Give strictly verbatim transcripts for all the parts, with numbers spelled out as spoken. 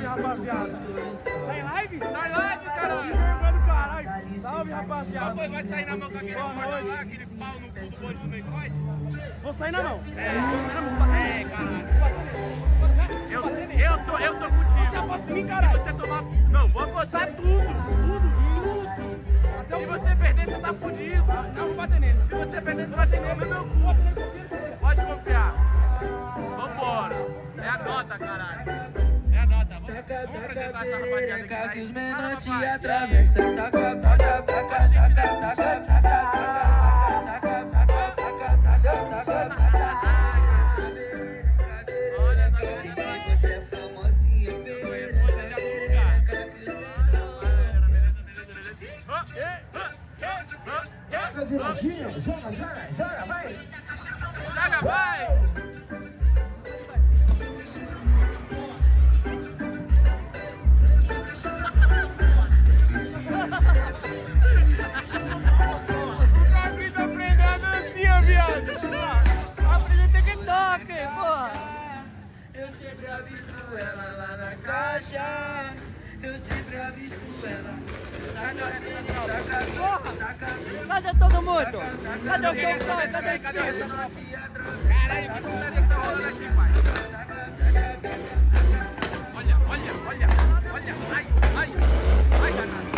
rapaziada. Tá em live? Tá em live, caralho. Que vergonha do caralho. Salve, rapaziada. Depois vai sair na mão com aquele porra lá, aquele pau no cu do boi do Mecoide? Vou sair na mão. É. Vou sair na mão. Vou bater É, nele. caralho. Vou bater nele. Você pode ver? Eu, Vou bater nele. eu, tô, eu tô contigo. Você aposta em mim, caralho. Se você tomar... Não, vou apostar tudo. Tudo. Tudo. Até Se o... você perder, você tá fudido. Não, vou bater nele. Se você perder, você vai ter que comer meu cu. Vou bater nele, confia em você. Pode confiar. Vambora. É a nota, caralho. É a nota. Vamos, vamos apresentar essa rapaziada aqui. Que os menores Fala, te papai. atravessam. Taca, taca, taca, taca, taca, taca, taca, taca, taca. Olha essa Você é famosinha, Você já no lugar. Joga de ladinho, joga, joga, joga, vai! Joga, vai! O Gabriel tá aprendendo a dancinha, viado! Aprende TikTok, porra! Eu sempre avisto ela lá na caixa. Eu sempre avisto ela. Porra! Cadê todo mundo? Cadê o seu pai? Cadê o Cadê seu pai? Caralho, que merda que tá rolando aqui, pai? Olha, olha, olha, olha, ai, ai, ai, danado,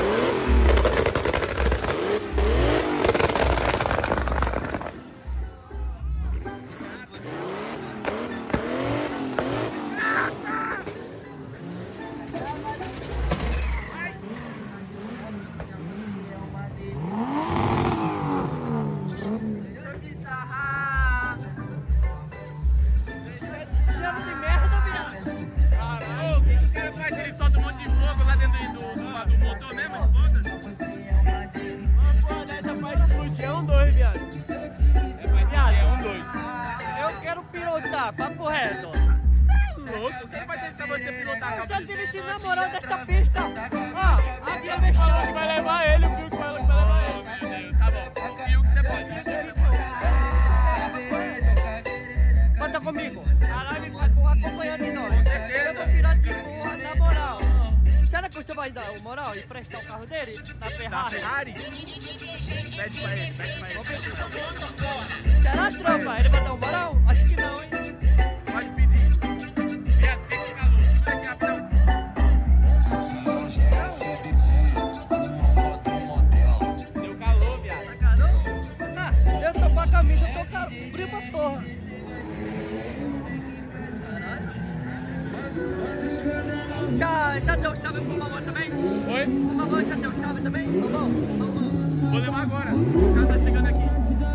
Cheiro de merda, viado. caralho, o que que o cara faz? Ele solta um monte de fogo lá dentro do, do, do motor mesmo? Foda-se. Porra, dessa parte explodir é um dois, viado. É, mas é um, dois. Eu quero pilotar, papo reto. Louco, quem vai deixar você pilotar a Eu já capa? dirigi na moral desta pista. Ó, a via mexendo. Vai levar ele, o Fio que vai vai levar ele. Oh, meu Deus, tá bom, confio que você pode. Bota comigo. A live vai acompanhando de nós. certeza. Eu vou virar de burra, na moral. Será que você vai dar o moral e prestar o carro dele? Na Da Ferrari? Ferrari? Pede pra ele, pede pra ele. Será, tropa? Ele vai dar o moral? Acho que não, hein? Pode pedir. Viado, fica com calor. Segura aqui rapidão. Deu calor, viado. Tá calor? Ah, eu tô com a camisa, eu tô calor. Frio pra porra. Já, já deu chave pro mamão também? Oi? O mamão já deu chave também? Mamão, mamão. Vou levar agora. O cara tá chegando aqui.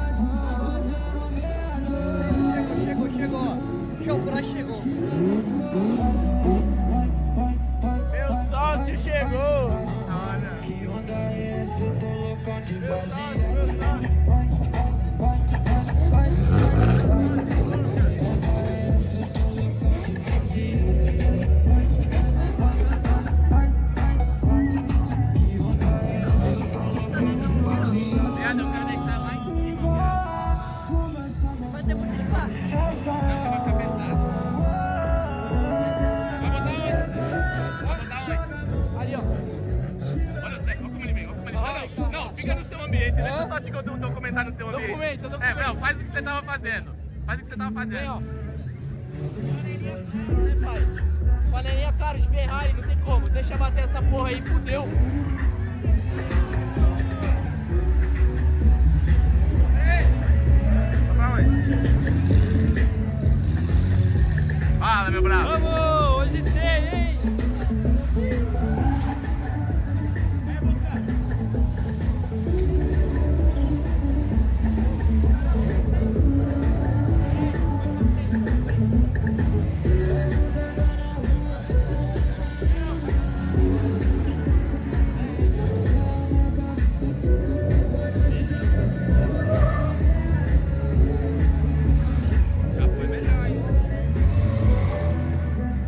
Chegou, chegou, chegou. Show Pro chegou. Meu sócio chegou. Olha. Que onda é essa? Eu tô loucão de Meu vazio. sócio, meu sócio. Viado, eu quero deixar lá em cima. Vai ter muito espaço. Não, que vai ficar pesado. Vai botar onde? Vai botar onde? Ali, ó. Olha o Zeca, olha como ele vem, olha como ele vem. Não, não, fica no seu ambiente, deixa eu só te um documentar no seu ambiente. Documenta, documenta. É, não, faz o que você tava fazendo. Faz o que você tava Vem, ó. fazendo. Pai, panelinha cara de Ferrari, não tem como. Deixa eu bater essa porra aí, fudeu. Fala, meu bravo. Vamos, hoje tem, hein? Já foi melhor, hein?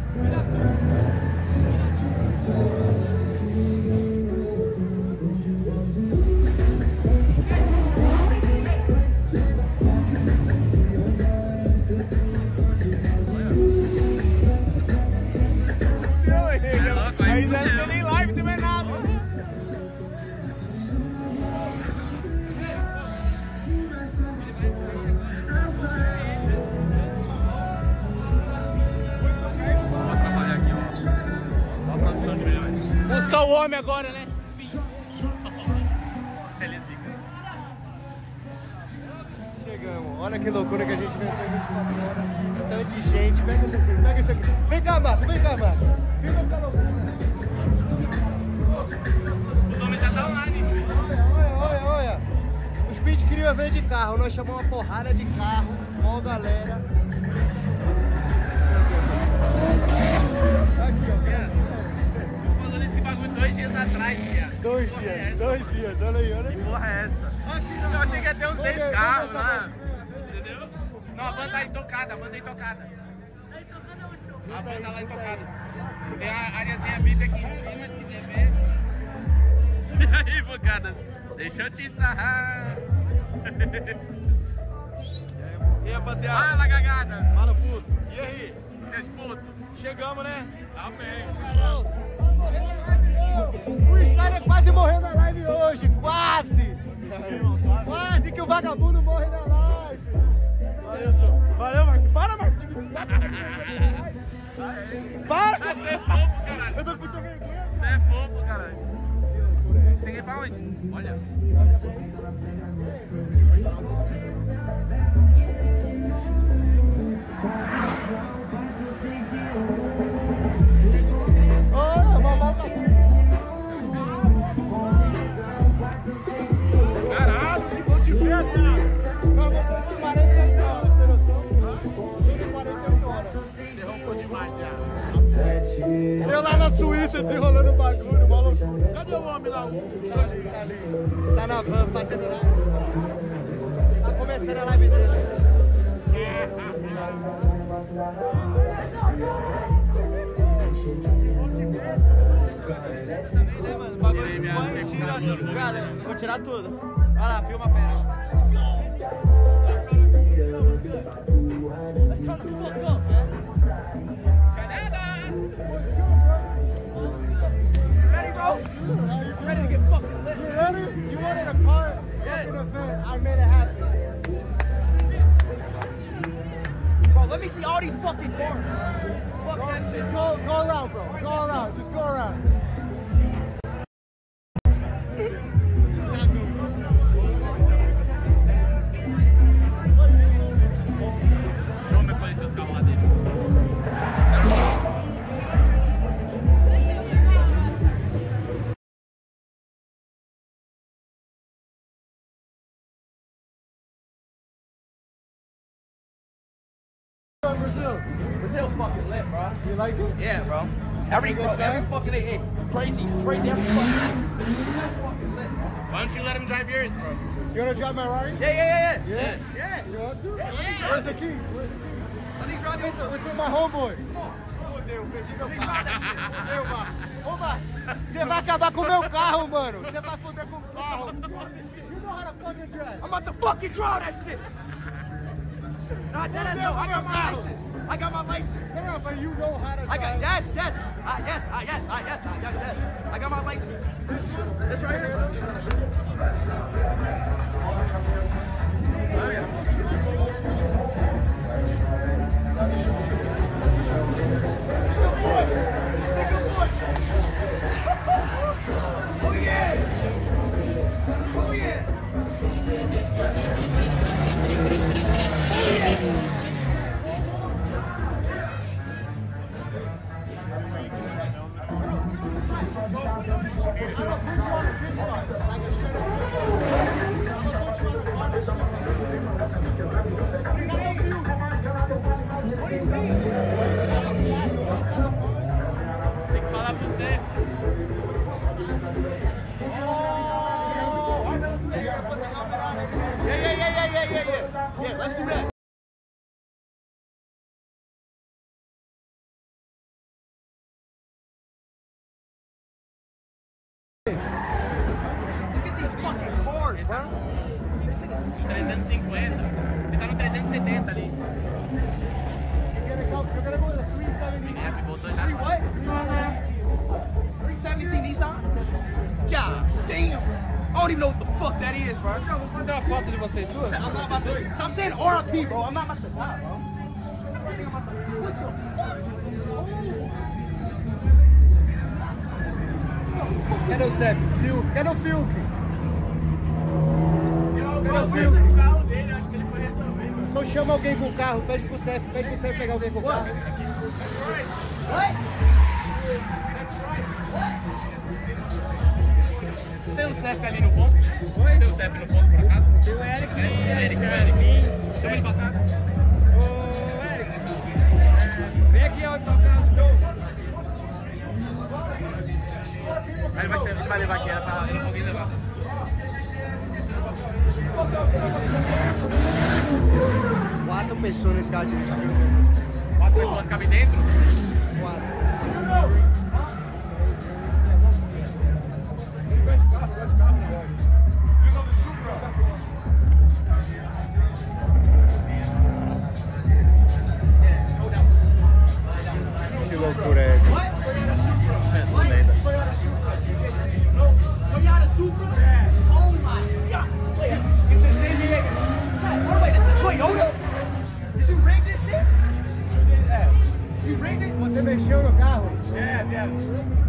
Aí já não tem nem live, não tem mais nada. Vou trabalhar aqui, ó. Ó a produção de milhões. Buscar o homem agora, né? Chegamos. Olha que loucura que a gente inventou em vinte e quatro horas. Tanto de gente. Pega esse aqui, pega esse aqui. Vem cá, Marco, vem cá, Marco. Filma essa loucura. Os homens já estão online. Olha, olha, olha, olha. Os pitch queriam ver de carro. Nós chamamos uma porrada de carro. Mó galera. Aqui, ó. Falando esse bagulho dois dias atrás, viado. Dois dias, dois dias. Olha aí, olha aí. Que porra é essa? Aqui, Eu achei que ia ter uns Vamos seis ver, carros vamos ver lá. essa Entendeu? Não, a banda tá intocada, a banda tá intocada. A banda tá lá intocada. Tem a areazinha V I P aqui em cima, se quiser ver. E aí, bocadas? Deixa eu te sarrar. E aí, rapaziada? Fala, cagada. Fala, puto. E aí? Seus putos. Chegamos, né? Amém. O Isara quase morreu na live hoje. Quase! Quase que o vagabundo morre na live. Valeu, tio. Valeu, Marco. Para, Marco. Para, Você é fofo, caralho. eu tô com muita vergonha. Você é fofo, caralho. Você quer ir pra onde? Olha. Olha, a mamãe tá aqui. Caralho, que bom te ver, viado. Nós botamos isso quarenta e oito horas, tem noção? Tudo em quarenta e oito horas. Você roncou demais, viado. Eu lá na Suíça desenrolando o bagulho, mó loucura. Cadê o homem lá? O Tá ali, tá ali. Tá na van fazendo live. Tá começando a live dele. também, né, mano? O bagulho de banho tira tudo. Cara, eu vou tirar tudo. Olha lá, filma a fera. Let's turn the fuck up, man. Ready, bro? Ready to get fucking lit? You ready? You wanted a car? Fucking event. I made it happen. Bro, let me see all these fucking cars. Fuck Go, that shit. just go, go around, bro. Go around. Just go around. Deixa eu ver quais são os carros lá dele. Brazil. Brazil's fucking lit, bro. You like it? Yeah, bro. Every, bro, every fucking day, hey, crazy, crazy, every fucking That's fucking lit, bro. Why don't you let him drive yours, bro? You wanna drive my Rari? Yeah, yeah, yeah, yeah. Yeah. Yeah. You want to? Yeah, let me Where's drive the it. key? Where's the Let me drive it. key? It's with my homeboy. Come on. Fudeu, perdi meu Let me carro. drive that shit. Fudeu, Marco. Ô, Marco, você vai acabar com o meu carro, mano. Você vai foder com o carro. You know how to fucking drive. I'm about to fucking draw that shit. Not that, no, I got my license. I got my license. No, no, but you know how to drive. I got, yes, yes, uh, yes, uh, yes, uh, yes, uh, yes, yes. I got my license. This one? This right here. Oh yeah! Oh yeah! I'm gonna put you on a drink car. Like a straight up drink car. I'm gonna put you on a car that's straight up. What do you mean? Tem que falar pra você. Yeah, yeah, yeah, yeah, yeah, yeah, yeah. Yeah, let's do that. Look at these fucking cars, bro. trezentos e cinquenta. Ele tá no trezentos e setenta ali. You're gonna go, you're gonna go to the three seventy. É, voltou já. What? don't even know what the fuck that is, bro. Vamos fazer uma foto de vocês duas? I'm not about to. Stop saying R I P, bro. I'm not about to die, bro. What the fuck? Cadê o Cef? Fiuk. Cadê o Fiuk? Cadê o Fiuk? O carro dele, acho que ele foi resolver, mano. Então chama alguém com o carro, pede pro Cef, pede pro Cef pegar alguém com o carro. Tem o Cef ali no ponto? Oi? Tem o Cef no ponto, por acaso? Tem o Eric. É, o Eric, o Eric. Chama ele pra cá. Ô, Eric. Vem aqui, ó, tocar no show. Aí vai, ser, vai levar aqui, era pra ele alguém levar. Quatro pessoas nesse carro de caminhão. Quatro pessoas cabem dentro? Quatro. Que loucura é essa? Toyota Supra? Oh my god. Wait, it's the San Diego. Oh wait, it's a Toyota? Did you rig this shit? Yeah. You rigged it? Você mexeu no carro? Yes, yes.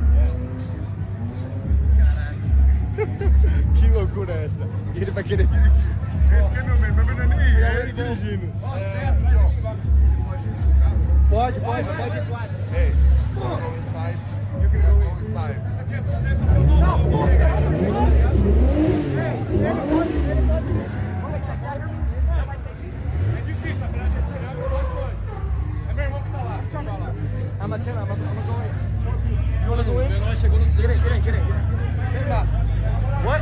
Que loucura é essa? E ele vai querer dirigir. Esse que é meu mesmo, mas não é nem ele, é ele dirigindo. Pode, pode, pode ir quatro. Hey, go inside. You can go inside. Isso aqui é tão dentro do não, é difícil, a viagem é séria, eu gosto. É meu irmão que tá lá. Tchau, lá. I'm a ten, I'm a, I'm a going. You wanna go in? Meu nome chegou no duzentos. Get in, get in, get in. Vem cá. What?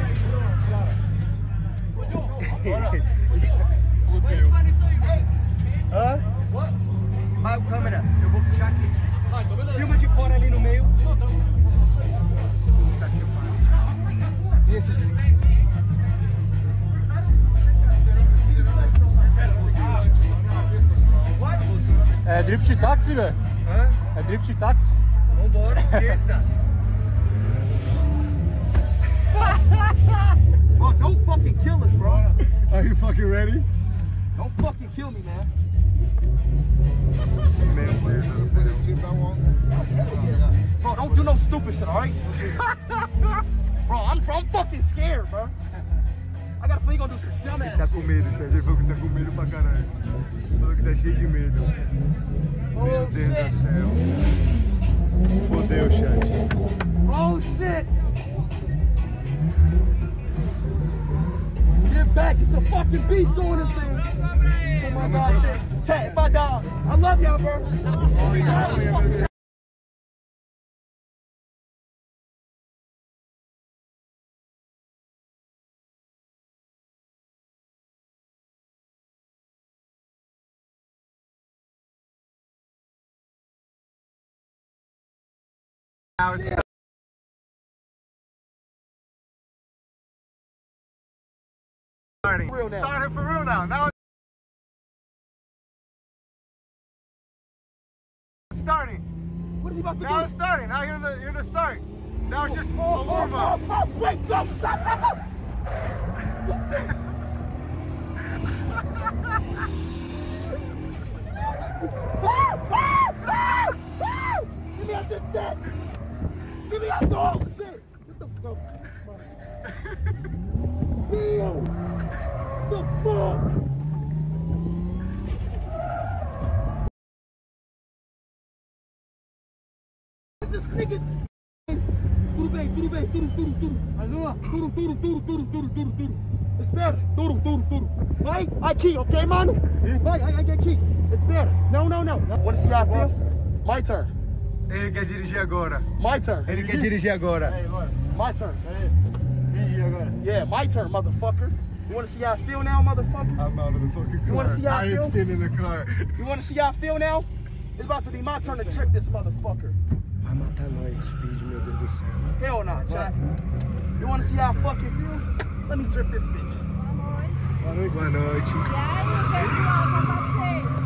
Fudeu. Hã? Vai o câmera, eu vou puxar aqui. Filma de fora ali no meio. E esses? É drift táxi, velho? Hã? É drift táxi? Vambora, esqueça. Bro, don't fucking kill us, bro. Are you fucking ready? Don't fucking kill me, man. Meu Deus do céu. Bro, don't do no stupid shit, alright? Bro, I'm, I'm fucking scared, bro. I gotta feel you gonna do some dumb ass Tá shit. com medo, Xande. Ele falou que tá com medo pra caralho. Falou que tá cheio de medo. Meu Oh, Deus do shit. céu. Fodeu, Xande. Oh, shit. Get back, it's a fucking beast doing this thing. Oh my god, shit. Chat, my dog. I love y'all, bro. Now it's starting. Real now. Starting for real now. Now it's starting. What is he about to Now do? it's starting. Now you're the, you're the start. Now it's just a Oh, warm oh, up. oh, oh, wait, stop, stop, stop, stop. Get me out this bitch! Get me out the whole shit! Get the fuck Damn! The fuck? Is this nigga? Tudo bem, tudo bem, tudo, tudo, tudo. Mais uma? Tudo, tudo, tudo, tudo, tudo, tudo, tudo. Espera, tudo, tudo, tudo. Vai, aqui, ok, mano? Vai, aqui, aqui. Espera. Não, não, não. Wanna see how it feels? My turn. Ele quer dirigir agora. My turn. Ele quer dirigir agora. My turn. Yeah, my turn, motherfucker. You wanna see how I feel now, motherfucker? I'm out of the fucking car. You wanna see how I I feel? ain't still in the car. You wanna see how I feel now? It's about to be my turn to trip this motherfucker. Vai matar nós, Speed, meu Deus do céu. Hell no, chat. You wanna see how I fucking feel? Let me trip this bitch. Boa noite. Boa noite. E aí, pessoal, com vocês?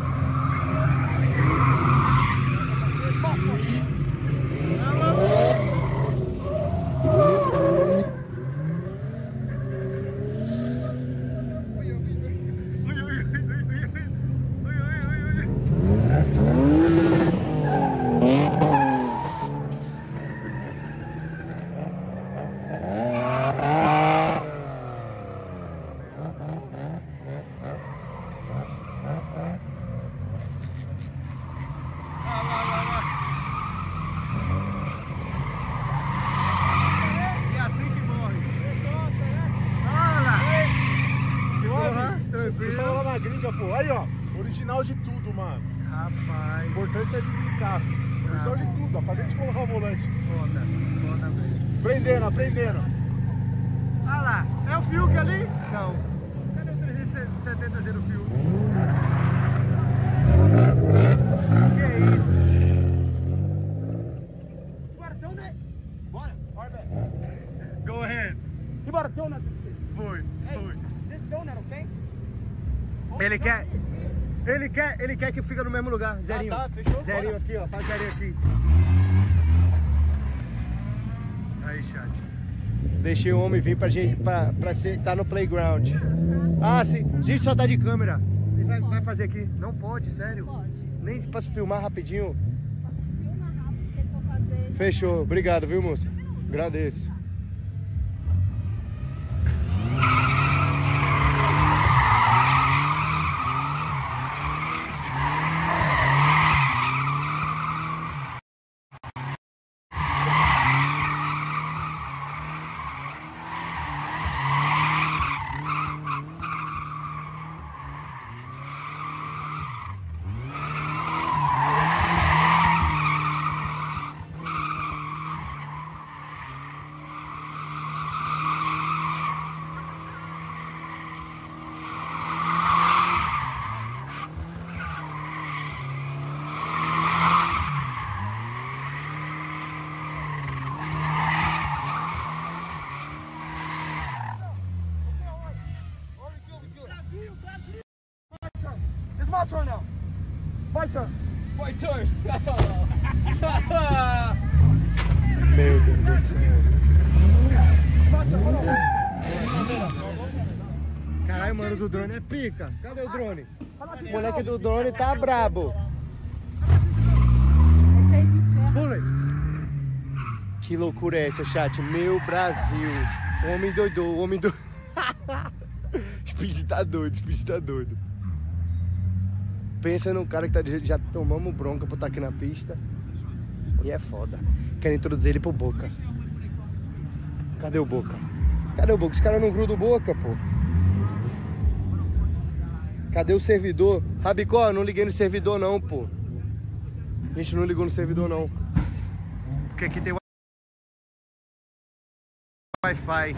Aí, ó. Original de tudo, mano. Rapaz. O importante é de carro. Original de tudo, ó. Pra gente colocar o volante. Foda, foda mesmo. Aprendendo, aprendendo. Ah lá, é o Fiuk ali? Não. Cadê o trezentos e setenta Z do Fiuk? Que isso? You bought a donut? Bought it. Hard back. Go ahead. You bought a donut this shit. Foi, foi. This donut, okay? Ele quer... Ele quer, ele quer que fica no mesmo lugar, zerinho. tá, fechou? Zerinho aqui, ó, faz zerinho aqui. Aí, chat. Deixei o homem vir pra gente, pra, pra ser, tá no playground. Ah, sim, a gente só tá de câmera. Ele vai, vai fazer aqui? Não pode, sério? Pode. Nem pra se filmar rapidinho. Filma rápido que ele for fazer. Fechou, obrigado, viu, moça? Agradeço. It's my turn now. My turn. My turn. Meu Deus do céu. Caralho, mano, do drone é pica. Cadê o drone? O moleque do drone tá brabo. Vocês me ferram. Bullet. Que loucura é essa, chat? Meu Brasil. O homem doidou, o homem doido. Speed tá doido, Speed tá doido. Pensa num cara que tá, já tomamos bronca por estar aqui na pista. E é foda. Quero introduzir ele pro Boca. Cadê o Boca? Cadê o Boca? Os caras não grudam o Boca, pô. Cadê o servidor? Rabicó, não liguei no servidor não, pô. A gente não ligou no servidor não. Porque aqui tem Wi-Fi.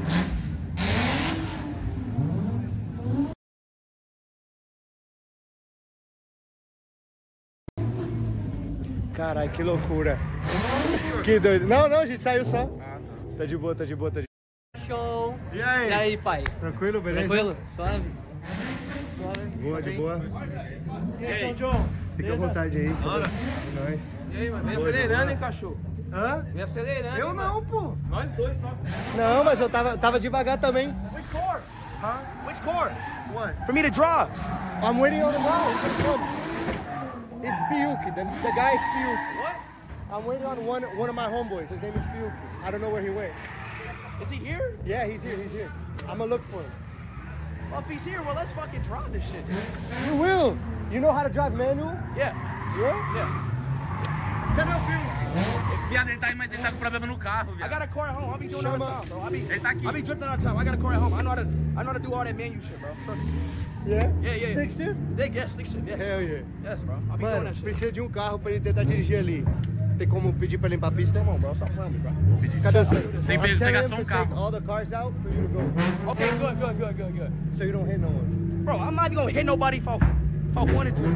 Caralho, que loucura. Que doido. Não, não, a gente saiu só. Tá de boa, tá de boa, tá de boa. Show. E aí? E aí, pai? Tranquilo, beleza? Tranquilo? Suave? Boa, de boa. E aí, John? Fica à vontade aí. Bora. É nóis. E aí, mano? Vem acelerando, hein, cachorro? Hã? Vem acelerando. Eu hein, não, mano? pô. Nós dois só. Não, mas eu tava, tava devagar também. Which car? Huh? Which car? What? For me to draw. I'm waiting on the mount. It's Fiuk. The, the guy is Fiuk. What? I'm waiting on one one of my homeboys. His name is Fiuk. I don't know where he went. Is he here? Yeah, he's here. He's here. I'm gonna look for him. Well, if he's here, well, let's fucking draw this shit, dude. You will. You know how to drive manual? Yeah. Yeah. Yeah. Cadê o Fiuk? Viado, ele tá aí, mas ele tá com problema no carro, I viado. got a car at home. I'll be doing it all the Chama- time, bro. I'll be, Ele tá aqui. I'll be drifting all the time. I got a car at home. I know how to, I know how to do all that menu shit, bro. Trust me. Yeah? Yeah, yeah. Stick shift? Dick, yes, stick shift, yes. Hell yeah. Yes, bro. I'll be doing Mano, that shit. precisa de um carro pra ele tentar dirigir ali. Tem como pedir pra limpar a pista? Come on, bro. Stop playing with me, bro. Cadê você? Tem que I'm telling pegar him só um to carro. take all the cars out for you to go. Okay, good, good, good, good, good. So you don't hit no one. Bro, I'm not even gonna hit nobody if I, if I wanted to.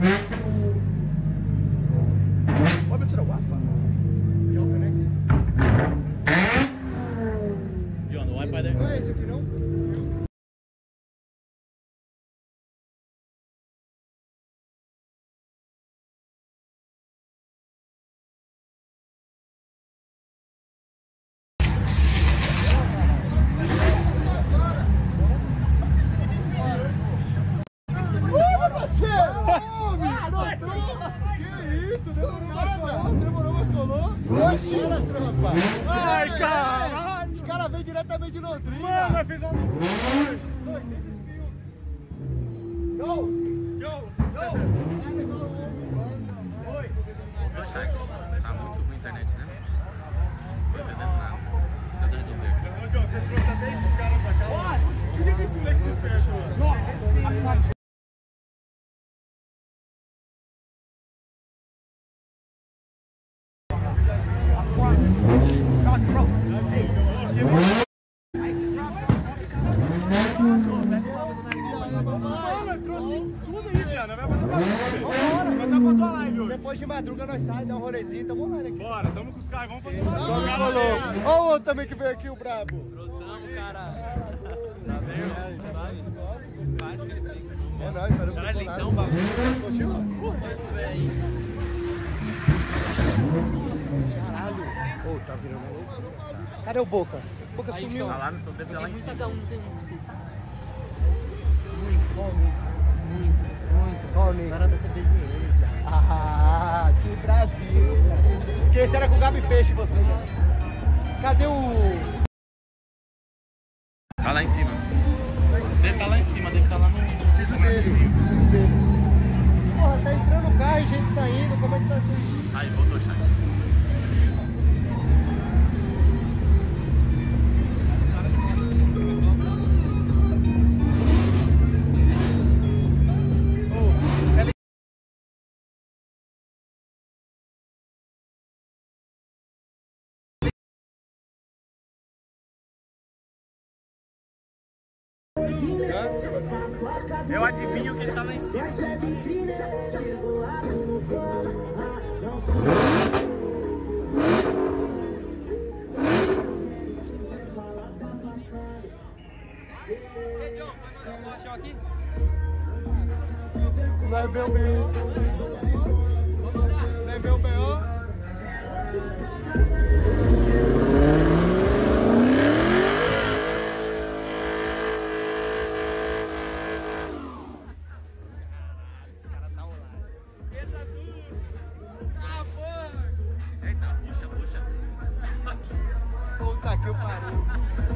What happened to the Wi-Fi? Y'all connected? You on the Wi-Fi there? Não é esse aqui não? Fiuk. Que isso? Demorou, mas demorou, mas colou. Oxi! Ai, caralho! Os caras vêm diretamente de Londrina. Mano, nós fizemos um... Go! Go! Go! Poxa, tá muito ruim a internet, né? Não tô entendendo nada. Tenta resolver. Você trouxe até esse cara pra cá. Por que esse moleque não fecha, mano? Nós vai fazer um bagulho. Vambora. Vai dar pra tua live hoje. Depois de madruga nós saímos, dá um rolezinho, tamo online aqui. Bora, tamo com os caras, vamos fazer um Só bagulho. me falou. Olha o outro também que veio aqui, o brabo. Brotamos, cara. É nóis, valeu. Caralho, então, bagulho. Continua. Caralho. Ô, tá virando louco. Cadê o Boca? O Boca sumiu. Tá lá, então deve estar lá em cima. Cada um sem Muito, muito, muito. Olha o Ney. cara da T V Z. Ah, que Brasil. Esqueci, era com o Gabi Peixe você. Cadê o... Tá lá em cima. Deve estar lá em cima, deve estar lá no... Preciso dele, preciso dele. Porra, tá entrando o carro e gente saindo, como é que tá isso? Aí, voltou, Chay. Eu adivinho que ele tá lá em cima. Vai ver o B O. Vai ver o B O. Eita, puxa, puxa. Puta que pariu.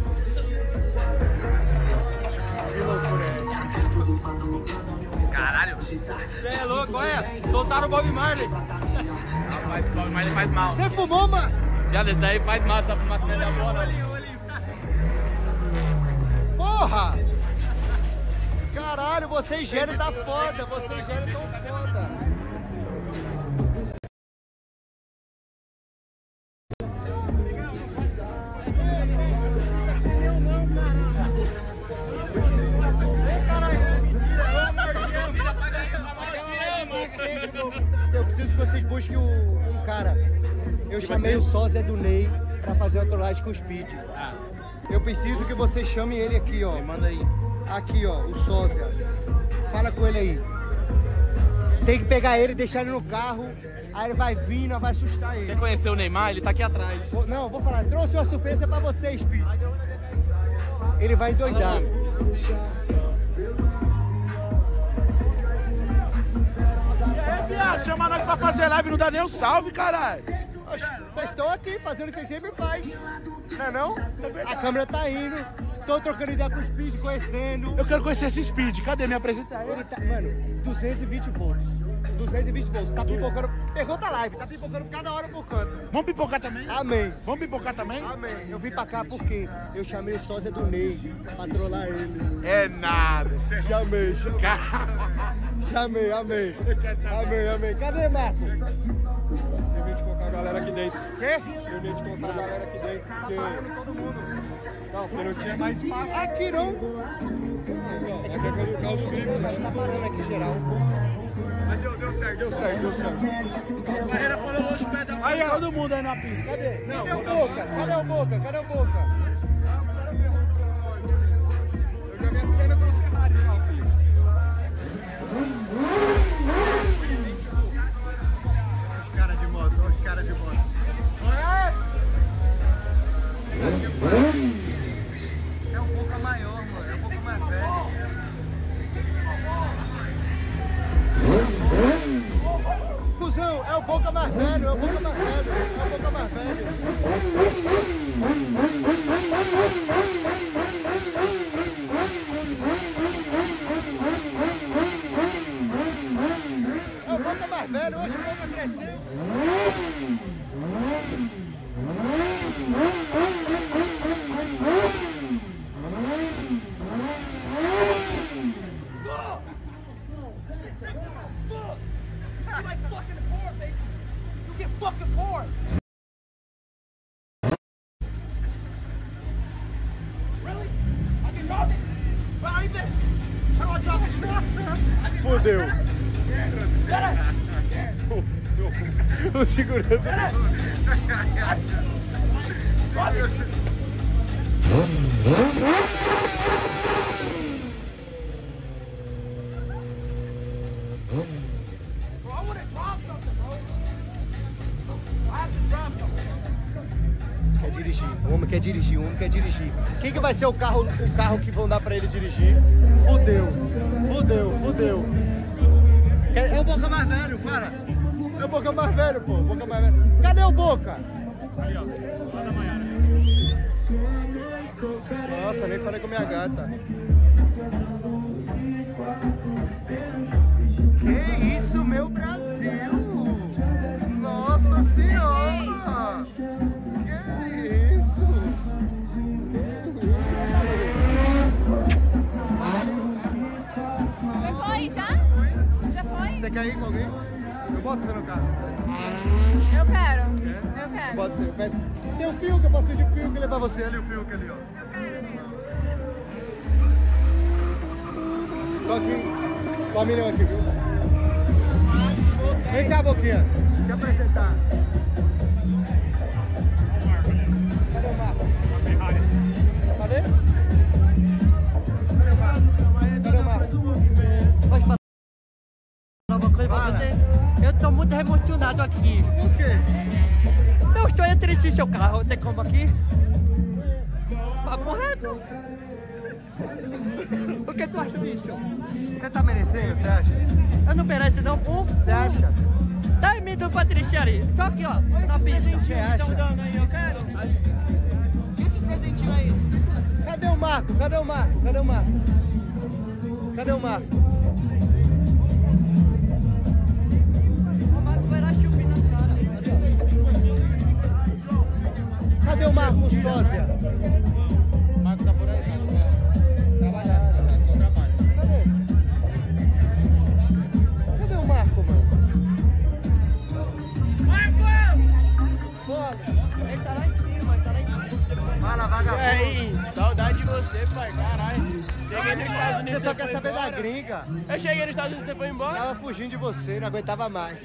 Que loucura é essa? Caralho. Você é louco, olha. Soltaram o Bob Marley. Não, mas, mas ele faz mal. Você fumou, mano? Já desse daí faz mal essa fumaça dele agora. Porra! Caralho, você e Gênio tá foda. Você e Gênio tão foda. Eu preciso que vocês busquem o, um cara. Eu chamei o sósia do Ney pra fazer uma trollagem com o Speed. Eu preciso que vocês chamem ele aqui, ó. Manda aí. Aqui, ó, o sósia. Fala com ele aí. Tem que pegar ele e deixar ele no carro. Aí ele vai vir, nós vai assustar ele. Quer conhecer o Neymar? Ele tá aqui atrás. Vou- Não, vou falar. Trouxe uma surpresa pra você, Speed. Ele vai endoidar. É, viado, chama nós pra fazer live, não dá nem um salve, caralho. Vocês estão aqui fazendo o que vocês sempre fazem. Não é não? A câmera tá indo. Tô trocando ideia com o Speed, conhecendo. Eu quero conhecer esse Speed, cadê? Me apresenta ele. Ele tá, mano, duzentos e vinte volts. duzentos e vinte volts. Tá pipocando. Pergunta a live, tá pipocando cada hora por canto. Vamos pipocar também? Amém. Vamos pipocar também? Amém. Eu vim pra cá porque eu chamei o sósia do Ney pra trollar ele. É nada. Cê... Chamei, chamei. Chamei, amém. Amém, amém. Cadê, Marco? Terminei de colocar a galera aqui dentro. Quê? Terminei de colocar a galera aqui dentro. Tá Porque... parando todo mundo. Não, porque não tinha mais espaço. Aqui não. Mas, ó, vai ter que colocar os gritos. Mas tá parando aqui geral. Mas deu, deu certo, deu certo, deu certo. A barreira falou hoje que vai dar. Aí, ó, todo mundo aí na pista. Cadê? Não, Cadê o Boca? Cadê o Boca? Cadê o Boca? eu já vi essa cena com a Ferrari, não, filho. Os caras de moto, os caras de moto. É um pouco maior, mano. É um pouco mais velho. Cusão, é o Boca mais velho, é o Boca mais velho, é o Boca mais velho. É o Boca mais velho, hoje o Boca cresceu. Fudeu. O segurança. Quer dirigir, o homem quer dirigir, o homem quer dirigir. Quem que vai ser o carro, o carro que vão dar pra ele dirigir? Fudeu, fudeu, fudeu. É o Boca mais velho, para. É o Boca mais velho, pô, o Boca mais velho. Cadê o Boca? Ali, ó, lá na Maiara. Nossa, nem falei com minha gata. Que isso, meu Brasil! Nossa Senhora! Que isso? Você foi já? Já foi? Você quer ir com alguém? Eu boto você no carro. Eu quero. É? Eu quero. Pode ser. Eu peço. Tem um fio que eu posso pedir pro fio que levar você ali, o fio que ali, ó. Eu quero nisso. Tô aqui. Tô a milhão aqui, viu? Vem cá, Boquinha. Te apresentar. Cadê o Marco? Cadê? Cadê o Marco? Cadê o Marco? Pode falar uma coisa pra você? Eu tô muito emocionado aqui. Por quê? Meu sonho é dirigir seu carro. Tem como aqui? Papo reto. O que tu acha disso? Você tá merecendo, você acha? Eu não mereço não, pô. Você acha? Dá em mim do Patrícia ali. Só aqui, ó. Na pista. Você acha? aí, eu quero. E esses presentinhos aí? Cadê o Marco? Cadê o Marco? Cadê o Marco? Cadê o Marco? O Marco vai dar chupi na cara. Cadê o Marco Sósia? O Marco tá por aí, cara. Trabalhando, cara. Só trabalho. Cadê? Cadê o Marco, mano? Marco! Ele tá lá em cima, ele tá lá em cima. Fala, vagabundo. E aí? Saudade de você, pai. Caralho. Cheguei nos Estados Unidos. Você só você quer foi saber embora. da gringa. Eu cheguei nos Estados Unidos, você foi embora? Tava fugindo de você, não aguentava mais.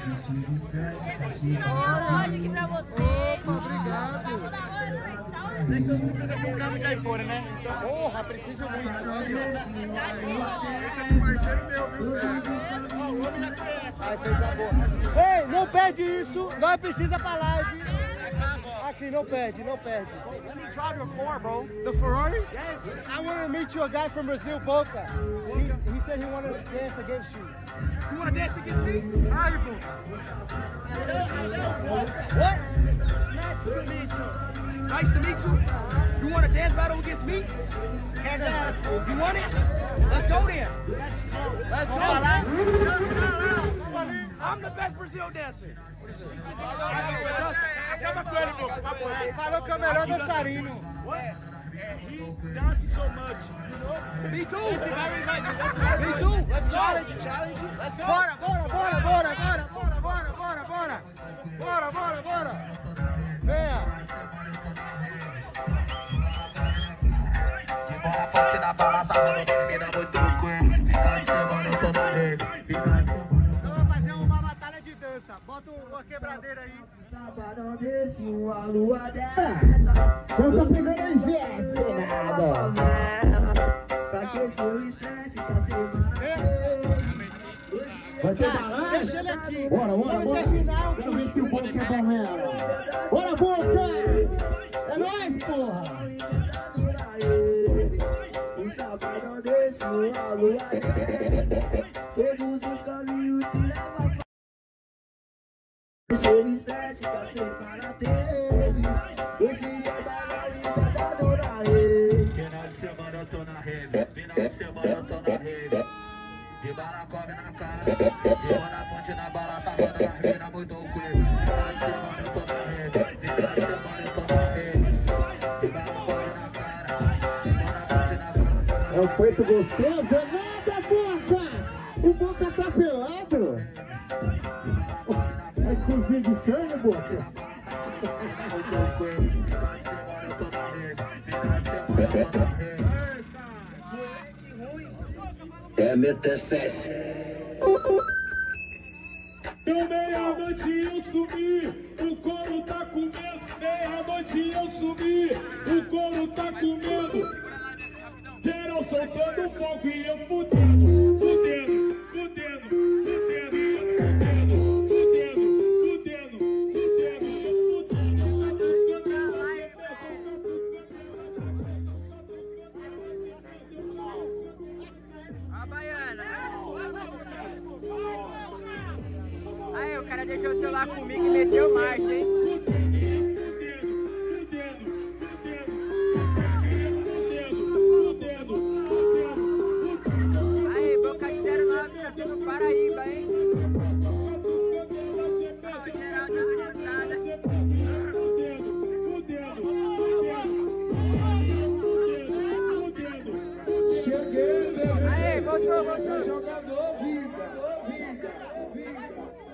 Olha aqui pra você. Obrigado. Sei que todo mundo precisa de um carro de iPhone, né? Então, Porra, preciso muito. esse é um parceiro meu, viu? Ó, o homem já conhece. Ai, fez a boa. Ei, não perde isso. Nós precisa pra live. Aqui, não perde, não perde. Let me drive your car, bro. The Ferrari? Yes. I want to meet you a guy from Brazil, Boca. He, he said he wanted to dance against you. You wanna dance against me? Hi, bro. What? Nice to meet you. Nice to meet you. You want a dance battle against me? Yes. You want it? Let's go then. Let's go. I'm the best Brazil dancer. Acaba com ele, meu. Papo reto. Falou que é o melhor dançarino. He dances so much, you know? Me too. Very much. That's very Me too. Let's go. Challenge, challenge. Let's go. Bora, bora, bora, bora, bora, bora, bora, bora, bora. Bora, bora, bora. Venha. Bora, ponte na bola, sabendo que me dá muito coelho. Fica de semana, eu tô na rede. Então vamos fazer uma batalha de dança. Bota uma quebradeira aí. Sabadão desse, uma lua dessa. Eu tô pegando a gente, nada. Pra esquecer o estresse da semana. Vai ter Ah, balança? deixa ele aqui. Bora, bora, Quando bora. terminar o Vamos ver se curso. o Boca é bom mesmo. Bora, Boca! É nóis, porra! O sabadão desse, uma lua dessa. Todos os caminhos te levam a seu estresse pra separar teve. Esse é da galinha da dona rede. Final de semana eu tô na rede. Final de semana eu tô na rede. De bala come na cara. De na ponte na bala, savana nas minas muito coelho. Final de semana eu tô na rede. Final de semana eu tô na rede. De bala come na cara. De na ponte na bala, savana. É o peito gostoso, é nada, Boca! O Boca tá pelado! É cozinha de frango, Boca? É M T S. Eu Deu meia-noite e eu sumi, o couro tá comendo. Meia-noite e eu sumi, o couro tá comendo. Geral soltando fogo e eu fudendo, fudendo, fudendo, fudendo, fudendo, fudendo, fudendo, A baiana. Aí, o cara deixou o celular comigo e meteu marcha, hein? Aí, Boca de zero nove, tá sendo Paraíba, hein? Ó, geral dando risada. Cheguei, bebê. Aí, voltou, voltou. Jogador, vida, vida, vida.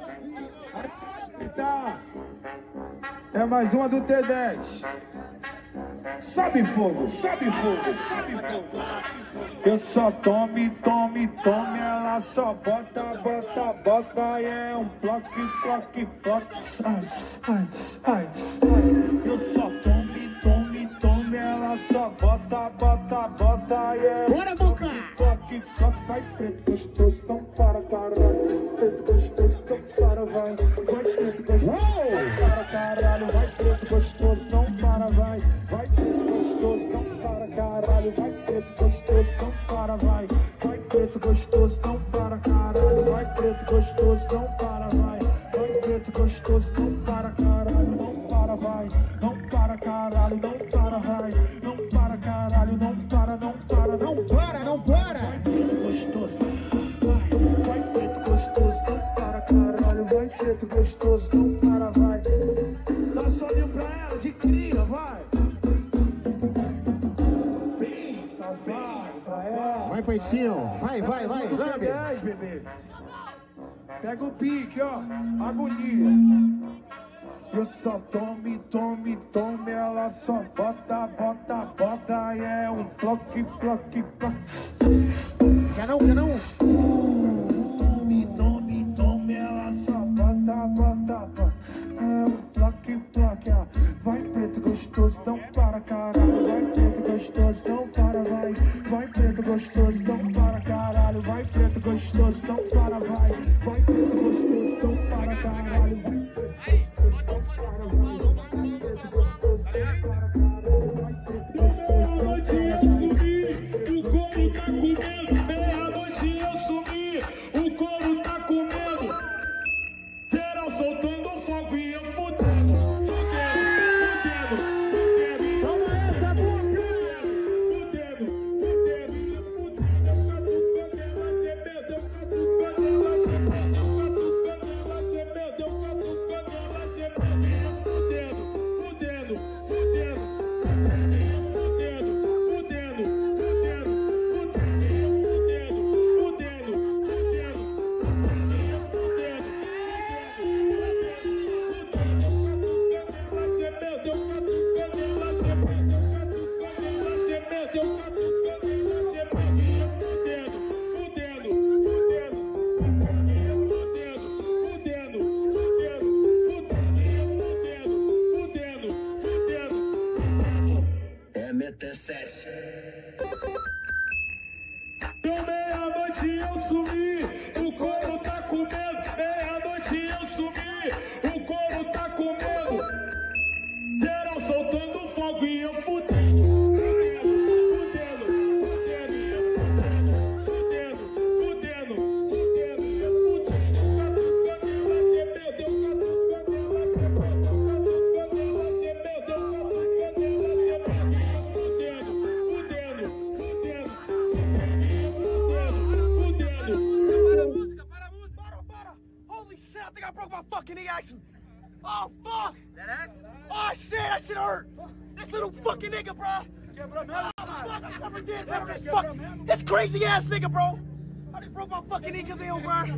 Tá. É mais uma do T dez. Sobe fogo, sobe fogo, sobe fogo. Eu só tome, tome, tome. Ela só bota, bota, bota. E é um bloque, bloque, bloque. Ai, ai, ai, ai. Eu só tome, tome, tome. Ela só bota, bota, bota. E é um Bora, Boca! bloque, bloque. Vai preto gostoso, não para, caralho. Preto gostoso, não para, vai. Vai preto gostoso, não para, caralho. Vai preto gostoso, não para, vai. Vai preto gostoso, não para, caralho. Vai preto gostoso, não para, vai. Vai preto gostoso, não para, caralho. Vai preto gostoso, não para, vai. Vai preto gostoso, não para, caralho. Não para, vai. Não para, caralho. Não para, vai. Não para, caralho. Não para, não para, não para, não para. Vai preto gostoso, vai. Vai preto gostoso, não para, caralho. Vai preto gostoso, não para, vai. Dá soninho pra ela de cria, vai. Vai, Paicinho. Vai, vai, vai, vai. dez, bebê. Pega o pique, ó. Agonia. Eu só tome, tome, tome. Ela só bota, bota, bota. E é um bloque, bloque, bloque. Quer não, quer não? Tome, tome, tome. Ela só bota, bota, bota. É um bloque, bloque, ó. Vai preto gostoso, não para, caralho. Vai preto gostoso, não para, vai. Vai preto gostoso, não para, caralho. Vai preto gostoso, não para, vai. Vai preto gostoso, não para, caralho. Vai preto gostoso, não para, vai. Vai preto gostoso, não para, caralho. Vai preto gostoso, não para, Meia-noite eu sumi, o couro tá comendo. Geral soltando fogo e eu fudendo, fudendo, fudendo, fudendo. Toma essa, Boca! Fudendo, fudendo, Deu meia-noite eu sumi, o couro tá comendo. Meia-noite eu sumi, o couro tá comendo. Geral soltando fogo e eu fudendo. Fudendo, fudendo, fudendo, fudendo, fudendo, I think I broke my fucking knee accident. Oh fuck! Oh shit, that shit hurt. This little fucking nigga, bro. Oh fuck, I never did that. This fuck, this crazy ass nigga, bro. I just broke my fucking knee because he don't burn.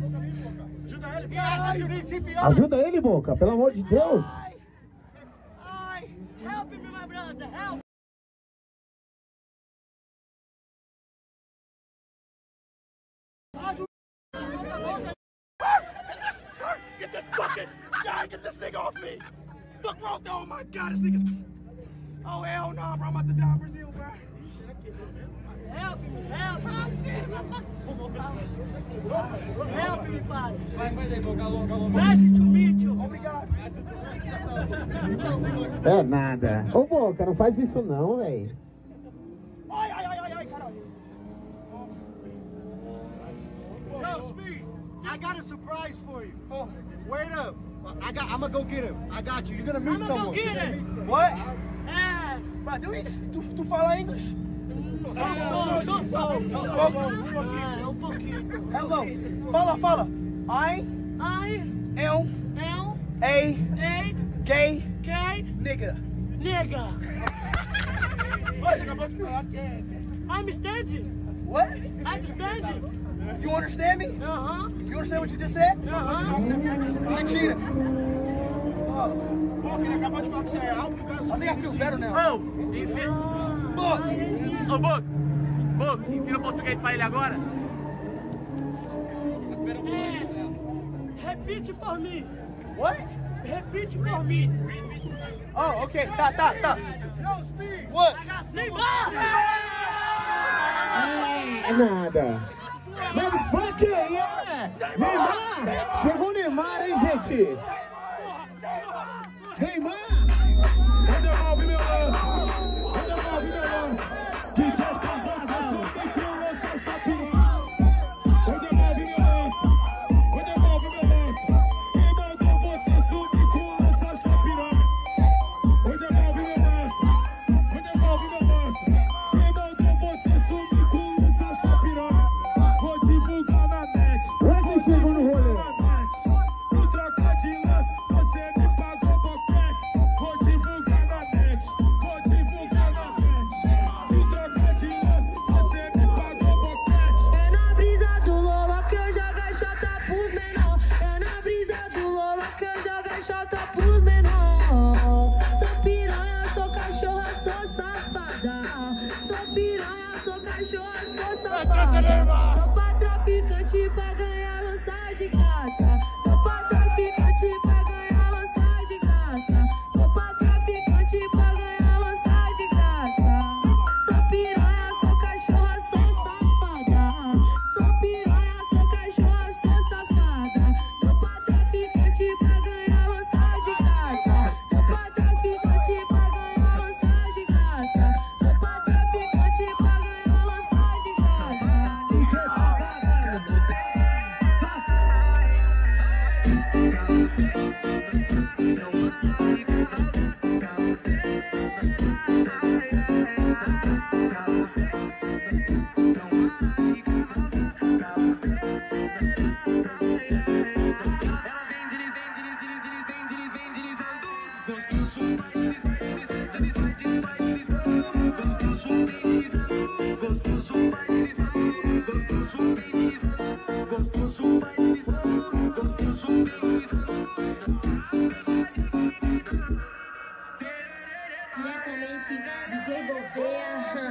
Ajuda ele, Boca, pelo amor de Deus. Help me, my brother, help. this fucking guy, get this nigga off me. Fuck wrong with that? Oh my God, this nigga's. Oh hell no, nah, bro. I'm about to die in Brazil, bro. Help me, help me. Help me, pai. Nice to meet you. Obrigado. É nada. Ô, Boca, não faz isso não, velho. Ai, ai, ai, ai, ai, caralho. Yo, Speed, I got a surprise for you. Oh, wait up. I got, I'm gonna go get him. I got you. You're gonna meet I'm someone. gonna go get him. What? É. Mas do isso? Tu, tu fala inglês? Só, só, só, só. Um pouquinho. Um pouquinho. Hello. Fala, fala. I I am am a a gay gay nigga. nigga. Você acabou de falar que é. I'm standing. What? I'm standing. You understand me? Uh-huh. You understand what you just said? Uh-huh. Mentira. Pô, ele acabou de falar que você é alto. I think I feel better now. Oh, ensina. Fuck. Ô, Boca. Boca, ensina português pra ele agora. É. Repeat for me. What? Repeat for me. Oh, okay. Tá, tá, tá. Yo, Speed. What? Neymar! É nada. Motherfucker, yeah! Neymar! Chegou o Neymar, hein, gente? Neymar! Devolve meu lance! Devolve meu lance! D J Cavazza, só tem que eu lanço essa piroca! Devolve meu lance! Devolve meu lance! Quem mandou você subir com o lance, sua piroca? Devolve meu lance! Devolve meu lance! Quem mandou você subir com o lance, sua piroca? Vou divulgar na net! Hoje chegou no rolê! No troca de lance, você me pagou boquete! Vou divulgar na net! Vou divulgar na net! No troca de lance, você me pagou boquete! É na brisa do Lola que eu jogo a chota pros menor. É na brisa do Lola que eu jogo a chota pros menor. Sou piranha, sou cachorra, sou safada. Sou piranha, sou cachorra, sou safada. Tô pra traficante pra ganhar lança de graça. Tô pra traficante pra ganhar lança de graça. Tô pra traficante pra ganhar lança de graça. Sou piranha, sou cachorra, sou safada. Sou piranha, sou cachorra, sou safada. Tô pra traficante pra ganhar lança de graça. Tô pra traficante pra ganhar lança de graça. Tô pra traficante pra ganhar lança de graça. Diretamente D J Gouveia.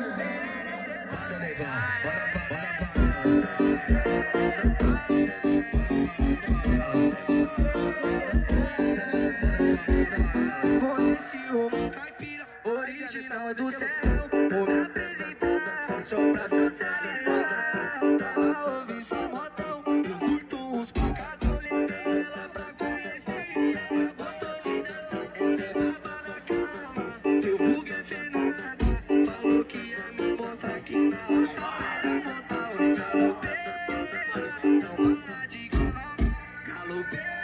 Conheci uma caipira original do sertão. Vou me apresentar, curte o pra socializar. Tava ouvindo só modão, eu curto uns pacados. Levei ela pra conhecer e ela gostou de dançar. Eu levava na cama, seu vulgo é fenomenal. Falou que ia me mostrar que na roça para botar o galopeira. Não para de galar, galopeira.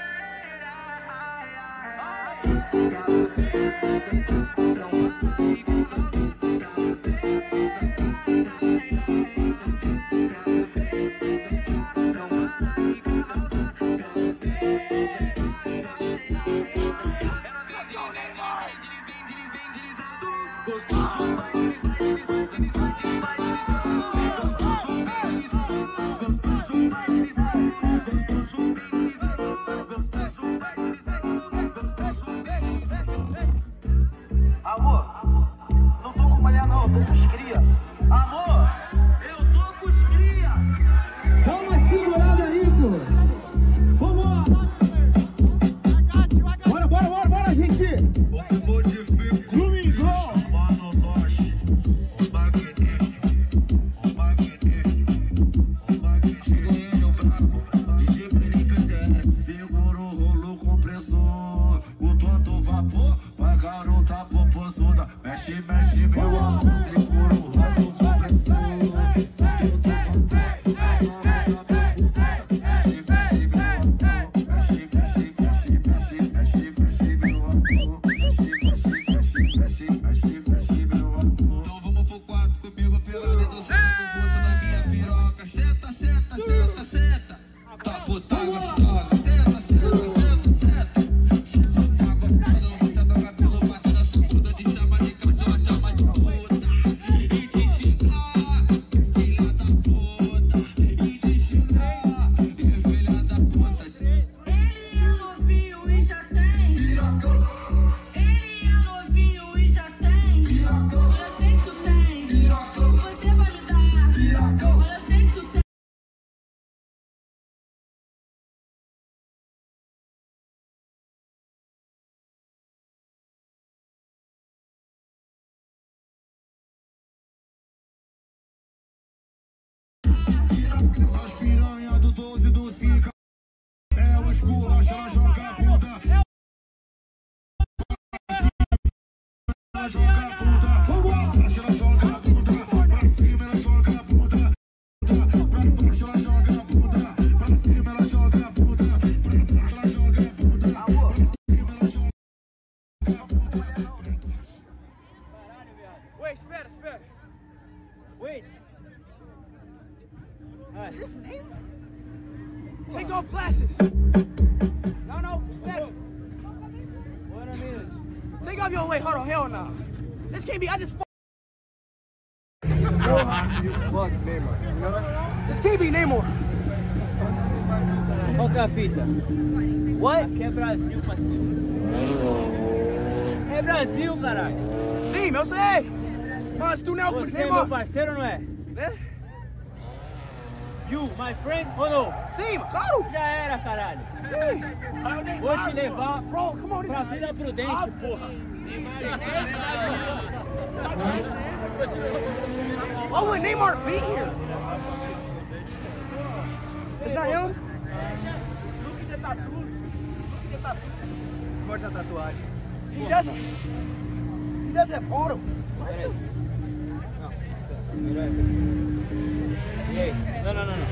Amor, não tô com mulher não, tô com os cria. Amor, eu tô com os cria. Dá uma segurada aí, pô! Vamos lá! mexe, mexe, meu amor, segura o rodo compressor. Mexe, mexe, meu amor, mexe, mexe, mexe, mexe, mexe, mexe, meu amor. Mexe, mexe, mexe, mexe, mexe, mexe, meu amor. Então vamos pro quarto comigo, pelado, então senta com força na minha piroca. Senta, senta, senta, senta. Tá puta gostosa, senta, senta, senta, senta. Tá gostosa, você tá cabelo batendo a sua bunda, te chama de cachorro, chama de puta. E te xingar, filha da puta. E te xingar, filha da puta. Ele é novinho e já tem piroca. Ele é novinho e já tem piroca. Eu sei que tu tem piroca. Você vai me dar piroca. Eu sei que tu tem. As piranha do doze do cinco. É o esculacho, ela joga a bunda. Ela joga a bunda. Pra baixo ela joga a bunda. Pra cima ela joga a bunda. Pra baixo ela joga a bunda. Pra cima ela joga a bunda. Pra baixo ela joga a bunda. Pra cima ela joga a bunda. Wait, espera, espera. Wait. Is this name? Take off glasses. No, no, espera. What a minute. Take off your, wait, hold on, hell no. This can't be, I just f- Fuck Neymar. This can't be Namor. Qual que é a fita? What? Aqui é Brasil, parceiro. É Brasil, caralho. Sim, eu sei. Mas tu não é o Você é meu Neymar. parceiro ou não é? Né? You, my friend, ou não? Sim, claro. Já era, caralho. Sim. Vou te levar Bro, come on, pra Vila Prudente, porra. Why would Neymar be here? It's not him? Look at the tattoos. Look at the tattoos. Mostra a tatuagem. He doesn't. He doesn't have auto. What? E aí? Não, não, não, não.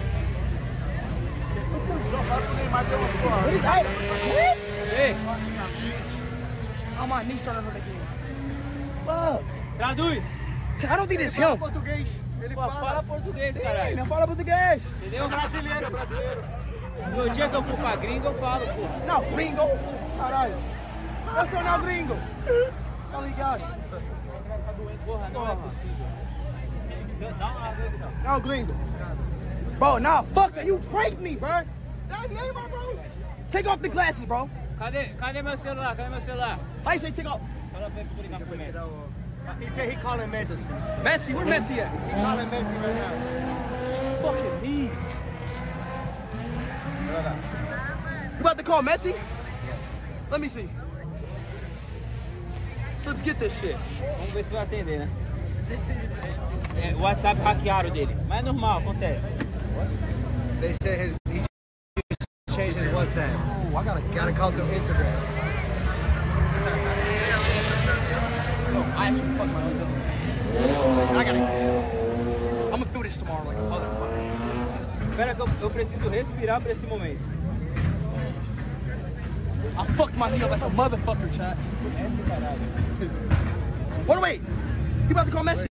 What is that? What? Ei, Oh, my knee started hurting again. Fuck. traduz. I don't think it's him. Português. Ele Pô, fala português, caralho. Não fala português. Entendeu? Brasileiro, brasileiro. No dia que eu for pra gringa, eu falo, porra. Não, gringo. Caralho. Eu sou não gringo. Tá ligado? Porra, não é possível. Dá uma água aqui, não. No gringo. Bro, nah, fuck that. You pranked me, bro. That Neymar, bro. Take off the glasses, bro. Cadê, cadê meu celular? Cadê meu celular? How you say take off? Fala pra ele que eu vou ligar pro Messi. He said he calling Messi. Messi, where Messi at? He calling Messi right now. Fucking me. You about to call Messi? Let me see. So let's get this shit. Vamos ver se vai atender, né? É, o WhatsApp hackearam dele. Mas é normal, acontece. They said his, he just changed his WhatsApp. Oh, I gotta, gotta call through Instagram. Oh, I actually fucked my own up. I gotta. I'm gonna do this tomorrow like a motherfucker. Espera que eu, eu preciso respirar pra esse momento. I fucked my knee up like a motherfucker, chat. Messi, caralho. Hold on, wait. You about to call Messi?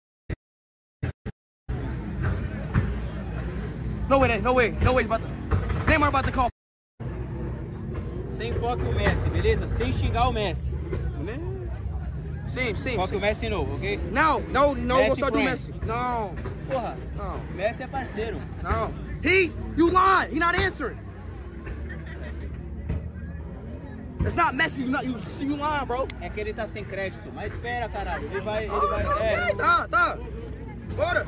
No way, no way, no way. About to, Neymar about to call. Sem foco o Messi, beleza? Sem xingar o Messi. Sim, sim, Foca o sim. Messi novo, ok? No, no, no, Messi we'll start doing prank. Messi. No, Porra, no, Messi é parceiro. no. He, you lied. He not answering. It's not Messi. You not, you see you lying, bro. É que ele tá sem crédito. Mas espera, caralho. Ele vai. Ele Oh, vai. okay, É. tá, tá. Bora.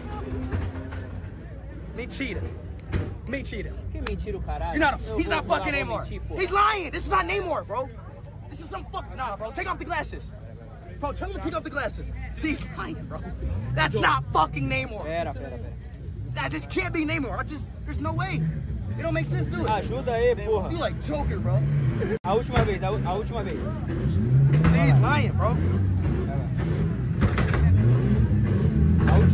Mentira. Mentira. Que mentira o caralho. You're not. Eu A, he's vou not falar, fucking vou Neymar. mentir, porra. He's lying. This is not Neymar, bro. This is some fucking nah, bro. Take off the glasses, bro. Tell him to take off the glasses. See, he's lying, bro. That's not fucking Neymar. Pera, pera, pera. That just can't be Neymar. I just, there's no way. It don't make sense, do it? Ajuda aí, porra. You like Joker, bro. A última vez, a, u- a última vez. See, he's lying, bro.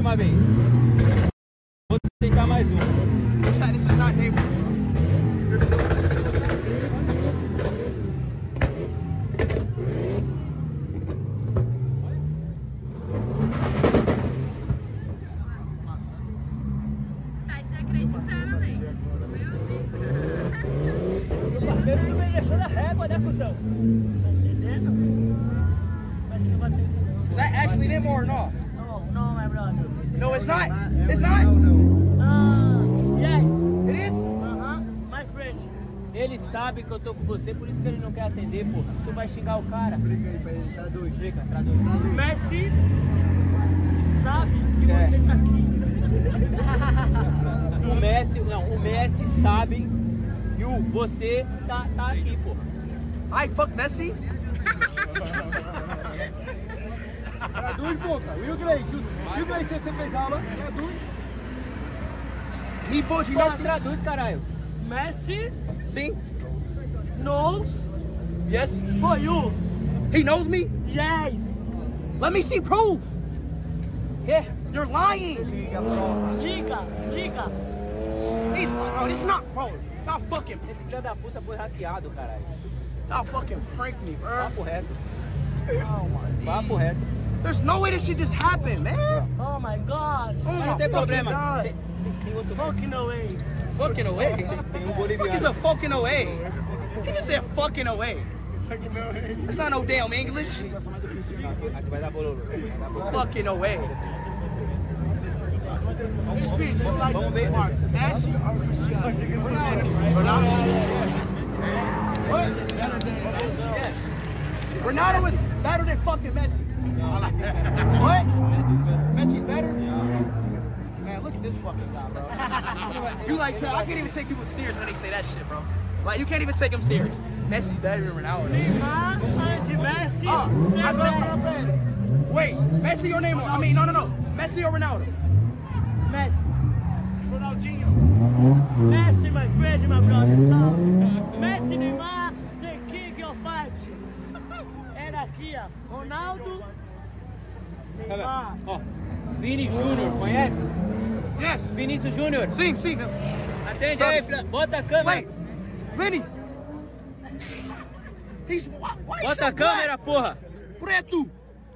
uma vez. Vou tentar mais uma. This is not neighbor. Tá desacreditando, velho. O parceiro não me deixou na régua, né, cuzão? Tá entendendo? Mas você não vai entender, não. That actually them or no? No, no, my brother. No, it's not. It's not. Ah, yes. It is. Uh-huh, my friend. Ele sabe que eu tô com você, por isso que ele não quer atender, porra. Tu vai xingar o cara. Explica aí pra ele, traduz. Explica, traduz. Messi sabe que É. você tá aqui. O Messi, não, o Messi sabe que o você tá, tá aqui, porra. I fuck Messi. Traduz, boca. E o Gleice? E o Gleice, você fez aula? Traduz. Me fuck Porra, Messi. traduz, caralho. Messi See? knows Yes. for you. He knows me. Yes. Let me see proof. Quê? You're lying. Liga, prova. Liga, liga. He's, oh, it's not, bro. Y'all fucking, Esse filho da puta foi hackeado, caralho. y'all fucking prank me, bro. Papo reto. Oh my Papo God. reto. There's no way this shit just happened, man. Oh my God. Oh Mas my não tem fucking problema. God. Tem, tem, tem outro Fucking away. Fucking away. Tem um Fuck is boliviano. a fucking away? He just said fucking away. That's not no damn English. Aqui vai dar bololo. Vai dar bololo. Fucking away. Vamos ver. Messi or Ronaldo? What? Ronaldo is better than fucking Messi. What? Messi's better? Man, look at this fucking guy, bro. You like, I can't even take people serious when they say that shit, bro. Like, you can't even take him serious. Messi's better than Ronaldo. Neymar and Messi. Oh, I go, wait, Messi or Neymar? I mean, no, no, no. Messi or Ronaldo? Messi. Ronaldinho. Messi, my friend, my brother. So, Messi, Neymar, the king of fight. Era aqui, ó. Ronaldo, Neymar. Ó, Vini Júnior, conhece? Yes. Vinícius Júnior. Sim, sim. Atende aí, Fran. Bota a câmera. Wait, Vinny. He's, why, why Bota so a câmera, porra. black? Preto.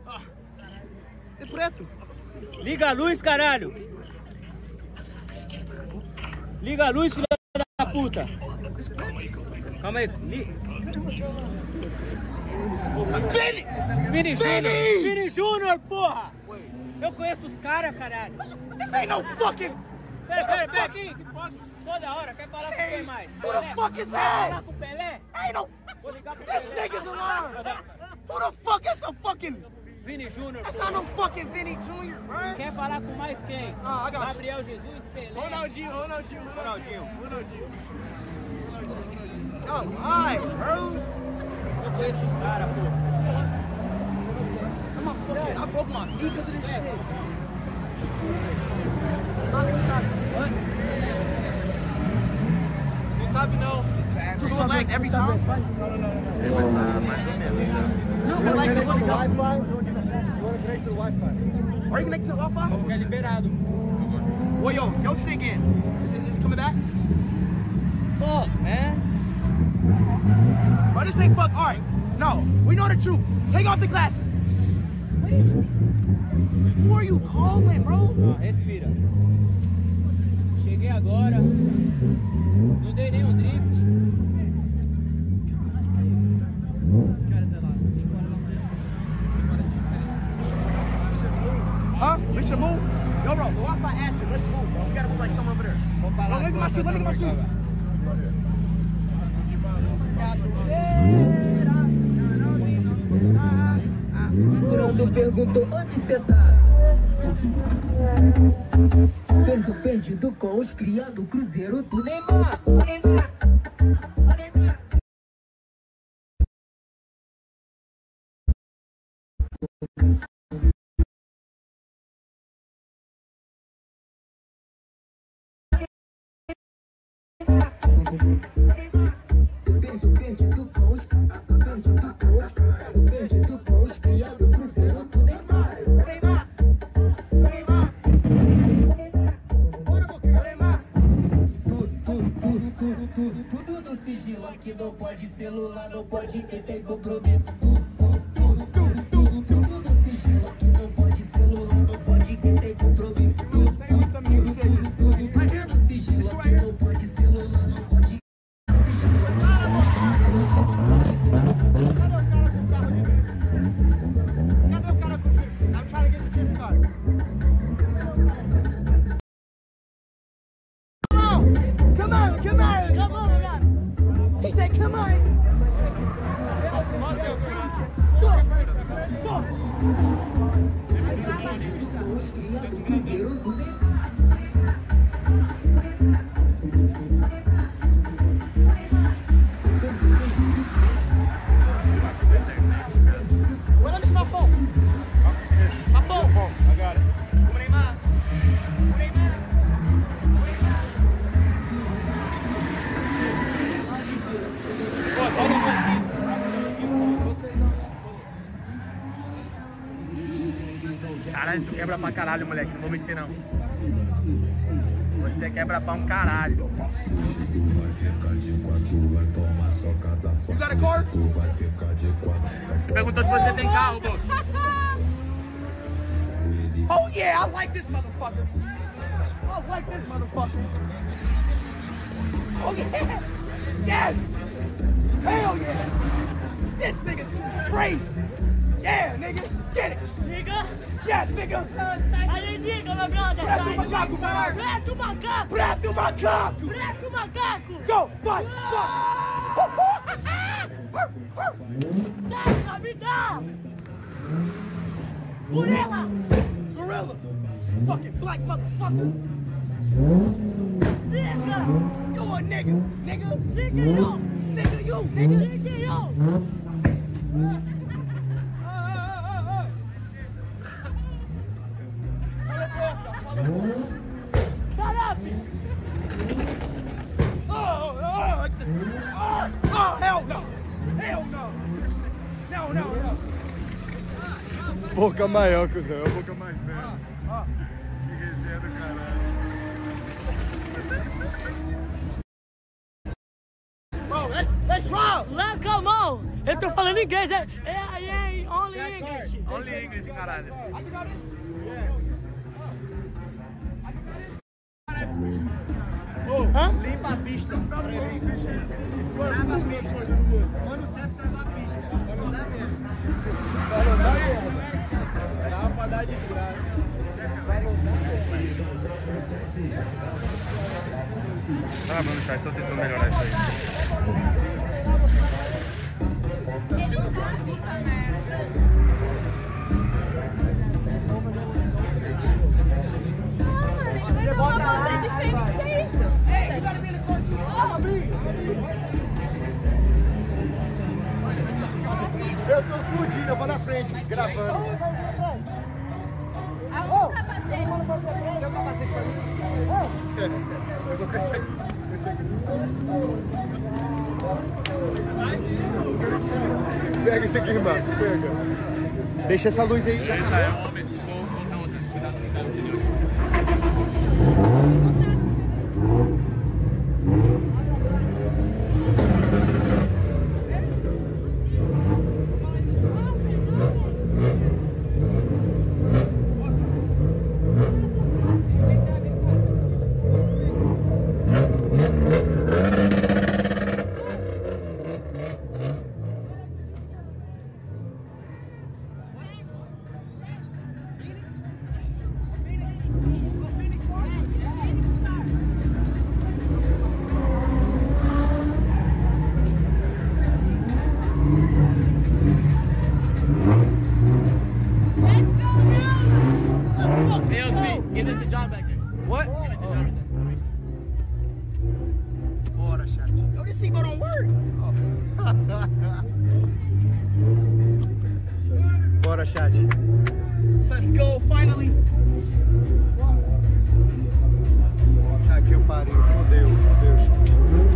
É preto. Liga a luz, caralho. Liga a luz, filha da puta. Calma aí. Li... Vinny. Vini Júnior. Vini! Vini Júnior, porra. Eu conheço os caras, caralho. This ain't no fucking. Pera, pera, pera aqui. Toda hora, quer falar com quem mais? Who the Pelé? fuck is Quer falar that? com o Pelé? Ain't no. Vou ligar pro This Pelé. nigga's alive. Who the fuck is the fucking? Vini Júnior, That's porra. not no fucking Vinny Junior, bro. Quer falar com mais quem? Ah, I got you. Gabriel Jesus, Pelé. Ronaldinho, Ronaldinho, Ronaldinho. Ronaldinho. Come on, bro. Eu conheço os caras, porra. I'm a fucking. I broke my knee because of this shit. Não sabe não. You select every time? Você vai estar mais ou menos. No, but like this Connect to the hotel. Wi-Fi? You wanna connect to the Wi-Fi? Are you connected to the Wi-Fi? Que é liberado. Well, yo, yo, shit again. Is it, is it coming back? Fuck, man. Bro, this ain't fuck. All right. No, we know the truth. Take off the glasses. What is? Who are you calling, bro? Ó, respira. Cheguei agora. Não dei nem um drift. Huh? We should move. Yo, bro, the Wi-Fi acid. Let's move, bro. We gotta move like somewhere over there. Bro, let me get my shoes. Let me get my shoes. Furando perguntou onde cê tá. Perdo perdido com os cria do Cruzeiro do Neymar. Neymar. Neymar. Perdo perdido com os perdido com os perdido com os cria do Cruzeiro do Neymar. Neymar. Neymar. pode celular, não pode quem tem compromisso. Tudo, tudo, tudo, tudo no sigilo. Aqui não pode celular, não pode quem tem compromisso. Tudo, tudo, tudo, tudo no sigilo. Aqui não pode celular, não pode sigilo. Cadê o cara com o gift? I'm trying to get the gift card. Come on, come on, come on, man. He said, come on. Well, let me see my phone. My phone. I got it. Como Neymar. Como Neymar. Caralho, tu quebra pra caralho, moleque. Não vou mentir, não. Você quebra pra um caralho. You got a car? Perguntou se você tem carro, pô. Oh yeah, I like this motherfucker. I like this motherfucker. Oh yeah. Yes. Hell yeah. This nigga's crazy. Yeah, nigga. Get it. Nigga? Yes, nigga. Aí, diga, meu brother. Preto macaco, caralho. Preto macaco. Preto macaco. Preto macaco. Go, vai, vai. Saca, me dá. Gorila. Gorilla. Fucking black motherfucker. Nigga. You a nigga. Nigga. Nigga, yo. Nigga, you. Nigga. Nigga, yo. Shut up. Oh, oh, like this. Oh, oh, hell no. Hell no. No, no, no. Boca maior, cuzão. É a boca mais velha. Que resenha do caralho. Bro, let's, let's roll. Lá, come on. Eu tô falando inglês. É, é, é only English. Only English, caralho. Ô, limpa a pista pra ele. Grava a pista. Mano, o Cef trava a pista. Não dá mesmo. Vai não dá mesmo. Dá pra dar de graça. Vai não dá mesmo. Ah, mano, tá, estou tentando melhorar isso aí. Você bota lá. Que é isso? Ei, you gotta be in the car too. Eu tô fudido, eu vou na frente, gravando. Arruma o capacete. Tem o capacete pra mim? Eu vou com esse aqui. Esse aqui. Pega esse aqui, irmão. Pega. Deixa essa luz aí. Já Deixa, eu vou botar outra. Cuidado com o carro de novo. Bora, chat. Let's go, finally. Aqui eu parei, fodeu, fodeu, chat.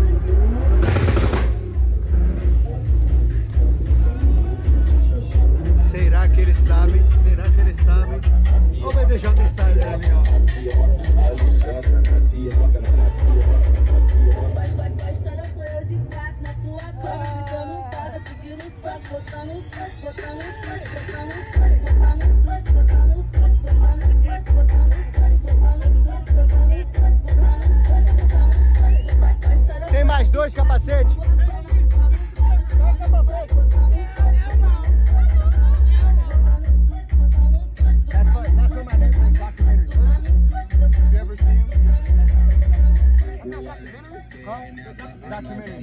Será que eles sabem? Será que eles sabem? Ou vai deixar o insider ali, ó? Mas vai gostando, sou eu de quatro. na tua cara, gritando para, pedindo só, botar no flex, botar no flex, botar no flex, botar no flex, botar no flex, botar no flex, botar no flex, botar no flex, botar no flex, botar no flex. Tem mais dois capacetes? That's what, that's what my name is, documentary. If you ever see him, I'm not documentary. Huh? Documentary.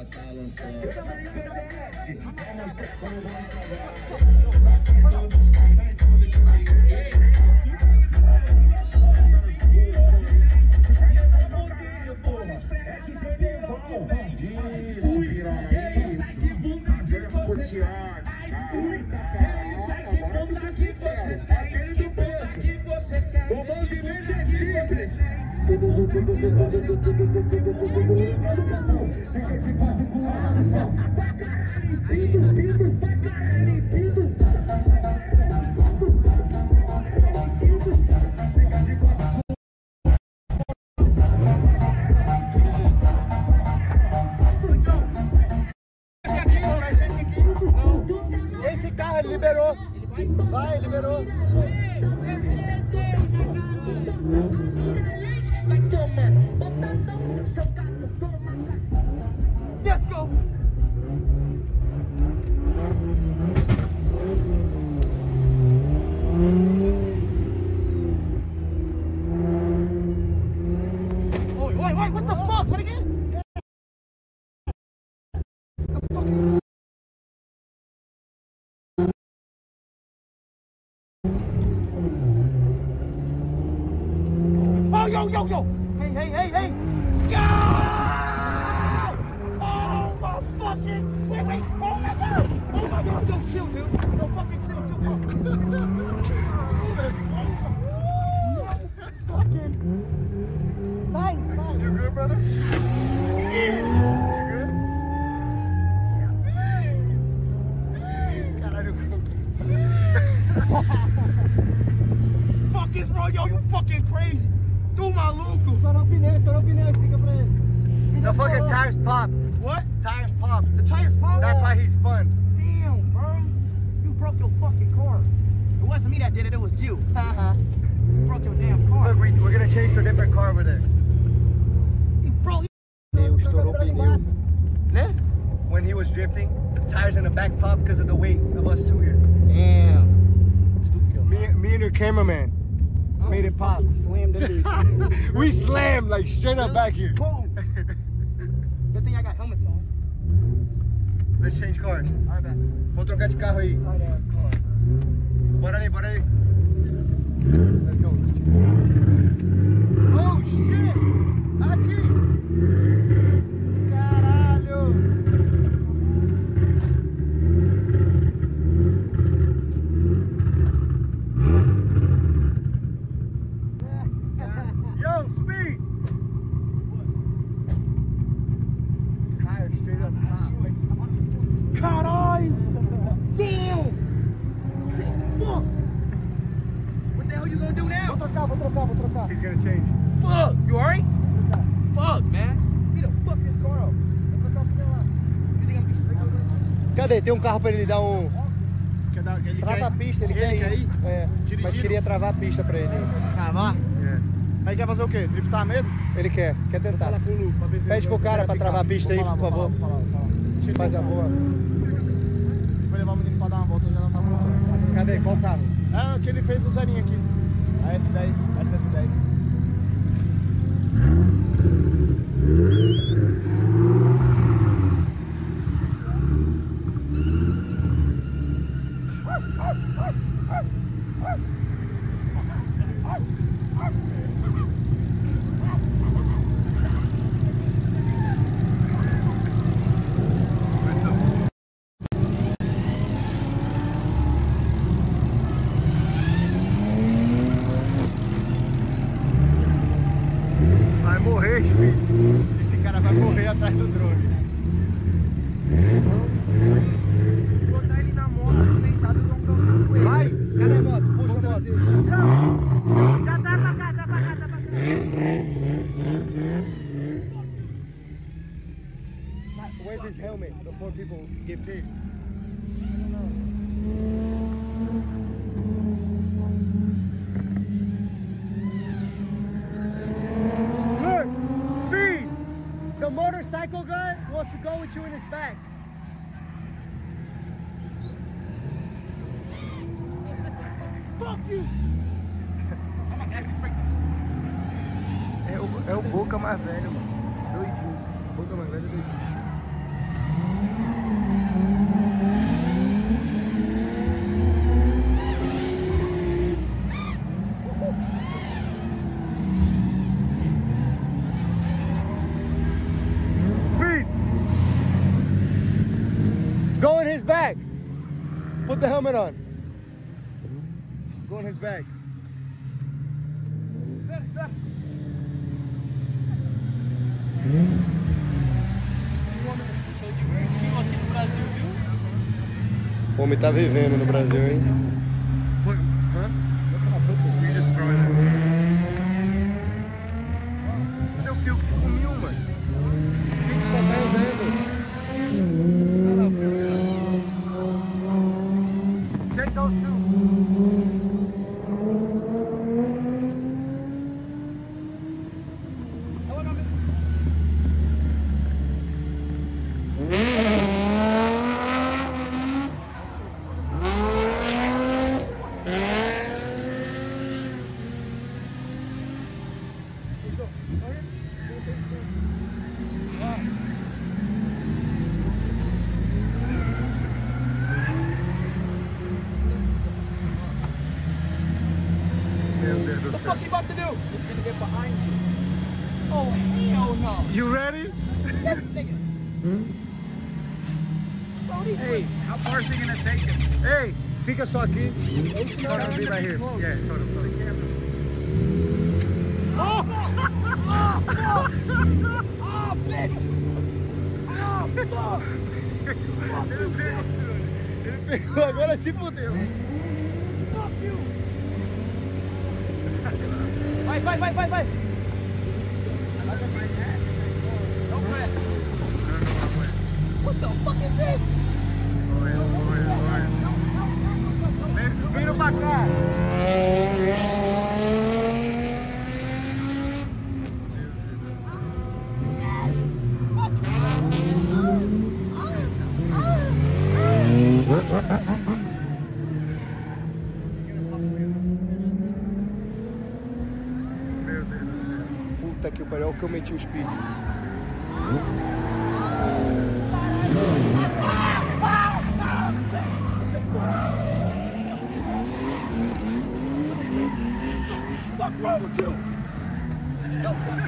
O movimento é simples. Esse aqui, não vai ser esse aqui. Não. Esse carro ele liberou. Vai, liberou. Let's go. Oi, oi, oi, what the fuck? What again? Oh, yo, yo, yo! Hey, hey, hey, hey! God! Oh, my fucking... Wait, wait! Oh, my God! Oh, my God! Yo, chill, dude! Yo, fucking chill, chill! Oh. Fucking... Thanks, thanks! You good, brother? Yeah. Caralho, Fuck this, bro! Yo, you fucking crazy! Tu maluco! estourou o pneu, estourou o pneu, explica pra ele. The fucking tires popped. What? Tires popped. The tires popped? That's why he spun. Damn, bro. You broke your fucking car. It wasn't me that did it, it was you. Uh-huh. You broke your damn car. Look, we, we're gonna change to a different car over there. You broke... Pneu, estourou o pneu. Né? When he was drifting, the tires in the back popped because of the weight of us two here. Damn. Stupid. Me, me and your cameraman made it pop. Slammed it. We slammed like straight up back here. Boom. Good thing I got helmets on. Let's change cars. All right, back. Vou trocar de carro aí. All right, car. Bora aí, bora aí. Let's go. Let's go. Oh shit! Aqui! Caralho! Yo, speed! Tire straight up top. Caralho! Damn! Fuck! What the hell you gonna do now? Vou trocar, vou trocar, vou trocar. He's gonna change. Fuck! You alright? Fuck, man. We done fuck this car up. You think I'm be straight over there? Cadê? Tem um carro pra ele dar um... Quer dar, ele Trava a pista, ele, ele quer, quer ir. ir? É, mas Dirigindo? queria travar a pista pra ele. Travar? É. Aí quer fazer o quê? Driftar mesmo? Ele quer, quer tentar. Fala com o Lu, pra ver se Pede pro cara pra travar a pista aí, por favor. Vou falar, vou falar. Faz a boa. Vou levar o menino pra dar uma volta, já não tá pronto. Cadê? Qual carro? É, que ele fez o zerinho aqui. A S dez, S S dez. Vai morrer, filho. Esse cara vai morrer atrás do drone. Se botar ele na moto, sentado, eles vão cansar com ele. Vai, cadê a moto? Puxa a moto. Já tá pra cá, tá pra cá, tá pra cá. Where's his before people get pissed. Look, Speed. The motorcycle guy wants to go with you in his back. Fuck you! É o, é o Boca mais velho, mano. Doidinho. Boca mais velho, doidinho. Speed! Go in his bag. Put the helmet on. Go in his bag. Show divertido aqui no Brasil, viu? O homem tá vivendo no Brasil, hein? Cadê o fio que sumiu, mano? O fio que só tá andando. Olha lá o fio. Check those two. What the fuck you about to do? He's gonna get behind you. Oh, hell no. You ready? Yes, nigga. Hey, how far is he gonna take him? Ei, fica só aqui. Tony, be right here. Yeah, Tony, Tony. Oh! Oh, oh, bitch! Oh, fuck! Ele pegou, agora se fudeu. Fuck you! Vai, vai, vai, vai, vai! What the fuck is this? Vira pra cá. Meu Deus do céu. Puta que pariu, olha o que eu meti o speed. What's wrong with you? No fucking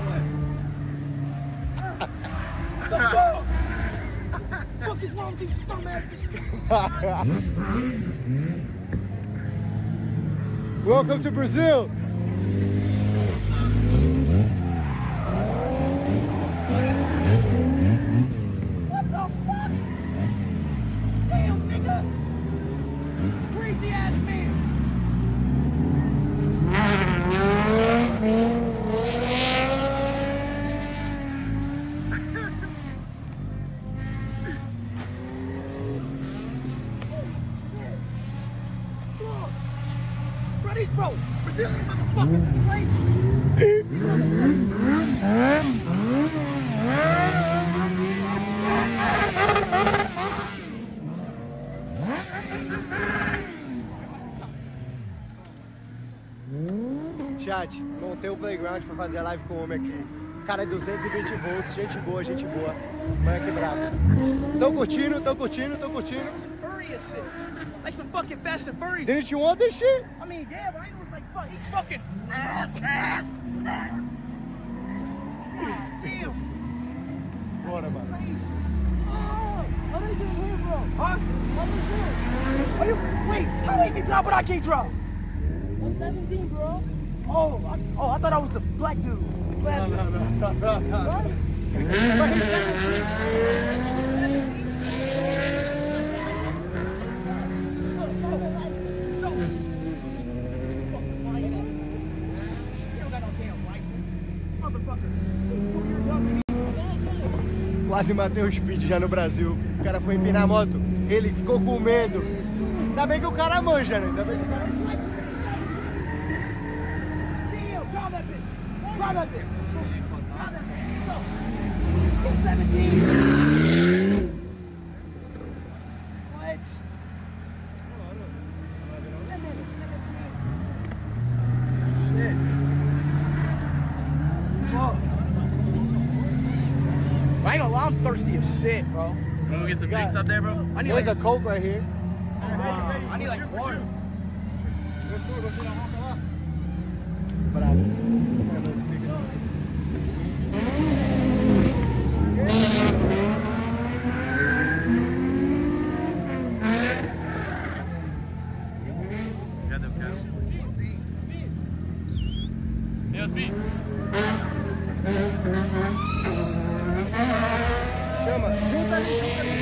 The fuck? What is wrong with you, dumbass? Welcome to Brazil. What the fuck? Damn, nigga! Crazy ass man! Brothers, bro! Brazilian motherfuckers, right? Chat, montei o playground pra fazer a live com o homem aqui. Cara, é duzentos e vinte volts, gente boa, gente boa. Moleque bravo. Tão curtindo, tão curtindo, tão curtindo. Furry as shit. Like some fucking Fast and Furious. Didn't you want this shit? I mean, yeah, but I know it's like, fuck, he's fucking. Damn. Bora, mano. Oh, how did you get here, bro? Huh? How did you do it? Are you, wait, how he can drop but I can't drop? one seventeen, bro. Oh, I, oh, I thought I was the black dude. The glasses. No, no, no, no, no. Right? quase matei o Speed já no Brasil. O cara foi empinar a moto, ele ficou com medo. Ainda bem que o cara manja, né? Ainda bem que o cara manja. What? I ain't gonna lie, I'm thirsty as shit, bro. Wanna go get some drinks up there, bro? I need There's like a Coke right here. I need like water. Bravo. Cadê o cara? Deus me. Chama, junta ali, junta ali.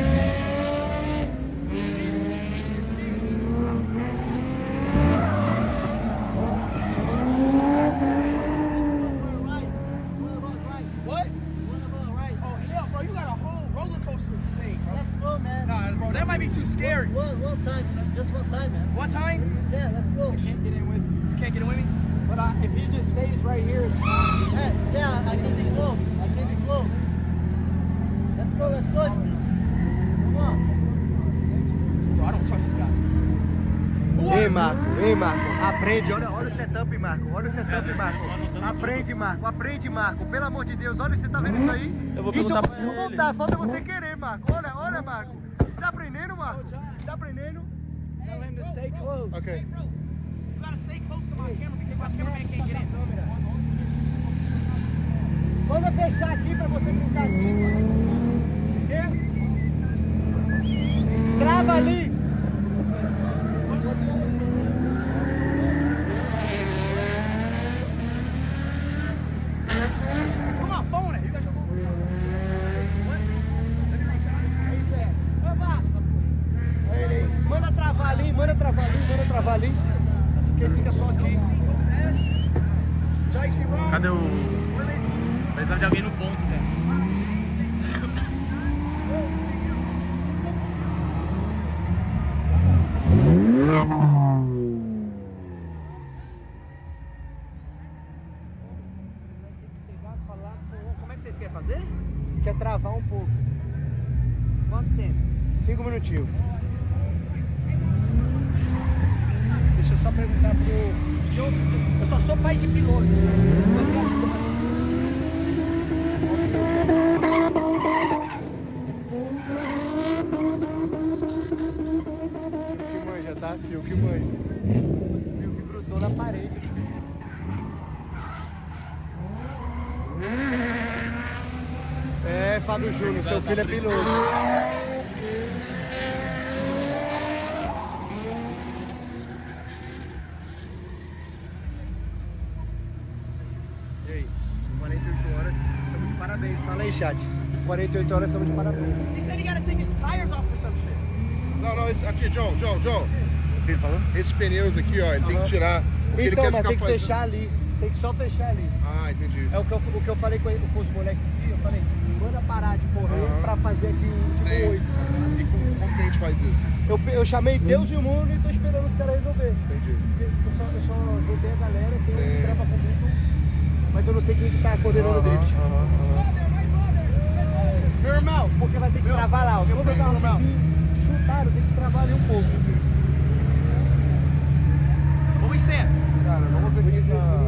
What? Oh hell, bro, you got a whole roller coaster thing, bro. Let's go, man. Nah, bro, that might be too scary. One, one time, just one time, man. One time? Yeah, let's go. I can't get in with you. You can't get in with me? But I, if he just stays right here, it's fine. Hey, yeah, I can be close. I can be close. Let's go, let's go. Come on. Bro, I don't trust this guy. Ei, Marco, ei, Marco, aprende, olha, olha o setup, Marco, olha o setup, Marco. Aprende, Marco, aprende, Marco, pelo amor de Deus, olha, você tá vendo isso aí? Eu vou Isso perguntar pra não ele. dá, falta você querer, Marco, olha, olha, Marco. Você tá aprendendo, Marco? Você tá aprendendo? Tell him to stay close. Ok. Hey, bro, you gotta stay close to my camera because my cameraman can't get in. Quando eu fechar aqui pra você brincar aqui, quê? Trava ali. Put my phone at. You got your phone? What? Let me reach out. Aí, Zé. Ô, Marco. Aí, ele aí. Manda travar ali, manda travar ali, manda travar ali. Porque ele fica só aqui. Cadê o... Precisamos de alguém no ponto, cara. Como é que vocês querem fazer? Quer travar um pouco. Quanto tempo? Cinco minutinhos. Deixa eu só perguntar pro... Eu, eu só sou pai de piloto. Que manja, tá? Fio que manja. Fio que grudou na parede. É, Fábio Júnior, seu filho é piloto. E aí? quarenta e oito horas, estamos de parabéns. Fala aí, chat. quarenta e oito horas, estamos de parabéns. He said he gotta take his tires off or some shit. Não, não, esse aqui, John, John, John. O que ele falou? Esses pneus aqui, ó, ele tem que tirar. Porque ele Então, quer mas ficar tem que fazendo- fechar ali. Tem que só fechar ali. Ah, entendi. É o que eu, o que eu falei com, com os moleques aqui. Eu falei, manda parar de correr Aham. pra fazer aqui o Sei. oito. E como, como que a gente faz isso? Eu, eu chamei Deus e o mundo e tô esperando os caras resolver. Entendi. Eu só, eu só juntei a galera, tem Sim. um trampa comigo, mas eu não sei quem que tá coordenando o Aham, drift. aham, aham. Meu irmão, porque vai ter que travar lá. Ó. Como eu tava chutaram, tem que travar ali um pouco. What we saying? Cara, vamos ver aqui pra...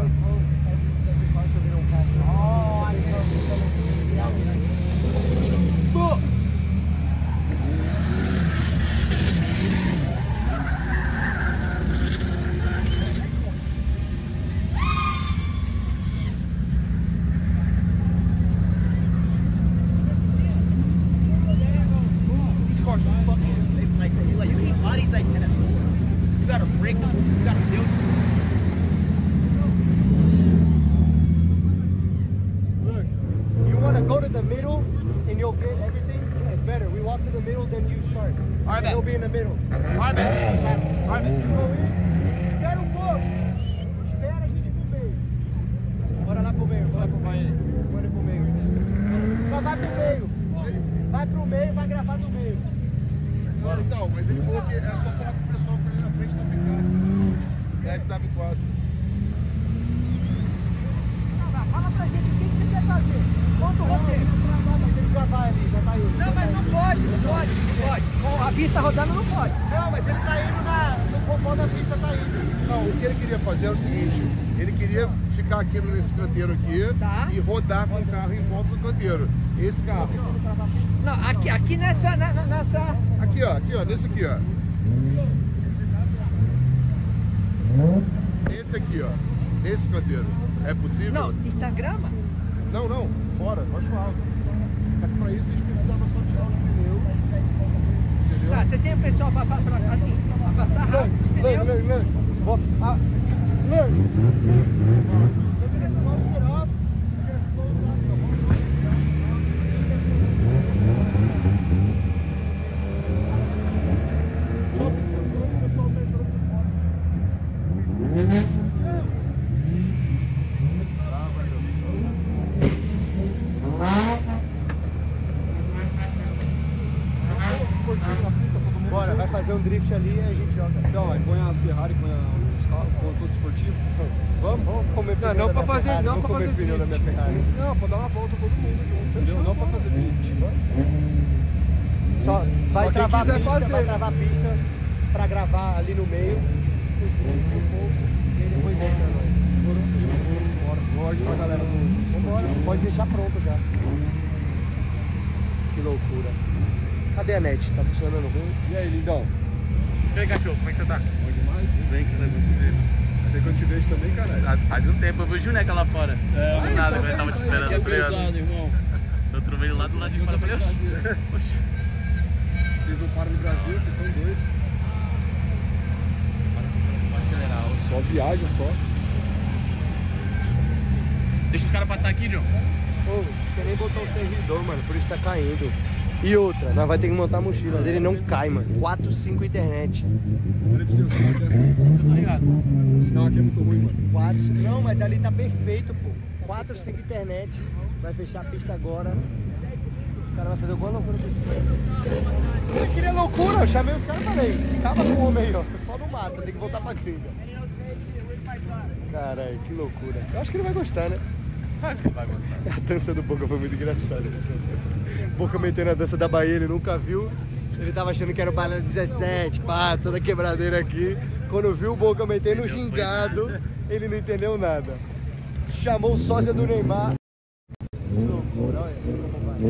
These cars are fucking they, like, they, like you can't buy these like tennis. You gotta break them. You gotta build them. Look, you want to go to the middle and you'll get everything? It's better. We walk to the middle, then you start. All right, And bet. you'll be in the middle. All right, man. All right, man. Espera um pouco. Espera a gente pro meio. Bora lá pro meio, bora pro meio. Bora pro meio. Só vai pro meio. Então, mas ele falou que é só falar com o pessoal que tá ali na frente da picape, da S W quatro. Fala pra gente o que, que você quer fazer. Conta o roteiro. Ele já vai ali, já tá indo. Não, mas não pode, não pode, não pode. Com a pista rodando não pode. Não, mas ele tá indo na, no conforme a pista tá indo. Não, o que ele queria fazer é o seguinte, ele queria ficar aqui nesse canteiro aqui tá. e rodar com o carro em volta do canteiro. Esse carro. Não, aqui, aqui nessa, na, nessa... Aqui, ó, aqui, ó, nesse aqui, ó. Esse aqui, ó. Nesse canteiro. É possível? Não, Instagrama? Não, não, fora, no asfalto. Só que pra isso a gente precisava só tirar os pneus. Entendeu? Tá, você tem o pessoal pra, pra, pra assim, afastar rápido os pneus? Não, não, não. Vou, ah, não. Bora, vai fazer um drift ali e a gente joga. Então, aí põe as Ferrari, põe os carros, põe todo esportivo. Vamos? Vamos comer Não, não pra fazer, Ferrari, não pra fazer pneu da minha drift. Ferrari. Não, pra dar uma volta todo mundo junto, entendeu? Não pra fazer drift. Só vai Só quem travar a quiser pista, fazer. vai travar a pista pra gravar ali no meio. Um pouco, e aí depois volta pra nós. Bora, pode pra galera do Vambora, pode deixar pronto já. Que loucura. Cadê a net? Tá funcionando ruim? E aí, lindão? E aí, cachorro, como é que você tá? Bom demais? Tudo bem, que eu te vejo. Até que eu te vejo também, caralho. Faz, faz um tempo, eu vi o Juneca lá fora. É, do nada, eu tava te esperando. Eu falei, pesado, irmão. eu trovei lá do lado de fora, eu falei, oxe. Oxe. Vocês não param no Brasil, vocês são doidos. Vou acelerar. Só viagem, só. Deixa os caras passar aqui, John. Ô, você nem botou o servidor, mano, por isso tá caindo. E outra, nós vai ter que montar a mochila dele, não cai, mano. quatro, cinco internet. Olha pra você, o sinal aqui é... Você tá ligado? O sinal aqui é muito ruim, mano. quatro, cinco... Não, mas ali tá perfeito, pô. quatro, cinco internet. Vai fechar a pista agora. O cara vai fazer alguma loucura com isso. Eu queria loucura, eu chamei os caras e falei, acaba com o homem aí, ó. Só não mata, tem que voltar pra gringa. Caralho, que loucura. Eu acho que ele vai gostar, né? Claro que ele vai gostar. A dança do Boca foi muito engraçada. Boca metendo a dança da Bahia, ele nunca viu. Ele tava achando que era o baile dezessete, pá, toda quebradeira aqui. Quando viu o Boca metendo o gingado, ele não entendeu nada. Chamou o sósia do Neymar. Que loucura, olha como vai.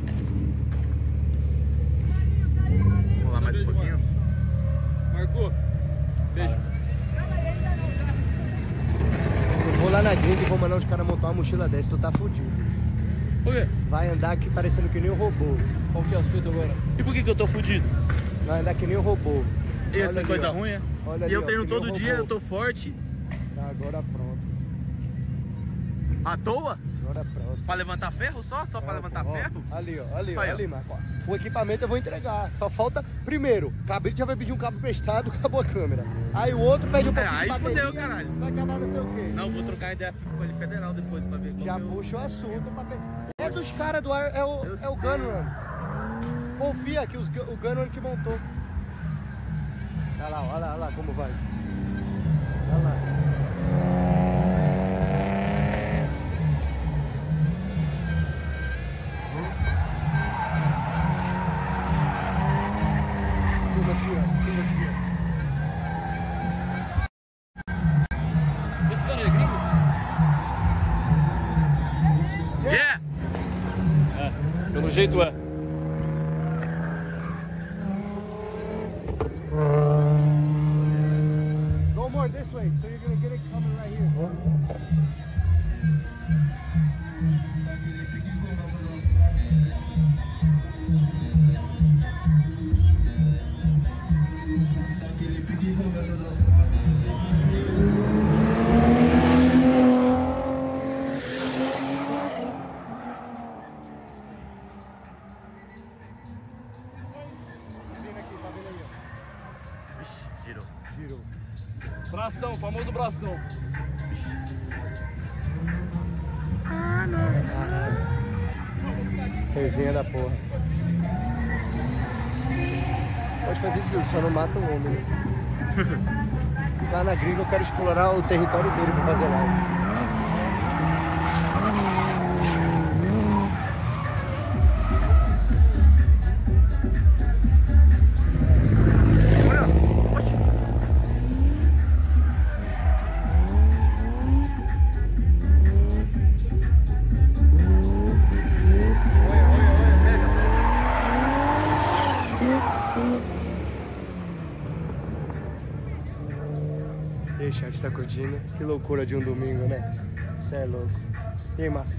Vamos lá mais um pouquinho. Marcou. Beijo. Eu vou lá na gringa e vou mandar os caras montar uma mochila dessa, tu tá fudido. Por quê? Vai andar aqui parecendo que nem um robô. Qual que é as fitas agora? E por que que eu tô fudido? Vai andar que nem um robô. E essa Olha ali, coisa ó. ruim, é? Olha E ali, eu ó, treino que nem todo um dia, robô. eu tô forte. Tá, agora pronto. À toa? Agora pronto. Pra levantar ferro só? Só pra levantar Ó, ferro? Ali, ó, ali, ó, Aí, ó. ali, Marco. Ó. O equipamento eu vou entregar. Só falta, primeiro, o Cabrito já vai pedir um cabo prestado, acabou a câmera. Aí o outro pede um É, pouquinho aí de bateria. fudeu, caralho. Vai acabar não sei o quê. Não, vou trocar ideia com ele federal depois pra ver qual Já que eu... puxa o assunto pra ver. É dos caras do ar, é o, Eu é o sei. Gunrun. Confia que os, gu- o Gunrun que montou. Olha lá, olha lá, olha lá como vai. Olha lá. Tudo aqui, ó. Tudo aqui, ó. Esse cara é gringo? Yeah! Pelo jeito é. Go more this way, so you're gonna get it coming right here. Vindo aqui, tá vendo aí, ó. Ixi, girou. Girou. Bração, famoso bração. Resenha da porra. Pode fazer de tudo, só não mata o homem, né? Lá na gringa eu quero explorar o território dele pra fazer live. E aí, chat, tá curtindo? Que loucura de um domingo, né? Cê é louco. E aí, Mar?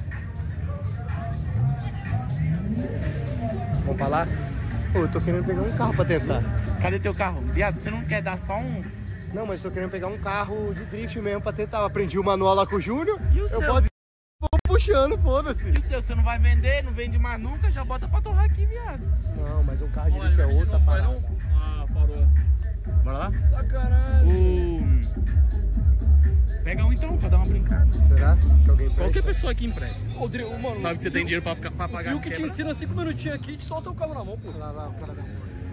Vamos pra lá? Pô, eu tô querendo pegar um carro pra tentar. Cadê teu carro? Viado, você não quer dar só um... Não, mas tô querendo pegar um carro de drift mesmo pra tentar. Eu aprendi o manual lá com o Júnior. E o eu seu? boto vou puxando, foda-se. E o seu? Você não vai vender, não vende mais nunca, já bota pra torrar aqui, viado. Não, mas um carro de drift é outra parada. Ah, parou. Bora lá? Sacanagem. O... Pega um então, pra dar uma brincada. Será? Que alguém presta? Qualquer pessoa aqui empresta. Ô, Dri, mano, sabe que você tem dinheiro pra, pra pagar o que te ensina cinco minutinhos aqui e te solta o carro na mão, pô. Lá, lá, o cara da...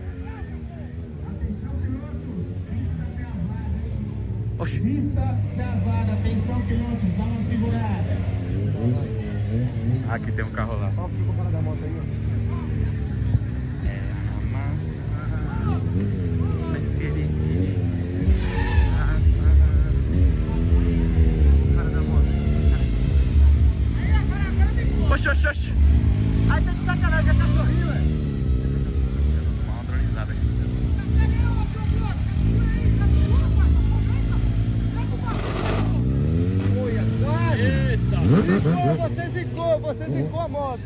Oxi. Pista travada, atenção pilotos, dá uma segurada. Aqui tem um carro lá. Ó, fica o cara da moto aí, ó. É a massa. Vai ser ele. Cara da moto. Oxi, oxi, oxi. Aí tá de sacanagem, é cachorrinho, velho. Uma dronizada aqui. Eita! Zicou, você zicou, você zicou a moto.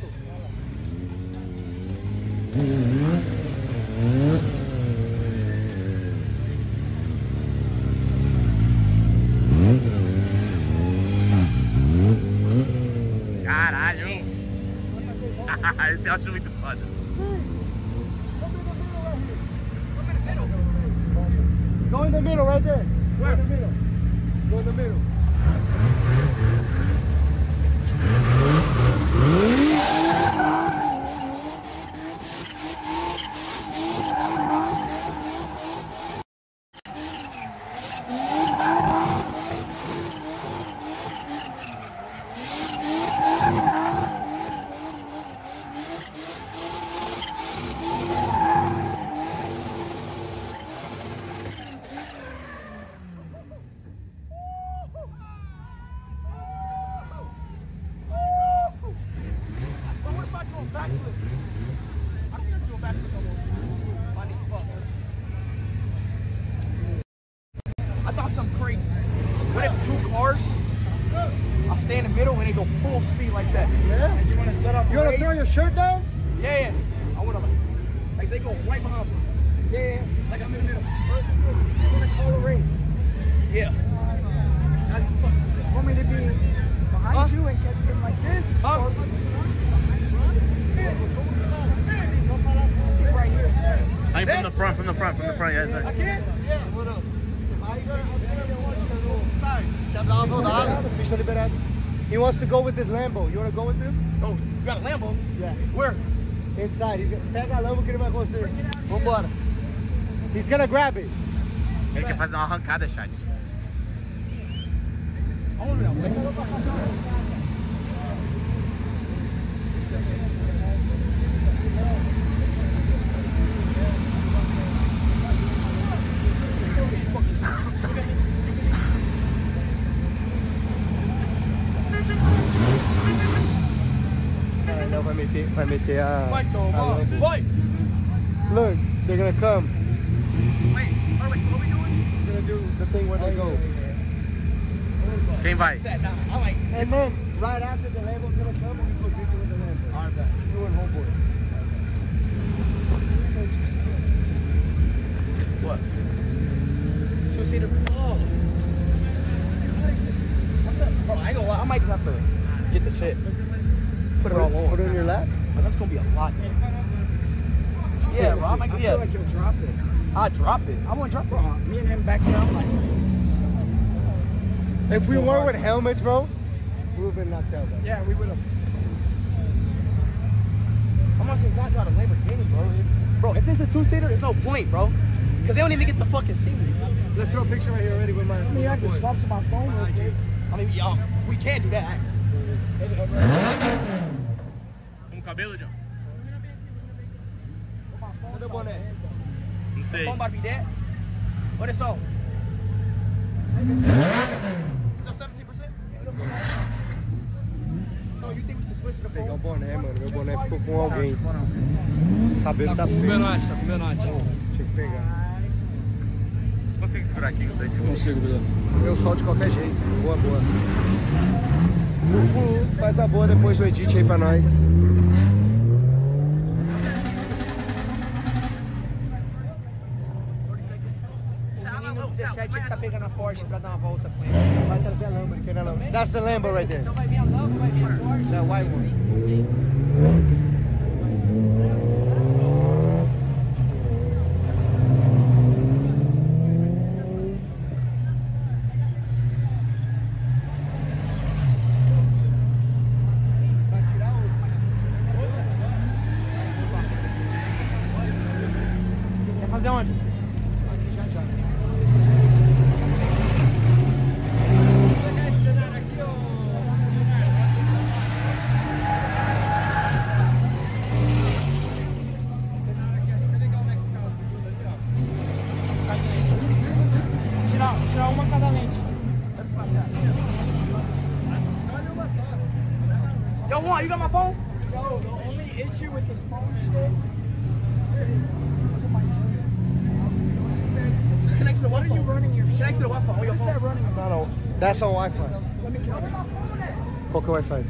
Caralho! Esse eu acho muito foda. Go in the middle, right there. Go in the middle. Go in the middle. I thought something crazy. What if two cars, I'll stay in the middle and they go full speed like that? Yeah? And you want to set up You a want to race? throw your shirt down? Yeah, yeah. I want to, like, like they go right behind me. Yeah, yeah. Like I'm in the middle. You want to call a race? Yeah. Now, you fuck- want me to be behind Huh? you and catch them like this? Huh? Or- Right here. Aí from the front, from the front, from the front, yes, I sir. can't? Yeah, what up? Quer dar umas rodadas? Pista liberada. He wants to go with his Lambo. You want to go with him? Oh, you got a Lambo? Yeah. Where? Inside. He's gonna- Pega a Lambo que ele vai com você. Vambora. He's gonna grab it. Ele quer fazer uma arrancada, chat. Onde não? Ah, não, vai meter, vai meter a... Vai a tomar. Lambo. Vai. Look, they're gonna come. Wait, wait, wait, what are we doing? They're gonna do the thing where they go. Quem vai? Sat down. I like. And then, right after the Lambo's gonna come, we go drinking with the Lambo. All right, bet. You and homeboy. What? Two seater. Oh. What's that? Bro, I ain't gonna lie. I might just have to get the chip. Put it all on. Put it in your lap? Oh, that's gonna be a lot. Yeah, bro. I might. I Yeah. feel like you'll drop it. I drop it. I want to drop it. Bro, me and him back there. I'm like. If we so weren't hard. with helmets, bro, we would've been knocked out. Bro. Yeah, we would have. I'm gonna say God drive a Lamborghini, bro. Bro, if it's a two-seater, there's no point, bro. Because they don't even get the fucking seat. Let's throw a picture right here already with my... I mean, I can swap to my phone real quick. I mean, y'all, we can't do that. Com cabelo, John? Cadê o boné? Não sei. Phone about to be dead? What is all? Still seventeen percent? So you think we should switch to the Vou pegar o phone? boné, mano. Meu boné ficou com alguém. O cabelo tá Com o feio. Benote, tá com o Benote. Tinha que pegar. Consegue segurar aqui dois segundos? Consigo, Bidão. Eu solto de qualquer jeito. Boa, boa. O Fu faz a boa depois do edit aí pra nós. O dezessete ele tá pegando a Porsche pra dar uma volta com ele. Vai trazer a Lambo, ele quer a Lambo. That's the Lambo right there. Então vai vir a Lambo, vai vir a Porsche. The white one. Vai tirar o... Quer fazer onde? Tirar, tirar uma cada lente. Yo, Juan, you got my phone? Yo, the only issue with this phone shit is look at my service. Connect to the What Wi-Fi. are you running your Connect to the Wi-Fi on your You said phone. running. Não, não. That's on Wi-Fi. Let me connect. Qual que é o Wi-Fi?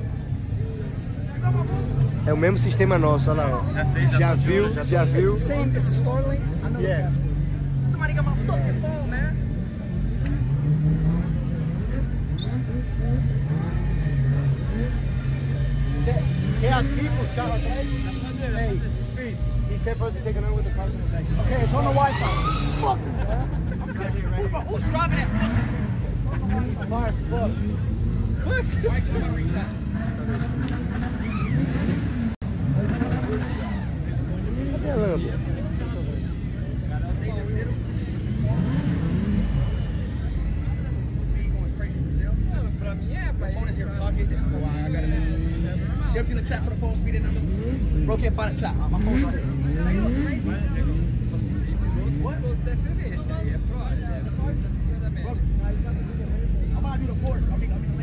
É o mesmo sistema nosso, olha lá. Já sei, já Já tô de viu, olho, já tô já de viu. It's the same. It's a Starlink. I know Yeah. that. Somebody got my fucking phone, man. É aqui pros carros atrás? Hey, Speed, he said for us to take another with the cars in the back. Okay, it's on the Wi-Fi. Fuck. Who- Who's driving that fucking It's far as fuck. Alright, so we gotta reach out. Cadê a Lambo? Pra mim é, my phone is here in pocket. This is why I gotta get up to the chat for the phone speed number. Bro can't find the chat. My phone's right here. I'm about to do the Porsche. I mean, I mean the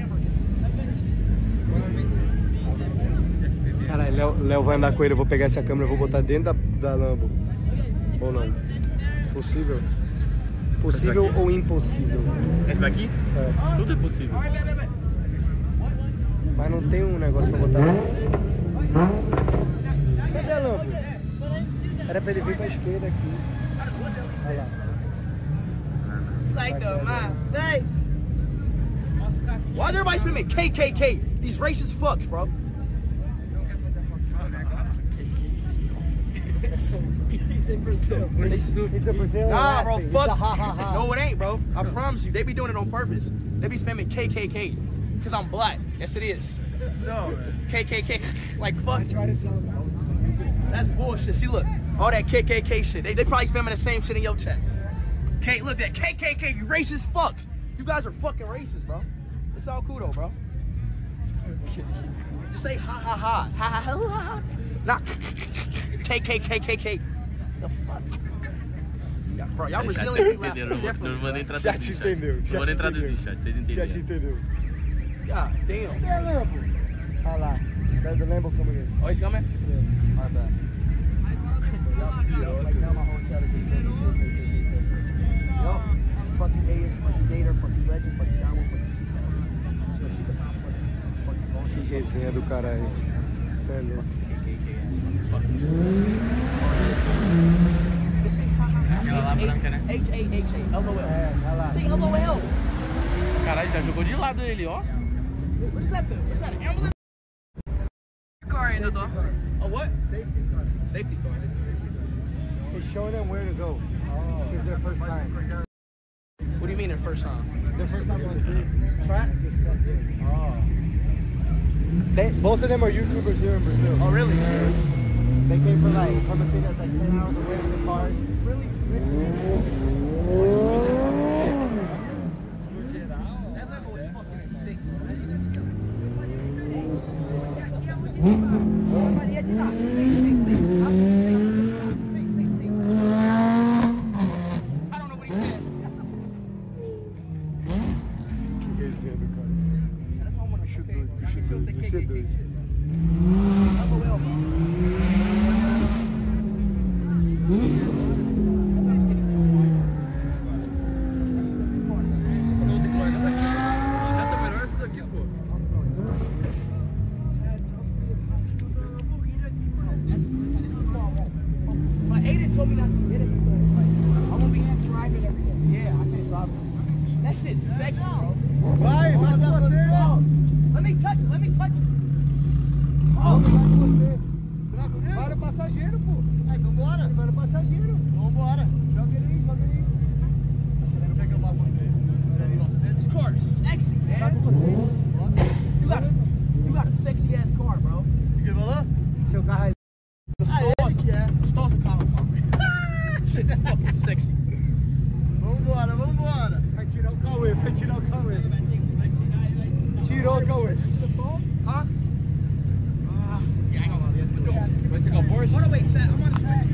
Lamborghini. Caralho, Léo, Léo vai andar com ele, eu vou pegar essa câmera e vou botar dentro da, da Lambo. Ou não? Possível? Possível ou impossível? Esse daqui? É. Tudo é possível. Mas não tem um negócio pra botar. Cadê a Lambo? Era pra ele vir pra esquerda aqui. Olha lá. Like the man. Hey. Why is everybody screaming K K K? These racist fucks, bro. He's in Brazil. He's a Brazilian. Nah, bro, laughing. fuck. It's a ha ha ha. No, it ain't, bro. I promise you. They be doing it on purpose. They be spamming K K K. Because I'm black. Yes, it is. No, K K K. Like, fuck. I try to tell him. That's bullshit. See, look. All that K K K shit. They, they probably spamming the same shit in your chat. K, look at that. K K K. You racist fucks. You guys are fucking racist, bro. It's all cool, though, bro. Just say ha ha ha. Ha ha ha ha ha. Not K K K K K. The fuck? Yeah, bro, y'all Já Brazilian vocês people rap entenderam, não vou- different. não vou nem traduzir. Já te chat. entendeu. Não Já vou te nem traduzir, entendeu. chat. Vocês Já te entenderam. entendeu. God damn. Cadê a Lambo? Olha lá. That's the Lambo coming in. Oh, he's coming? Yeah. Alright, bet. Like now my whole chat is just going Yup. Fucking Ayers, fucking Gator, fucking Legend, fucking Downward, fucking... Que resenha do caralho. Sério. Aquela lá branca, né? H A H A, L O L. É, olha lá. Say L O L. Caralho, já jogou de lado ele, ó. What is that? The, what is that? An ambulance? Car ainda, tô. A what? Safety car. Safety car. It's showing them where to go. It's their first time. What do you mean their first time? Their first time on this track. Oh. They, both of them are YouTubers here in Brazil. Oh, really? They came from like from a city that's like ten hours away with the cars. Really? That level was fucking six. Bicho doido. Told me not to get it because like, I won't be driving every day. Yeah, I can't drive it. That shit's sexy, bro. Vai, vai com você. Let me touch it, let me touch it. Oh, vai com você. Vai comigo? Vai no passageiro, pô. Ah, então bora. Vai no passageiro. Vambora. Joga ele aí, joga ele aí. Você lembra que eu faço um treino? This car is sexy, man. Vai com você. You got a, you got a sexy ass car, bro. O que ele falou? Seu carro é... Ah, ele que é. Stars carro, mano. Shit is fucking sexy. Vambora, vambora. Vai tirar o Cauê, vai tirar o Cauê. Tirou o Cauê. Huh? Uh, yeah, I ain't gonna lie. That's the joke. Let's go, Porsche. Hold on, wait, Chad. I'm on the switch.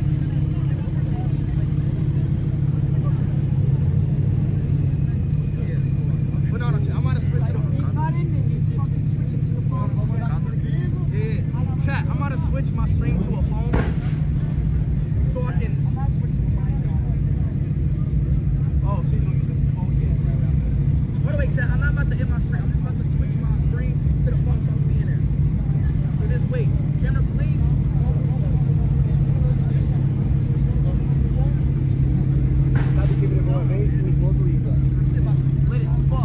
Yeah. But no, no, Chad. I'm on the switch to the phone. He's not in there. He's fucking switching to the phone. Yeah. Chad, I'm gonna switch my stream to a phone so I can. I'm not switching to mine. Oh, she's gonna use the phone. Yeah. Hold on, wait, Chad. I'm not about to hit my stream. I'm just about to switch my screen to the phone so I can be in there. So just wait. Camera, please. Sabe que ele uma vez no encontro Iva. Lit as fuck.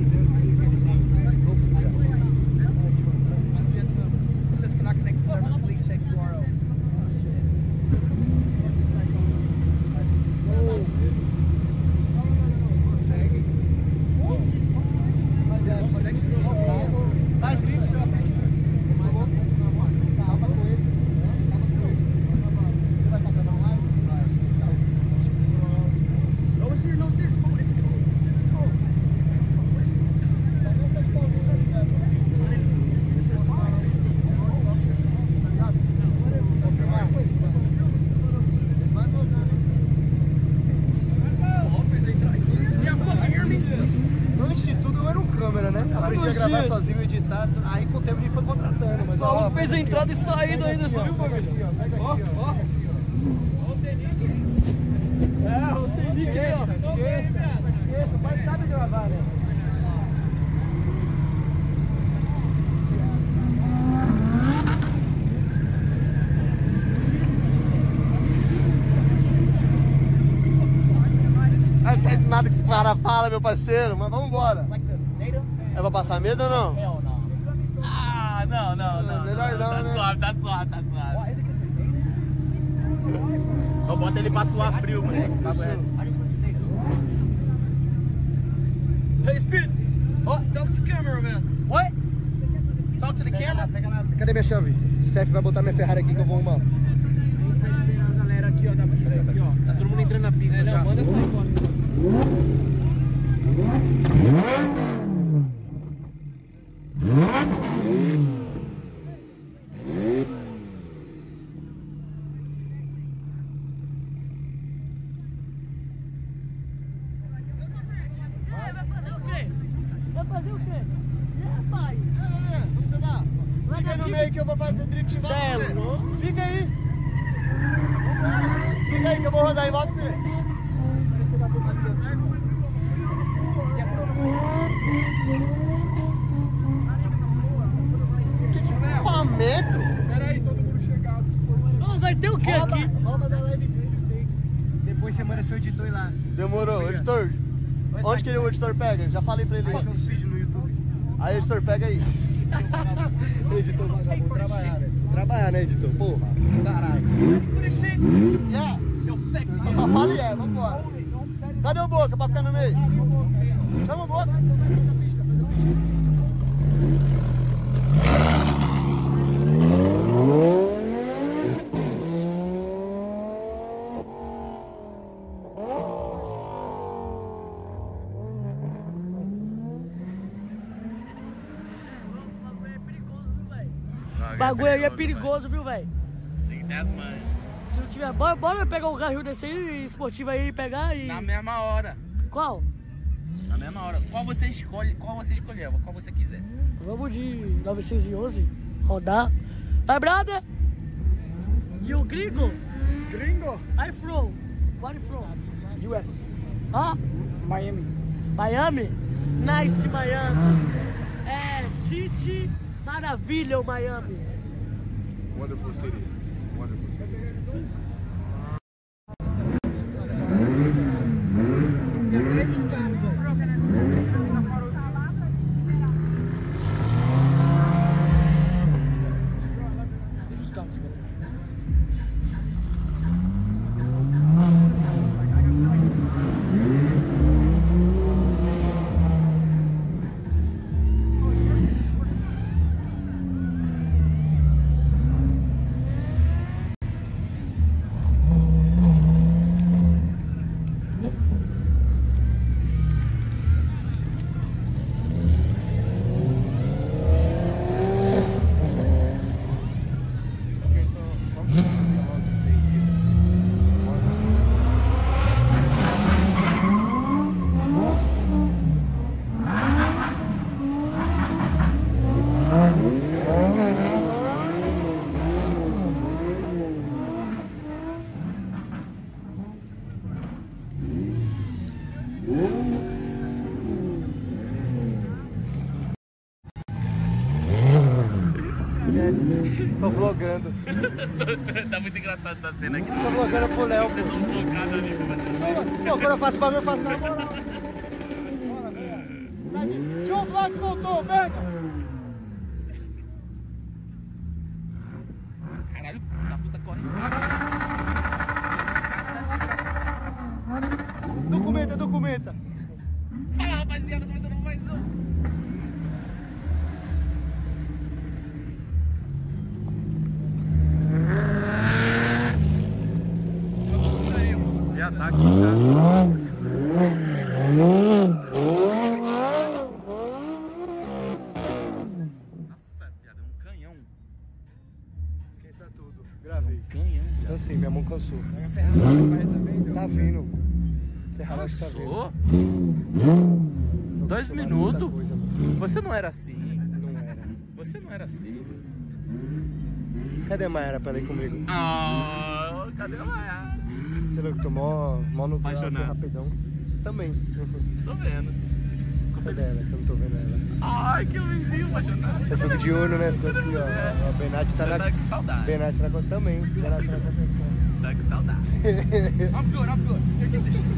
It says cannot connect to server. Please check U R L. Faz drift pela peste. Tava com ele. Você vai passar na live? Vai. No, it's here. No, it's there. It's cold. It's cold. Oh. What is it? This is fine. Yeah, fucking hear me? Antes de tudo eu era um câmera, né? Aprendi a gravar sozinho, editar. Aí com o tempo ele foi contratando. Mas Só não fez a entrada e saída ainda, você viu, família? Ó, ó. É, o Cenic aí, ó. Esqueça, esqueça. O pai sabe gravar, né? Não tem nada que esse cara fala, meu parceiro, mas vamos embora. É pra passar medo ou não? Ah, não, não, não. Melhor não, Tá né? suave, tá suave, tá suave. Eu boto ele pra suar frio, moleque. Tá vendo? Hey, Speed. Oh, talk to camera, man. What? Talk to the camera? Cadê minha chave? O Cef vai botar minha Ferrari aqui que eu vou arrumar. A galera aqui, ó, da pista aqui, ó. Tá todo mundo entrando na pista. É, não, manda sair fora. Vai fazer o quê? Vai fazer o quê? É, pai. Fica aí no meio que eu vou fazer drift em volta de você. Sério? Fica aí. Fica aí que eu vou rodar em volta de você. Que equipamento! Espera aí, todo mundo chegado. Não, vai ter o quê Rouba, aqui? rouba da live dele, tem. Depois você manda seu editor ir lá. Demorou. Editor, onde que o editor pega? Já falei pra ele. Deixa uns vídeos no YouTube. Aí, editor, pega aí. Editor, vamos trabalhar, velho. Trabalhar, né, editor? Porra, caralho. Yeah. Só só fala e é, vambora. Cadê o Boca pra ficar no meio? Chama o Boca. O bagulho aí é perigoso, viu, velho? Tem que ter as manhas. Se não tiver, bora, bora pegar um carrinho desse aí, esportivo aí, pegar e... Na mesma hora. Qual? Na mesma hora. Qual você escolhe? Qual você escolher? Qual você quiser. Vamos de novecentos e onze, rodar. Vai, brother! E o gringo? Gringo? I from? Where from? U S. Hã? Miami. Miami? Nice, Miami. É City Maravilha, o Miami. Wonderful city. Wonderful city. Tô vlogando. Tá muito engraçado essa cena aqui. Tô vlogando pro Léo, pô. Focado ali, pô, quando eu faço bagulho, eu faço na moral. Bora, velho. Tio Vlogs voltou, venga! Caralho, a puta corre. Documenta, documenta. Fala, rapaziada, começando mais um. Já tá aqui, tá? Nossa, viado, é um canhão. Esqueça tudo. Gravei. Canhão. Assim, minha mão cansou. Tá vindo. Ferrari tá Cansou? vindo. Dois minutos? Você não era assim. Não era. Você não era assim. Cadê a Mayara pra ir comigo? Ah, cadê a Mayara? Você viu que tô mó, mó no Apaixonado. rapidão. Também. Tô vendo. Cadê ela? Que eu não tô vendo ela. Ai, que homenzinho apaixonado. Eu fico de olho, né? Ficou aqui, ó. A Benatti tá Você na... tá com saudade. Benatti tá na... Também. Benatti tá na contenção. Tá com saudade. I'm good, I'm good. Here, get this shit.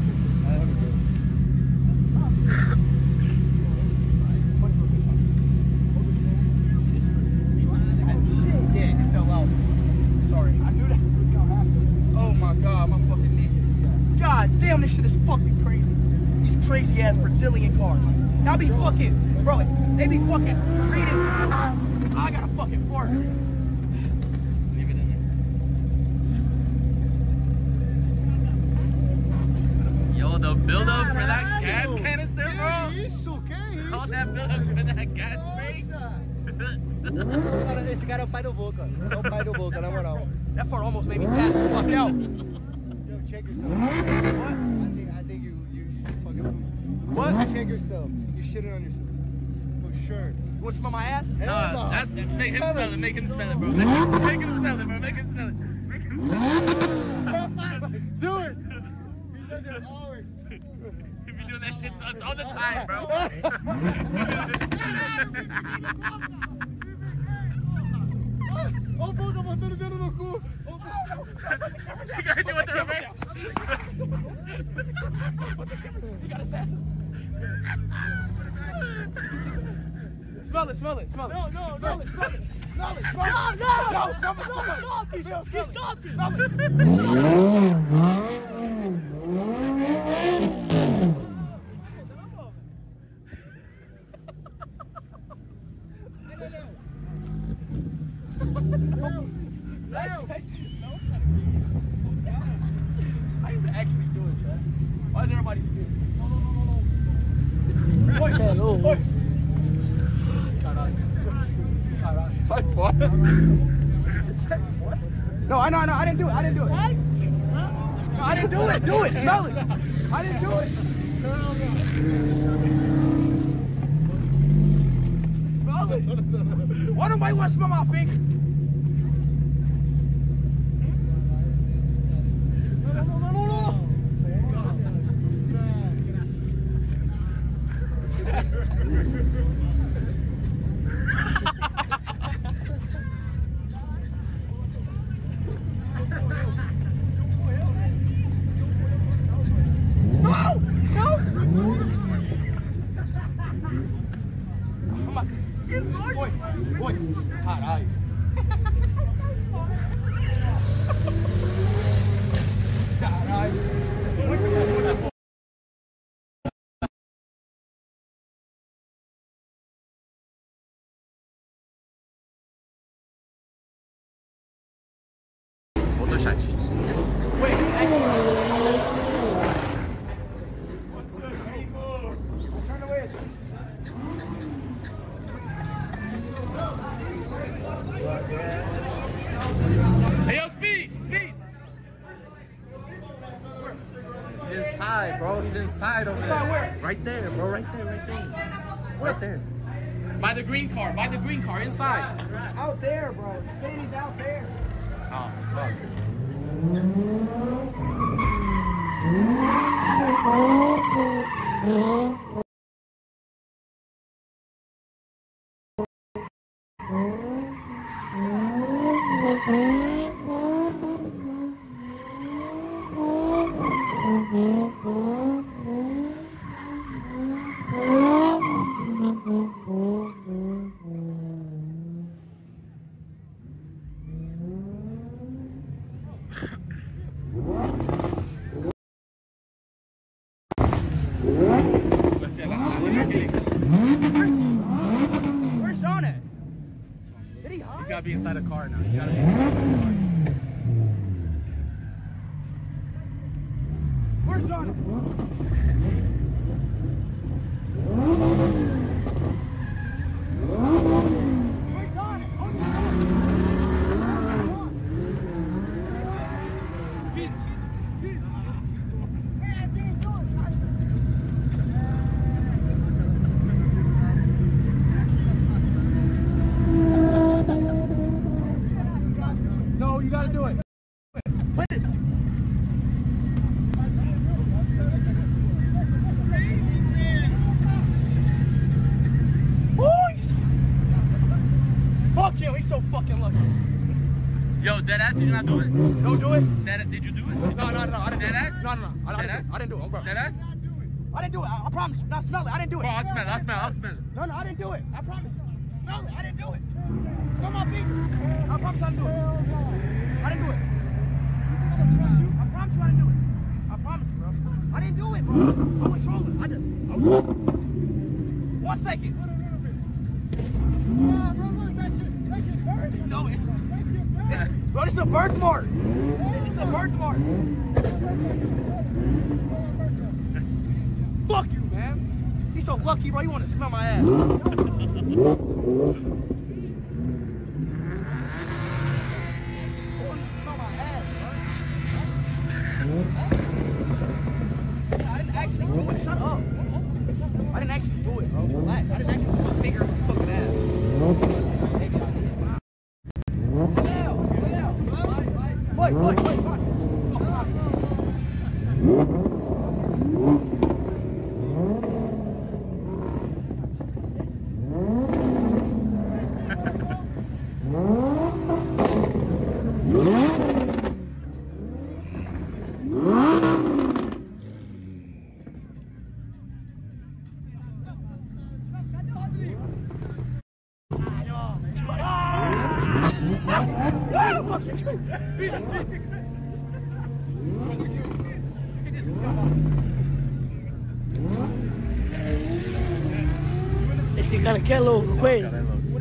Yeah, it fell out. Sorry. I knew that was gonna happen. Oh my god, my fucking knee. God damn, this shit is fucking crazy. These crazy ass Brazilian cars. Y'all be fucking, bro, they be fucking reading. I got a fucking fart. Leave it in there. Yo, the build up for that gas canister, bro. Que isso? Que isso? All that build up for that gas tank. Esse cara é o pai do Boca. É o pai do Boca, na moral. That fart almost made me pass the fuck out. Yo, check yourself. What? I think, I think you, you, you fucking pooped. What? Check yourself. You shitted on yourself. For sure. You want to smell my ass? Hell No, no. that's make him smell it. Make him smell it, bro. Make him, make him smell it, bro. Make him smell it. Make him smell it. Do it. He does it always. He be doing that shit to us all the time, bro. Ó o Boca botando o dedo no cu. You got you with the reverse. You got his back. Smell it, smell it, smell it. No, no, Smell no. it, smell it. Smell it, smell it. No, no, No, smell it, no, smell it. stop it. Smell it, You smell it. stop it. Smell it. I need to actually do it, Chad. Why is everybody scared? No, no, no, no, no. Você é louco. Caralho. Caralho. Sai fora. No, I know, I know. I didn't do it. I didn't do it. No, I didn't do it. Do it. Smell it. I didn't do it. Smell it. Why do nobody want to smell my finger? No, no, no, no, no. Caralho. Caralho. Outro chat. Wait, turn away as soon as Hey, yo, speed, speed. He's inside, bro. He's inside over there. Where? Right there, bro. Right there, right there. Right there. By the green car. By the green car. Inside. out there, bro. He's saying he's out there. Oh, fuck. Where's Sean at? Did he hide? He's gotta be inside a car now. He's gotta be inside a car. Where's Sean at? No, you gotta do it. Put it. Boys! Fuck him, he's so fucking lucky. Yo, dead ass, did you not do it? No, do it. Dead, did you do it? No, no, no, I didn't Dead do it. ass? No, no, no. I, I, Dead didn't, ass? I didn't do it, bro. Dead ass? I didn't do it. I, I promise. Now smell it. I didn't do it. Bro, I'll smell it. I'll smell it. I'll smell it. No, no, I didn't do it. I promise. Smell it. I didn't do it. Smell my finger. I promise I didn't do it. I didn't do it. I don't trust you. I promise you I didn't do it. I promise you, bro. I didn't do it, bro. I was trolling. I did. I was... One second. Nah, bro, look, that shit, that shit burning. No, it's, it's, bro, this is a birthmark. It's a birthmark. Fuck you, man. He's so lucky, bro. You want to smell my ass. I didn't actually do it. Shut up. I didn't actually do it, bro. Relax. I didn't actually put my finger in my fucking ass. Maybe I did. Wait, wait, wait, wait. Esse cara aqui é louco, conhece?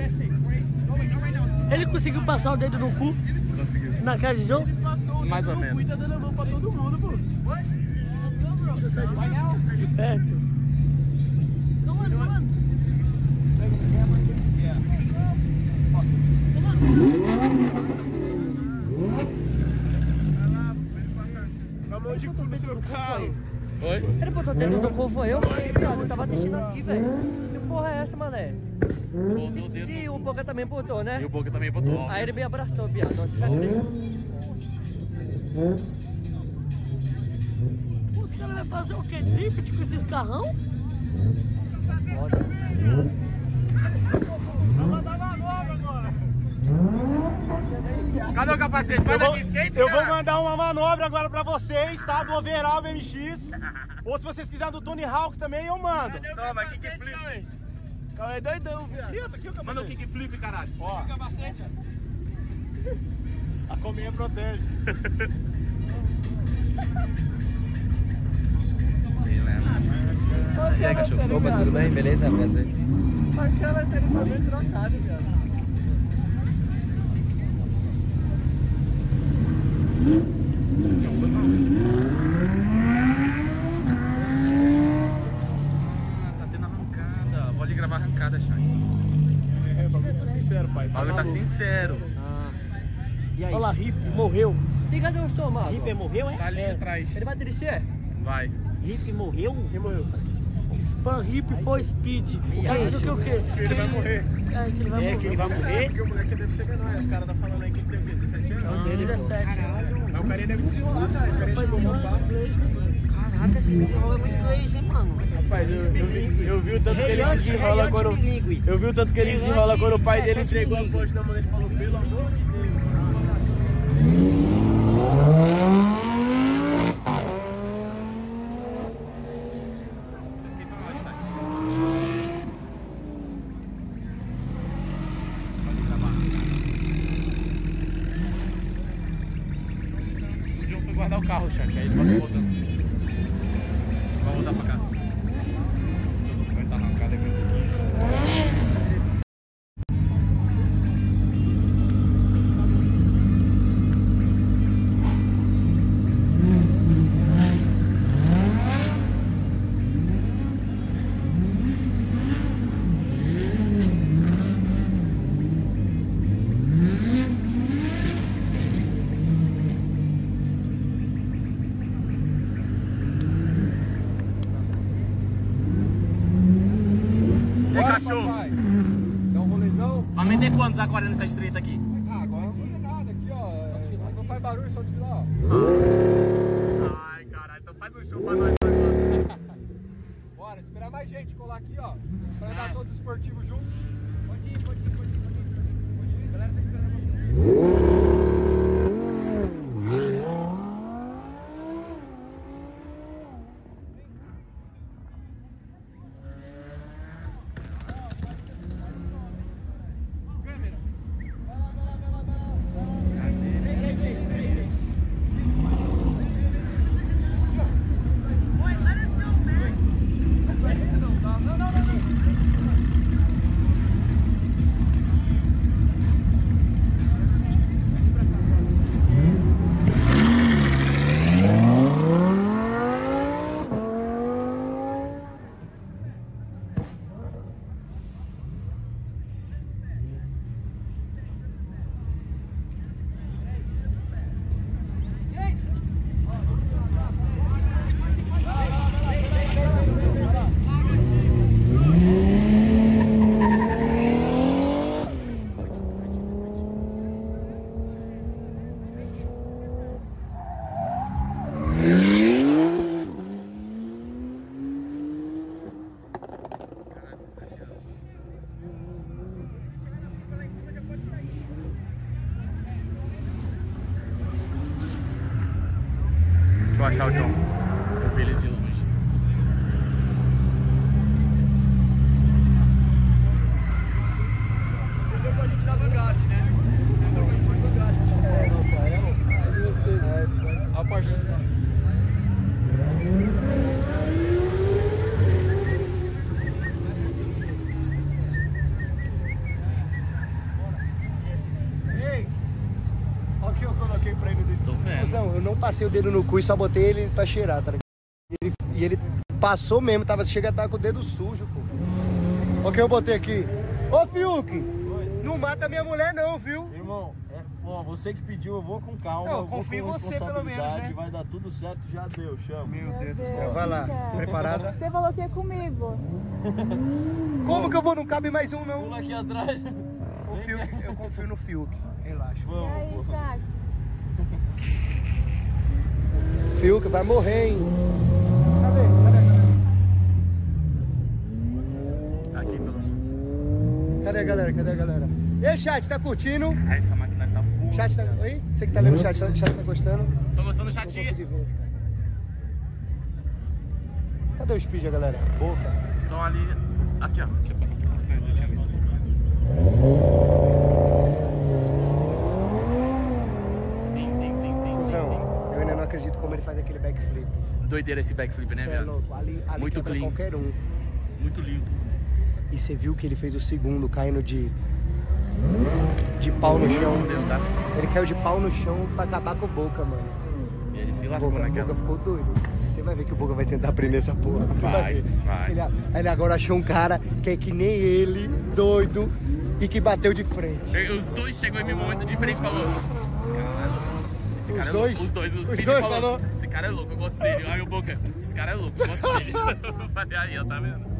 Ele conseguiu passar o dedo no cu? Conseguiu. Na cara de João? Mais ou menos. Tá dando a mão pra todo mundo, pô. Deixa eu sair de, deixa eu sair de perto. Oi? Ele botou dentro do cu, foi eu? Eu tava assistindo aqui, velho. Que porra é essa, mané? E o Boca também botou, né? E o Boca também botou. Aí ele me abraçou, viado. Onde será que ele... Os caras vão fazer o quê? Drift com esses carrão? Cadê o capacete? Vai dar de skate, Eu cara? vou mandar uma manobra agora pra vocês, tá? Do overall B M X. Ou se vocês quiserem do Tony Hawk também, eu mando. Toma, kickflip. Calma aí, doidão, viado. Ih, tá aqui o capacete. Manda o kickflip, caralho. Ó. A cominha protege. E aí, cachorro? Opa, tudo bem? Beleza? Prazer. Aquela série tá bem trocada, viado. Ah, tá tendo arrancada. Pode gravar arrancada, Chay. É, o bagulho tá sincero, pai. O bagulho tá sincero. Ah. E aí? Olha lá, Hip morreu. E cadê o estou, mano? Hip morreu, é? Tá ali atrás. Ele vai dirigir? Vai. Hip morreu? Quem morreu? Spam Hip for Speed. Quer dizer que o quê? Que ele vai morrer. É, que ele vai É, morrer. que ele vai morrer. Porque o moleque deve ser menor. Os caras tá falando aí que ele tem o quê? dezessete anos? Ah, dezessete. Mas o carinha deve desenrolar, cara. O carinha chegou a montar. Caraca, esse desenrola é muito inglês, hein, mano? Rapaz, eu, eu, vi, eu vi o tanto que ele desenrola quando... Eu vi o tanto que ele desenrola quando o pai dele entregou a poste na mão dele e falou, pelo amor de Deus. O John foi guardar o carro, chat. Aí ele vai voltando. Vai voltar pra cá. Vai estar arrancado aqui um pouquinho. Dá um rolezão? Vai meter quantos agora nessa estreita aqui? Ah, agora não tem nada aqui, ó. Não faz barulho, só desfilar, ó. Ai, caralho, então faz um show pra nós agora. Bora, esperar mais gente colar aqui, ó. Pra andar todos os esportivos juntos. Pode ir, pode ir, pode ir, pode ir. Pode ir, a galera tá esperando você. Deixa eu achar o John. Eu vi ele de longe. Ele deu pra gente na Vanguard, né? Ele deu pra gente na Vanguard. É, não, pai. É, vocês. A página. Ei! Olha o que eu coloquei pra ele dentro. Tô vendo. Cusão, eu não passei o dedo no cu e só botei ele pra cheirar, tá ligado? E ele, e ele passou mesmo, tava, chega a estar com o dedo sujo, pô. Olha o que eu botei aqui. Ô, Fiuk, não mata minha mulher não, viu? Irmão, é Ó, você que pediu, eu vou com calma. Eu Eu vou confio com em você, pelo menos, responsabilidade, né? Vai dar tudo certo, já deu, chama. Meu Deus do céu, vai lá. Preparada? Você falou que é comigo. Como que eu vou? Não cabe mais um, não. Pula aqui atrás. O Fiuk, eu confio no Fiuk. Relaxa. E aí, chat? Fiuk vai morrer, hein? Cadê? Cadê? Aqui todo mundo. Cadê a galera? Cadê a galera? E aí, chat, tá curtindo? Ah, essa máquina tá full. Chat tá... Oi? Você que tá lendo o chat, o chat tá gostando? Tô gostando do Não chatinho. consegui ver. Cadê o speed, galera? Boca. Estão ali. Aqui, ó. Aqui, ó. Mas eu tinha visto. Sim, sim, sim, sim, Cusão, sim, sim. eu ainda não acredito como ele faz aquele backflip. Doideira esse backflip, né, Cê é velho? louco. Ali, ali Muito quebra clean. qualquer um. Muito limpo. E você viu que ele fez o segundo caindo de... De pau no chão. Fudeu, tá? Ele caiu de pau no chão pra acabar com o Boca, mano. E ele se lascou Boca, naquela. Boca ficou doido. Você vai ver que o Boca vai tentar prender essa porra. Você vai, Vai, ver. vai. Ele, ele agora achou um cara que é que nem ele, doido, e que bateu de frente. Os dois chegou em mim muito diferente e falou: Esse cara é louco. Esse cara Os é dois? louco. Os dois, os Os Speed dois falou, falou? Esse cara é louco, eu gosto dele. Aí o Boca, esse cara é louco, eu gosto dele. Eu falei, aí, ó, tá vendo?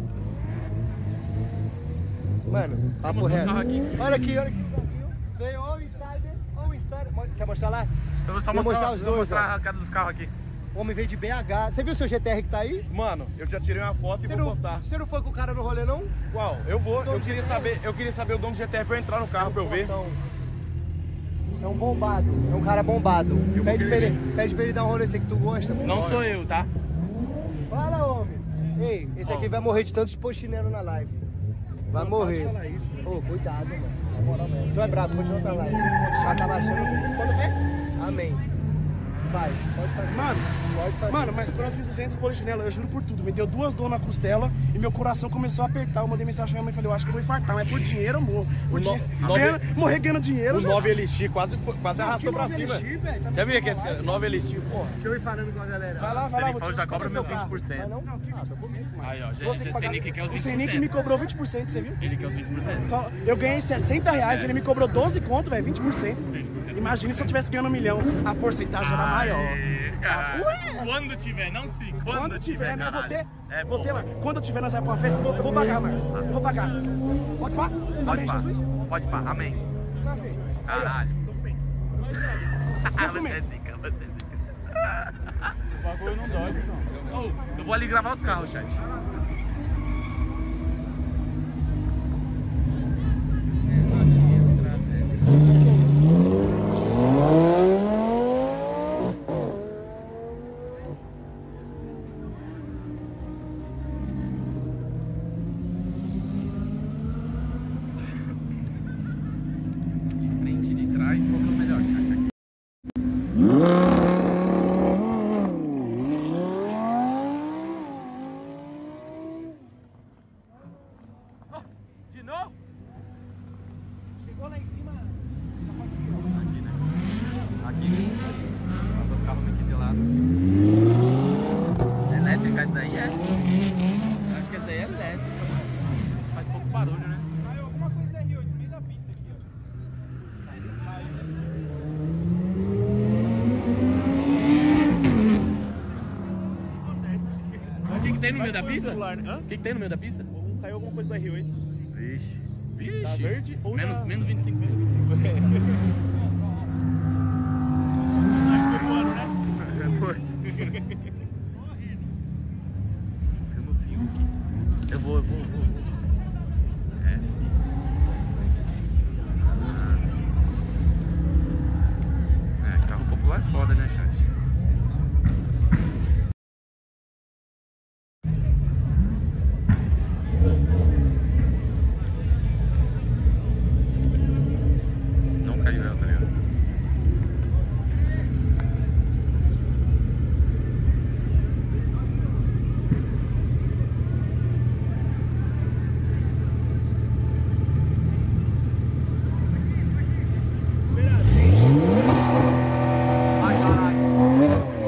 Mano, papo mostrar o reto. carro aqui. Olha aqui, olha aqui. Veio ó o Insider, ó o Insider. Quer mostrar lá? Eu vou só Vou mostrar, os vou dois, mostrar ó. a arrancada dos carros aqui. O homem veio de B H. Você viu o seu G T R que tá aí? Mano, eu já tirei uma foto e Você vou não, postar. você não foi com o cara no rolê, não? Qual? Eu vou. Dono Eu de queria G T R. saber, eu queria saber o dono do G T R pra eu entrar no carro pra eu ver. É um bombado, é um cara bombado. Pede pra, ele, pede pra ele dar um rolê assim que tu gosta. Não Bora. sou eu, tá? Fala, homem. Ei, esse aqui vai morrer de tantos postineiros na live. Vai Não, morrer. pode falar isso. Ô, cuidado, mano. Na moral mesmo. Tu é brabo, continua com a live. Já tá baixando. Quando vem? Amém. Vai, pode fazer. Mano, pode fazer. Mano, mas quando eu fiz duzentos polichinelo, eu juro por tudo, me deu duas dores na costela e meu coração começou a apertar. Eu mandei mensagem pra minha mãe e falei, eu acho que eu vou infartar, mas por dinheiro eu morro. Por O dinheiro, no- nove- ganhando- morrer ganhando dinheiro. O já- nove L X quase, foi- quase Não, arrastou que pra nove cima. L X, velho, tá me Já viu chamando que esse live. nove L X, porra. Deixa eu ir falando com a galera. Vai lá, vai Se lá, ele vou falou, te já cobra fazer meus seu vinte carro. por cento. Vai não? Não, que vinte por cento, mano. Aí, ó, Vou ter já, que já pagar- Senic quer os O vinte por Senic cento. me cobrou vinte por cento, você viu? Ele quer os vinte por cento. Fala- Eu ganhei sessenta reais, ele me cobrou doze conto, velho, vinte por cento. vinte por cento. Imagina se eu tivesse ganhando um milhão, a porcentagem era maior. Aê, caralho. ué. Quando tiver, não se. Quando, Quando tiver, né? Eu vou ter. É, vou bom. ter lá. Quando eu tiver, nós vamos pra uma festa, eu vou, eu vou pagar, mano. Eu vou pagar. Pode pá? Pode Amém, pá. Jesus? Pode pá, amém. Uma vez. Caralho. Documento. Você é zica, você é zica. O bagulho não dói, pessoal. Oh, eu vou ali gravar os carros, chat. De frente e de trás, qual que é o melhor, chat? Aqui. De novo? Chegou lá em cima. Aqui, né? Aqui. Bota os carros aqui de lado. Elétrica, essa daí é? Acho que essa daí é elétrica, mano. Faz pouco barulho, né? Caiu alguma coisa da R oito, no meio da pista aqui, ó. O que, que tem no meio da pista? celular, né? Hã? O que, que tem no meio da pista? Caiu alguma coisa da R oito. Vixe. Vixe. Tá verde ou menos, tá- menos vinte e cinco, menos vinte e cinco. Foi pro ano, né? Foi. Filma o Fiuk. Eu vou, eu vou, eu vou. eu vou. F. É, carro popular é foda, né, chat? Não caiu ela, tá ligado? Ai, caralho.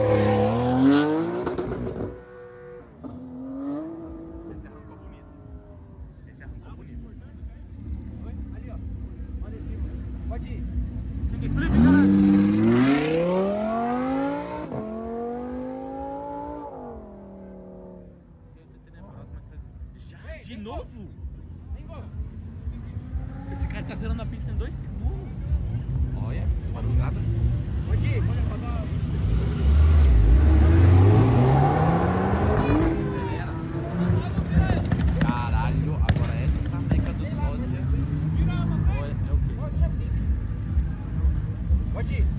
Esse arrancou bonito. Esse arrancou bonito. Ali, ó. Olha em cima. Pode ir. Kickflip? Esse cara tá zerando a pista em dois segundos. Olha, Subaru usada. Pode ir, pode rodar. Acelera. Caralho, agora essa meca do sósia. Olha, é o quê? Pode ir.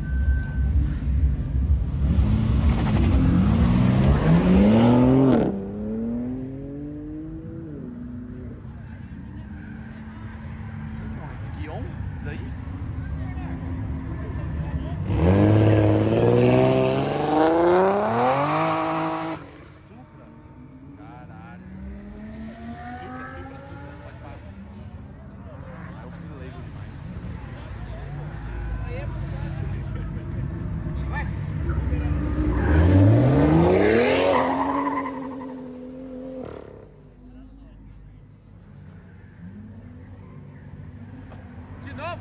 Esquion? Isso daí? De novo?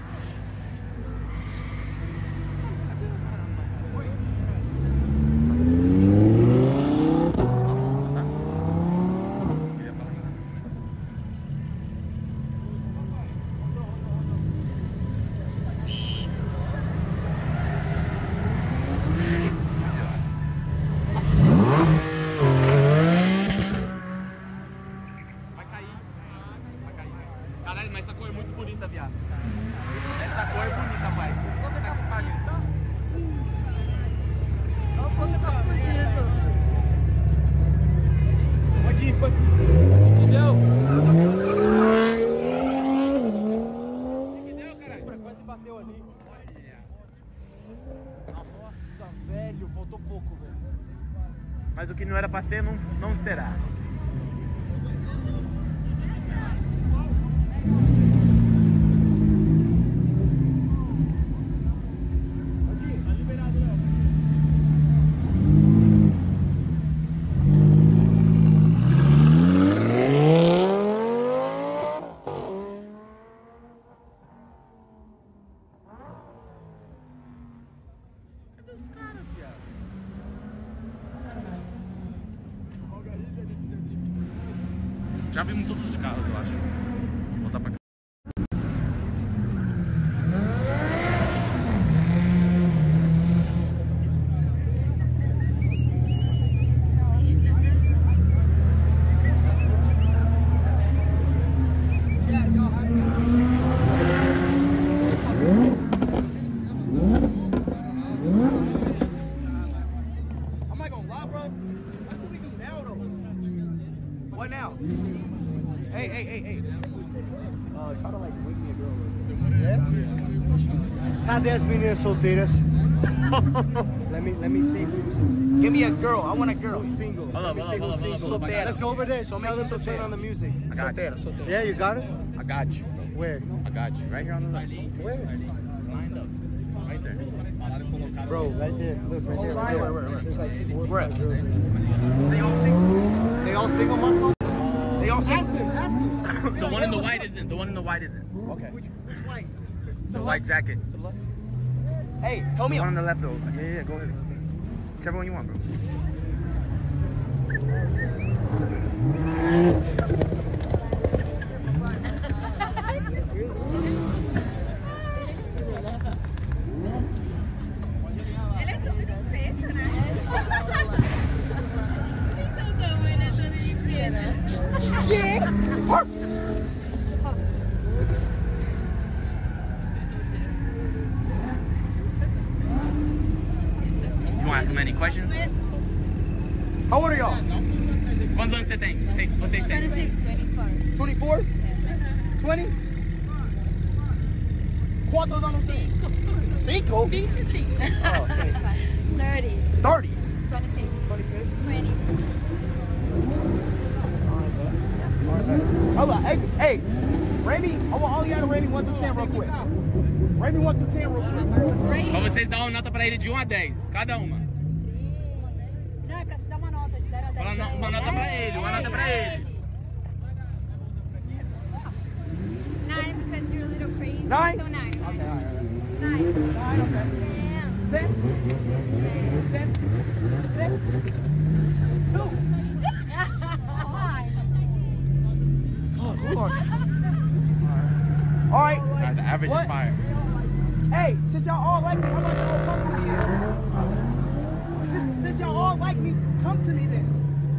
Vai cair. Vai cair. Caralho, mas essa cor é muito bonita, viado. Essa cor é bonita, pai. Puta que pariu. Olha o ponto tá fudido. Pode ir, pode ir. Entendeu? Entendeu, caralho? Quase bateu ali. Nossa, velho, faltou pouco, velho. Mas o que não era pra ser, não, não será. Cadê os caras, viado? Já vimos todos os carros, eu acho. Vou voltar pra cá. I'm not gonna lie, bro. What should we do now, though? What now? Hey, hey, hey, hey. Uh, try to like wake me a girl. Cadê as meninas solteiras? let me let me see who's Give me a girl. I want a girl. who's single. Hold Let up, me hold see up, who's hold up, single. hold up, hold up. Let's go over there. So Tell make them it to turn solteira. on the music. I got you. Solteira, solteira. Yeah, you got it? I got you. Where? I got you. Right here on the left. Where? Lined up. Right there. Bro, right there. Look, right there. Right there. Where, where, where? There's like four or Where? five girls. They all single? They all single, motherfucker? They all Ask single? them, ask them. The one in the white isn't. The one in the white isn't. Okay. Which, which white? The white jacket. Hey, help me The one out. on the left though. Yeah, yeah, go ahead. Whichever one you want, bro. Ele é todo de preto, né? Então o tamanho é todo de preto. You want to ask him any questions? How old are y'all? Quantos anos você tem? Vocês, vocês têm? twenty-four? twenty? Quantos anos tem? Cinco? vinte e cinco. Oh, okay. thirty. thirty? twenty-six. twenty. Hold on. Hey, hey, Remy, I want all y'all to rate me one through ten real quick. Rate me one through ten real quick. Pra vocês dar uma nota pra ele de um a dez, cada uma. Não, é pra se dar uma nota de zero a dez. Uma, no- uma nota pra ele, uma nota pra ele. Nine, because you're a little crazy. Nine? So nine. Okay, all right. Nine. Nine, okay. Ten? Ten? Ten? Two? Five. Fuck, All right. Guys, the average What? is fire. Hey, since y'all all like me, how about y'all come to me then? Since, since y'all all like me, come to me then.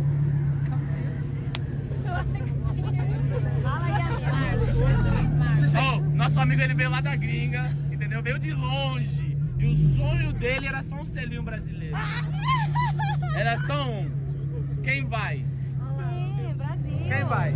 Oh, nosso amigo ele veio lá da gringa, entendeu? Veio de longe. E o sonho dele era só um selinho brasileiro. Era só um. Quem vai? Sim, Brasil. Quem vai?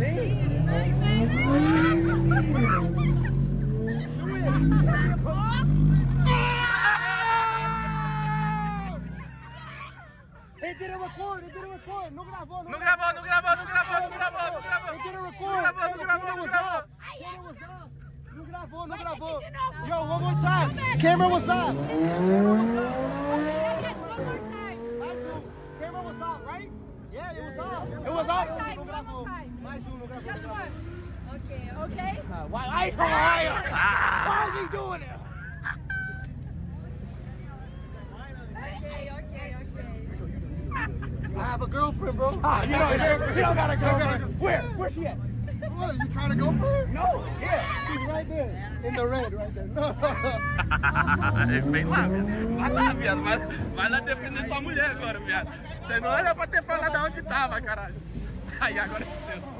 They didn't record, they didn't record. Não gravou, Não gravou, não gravou, não gravou, não gravou, não gravou. They didn't Não record. gravou, não gravou, não gravou. Camera was off. Não gravou, não gravou. Yo, one more time. Camera was off. Camera was off, right? Yeah, it was off. It was off. Não gravou. Mais um, não gravou. Okay, okay. Why? I ain't gonna Why is he doing it? Okay, okay, okay. I have a girlfriend, bro. Ah, you don't, you don't got a girlfriend. Where? Girl. Where's she at? What, you trying to go for her? No, yeah. She's right there. In the red, right there. No. Ele fez lá, viado. Vai lá, viado. Vai, vai lá defender tua mulher agora, viado. Você não era pra ter falado aonde tava, caralho. Aí agora fudeu.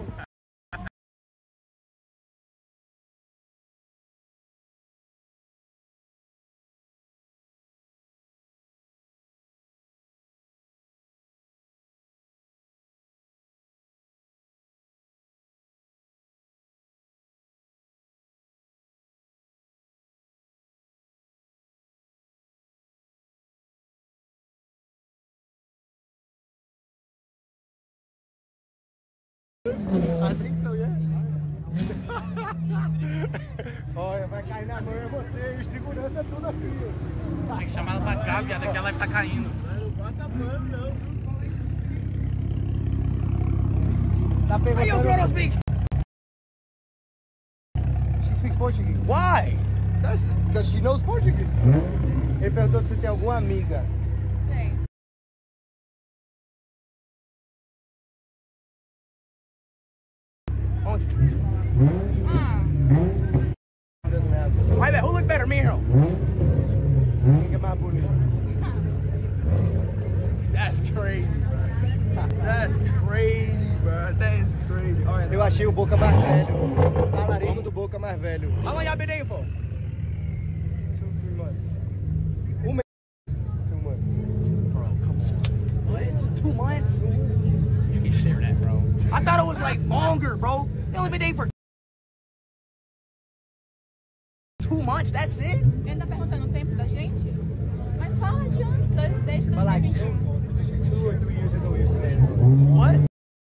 I think so, yeah. Olha, vai cair na mão é você e os segurança é tudo aqui. Tinha que chamar ela pra cá, viado, que a live tá caindo. Não passa pano, não. Tá perguntando... Hey, yo, bro, don't speak. She speaks Portuguese. Why? That's because she knows Portuguese. Ele perguntou se você tem alguma amiga. Tem. Onde? Ah. Doesn't answer. Why that? Who look better, me or her? Quem é mais bonito? That's crazy. That's crazy, bro. That is crazy. All right. Eu achei o Boca mais velho. Talarico do Boca mais velho. How long y'all been dating for? Two, three months. Um mês. Two months. Bro, come on. What? Two months? You can share that, bro. I thought it was like longer, bro. They only been dating for two months. That's it? Ele tá perguntando o tempo da gente? Mas fala de uns dois, desde But like dois mil e vinte e two, um. two or three years ago, we used to date. What?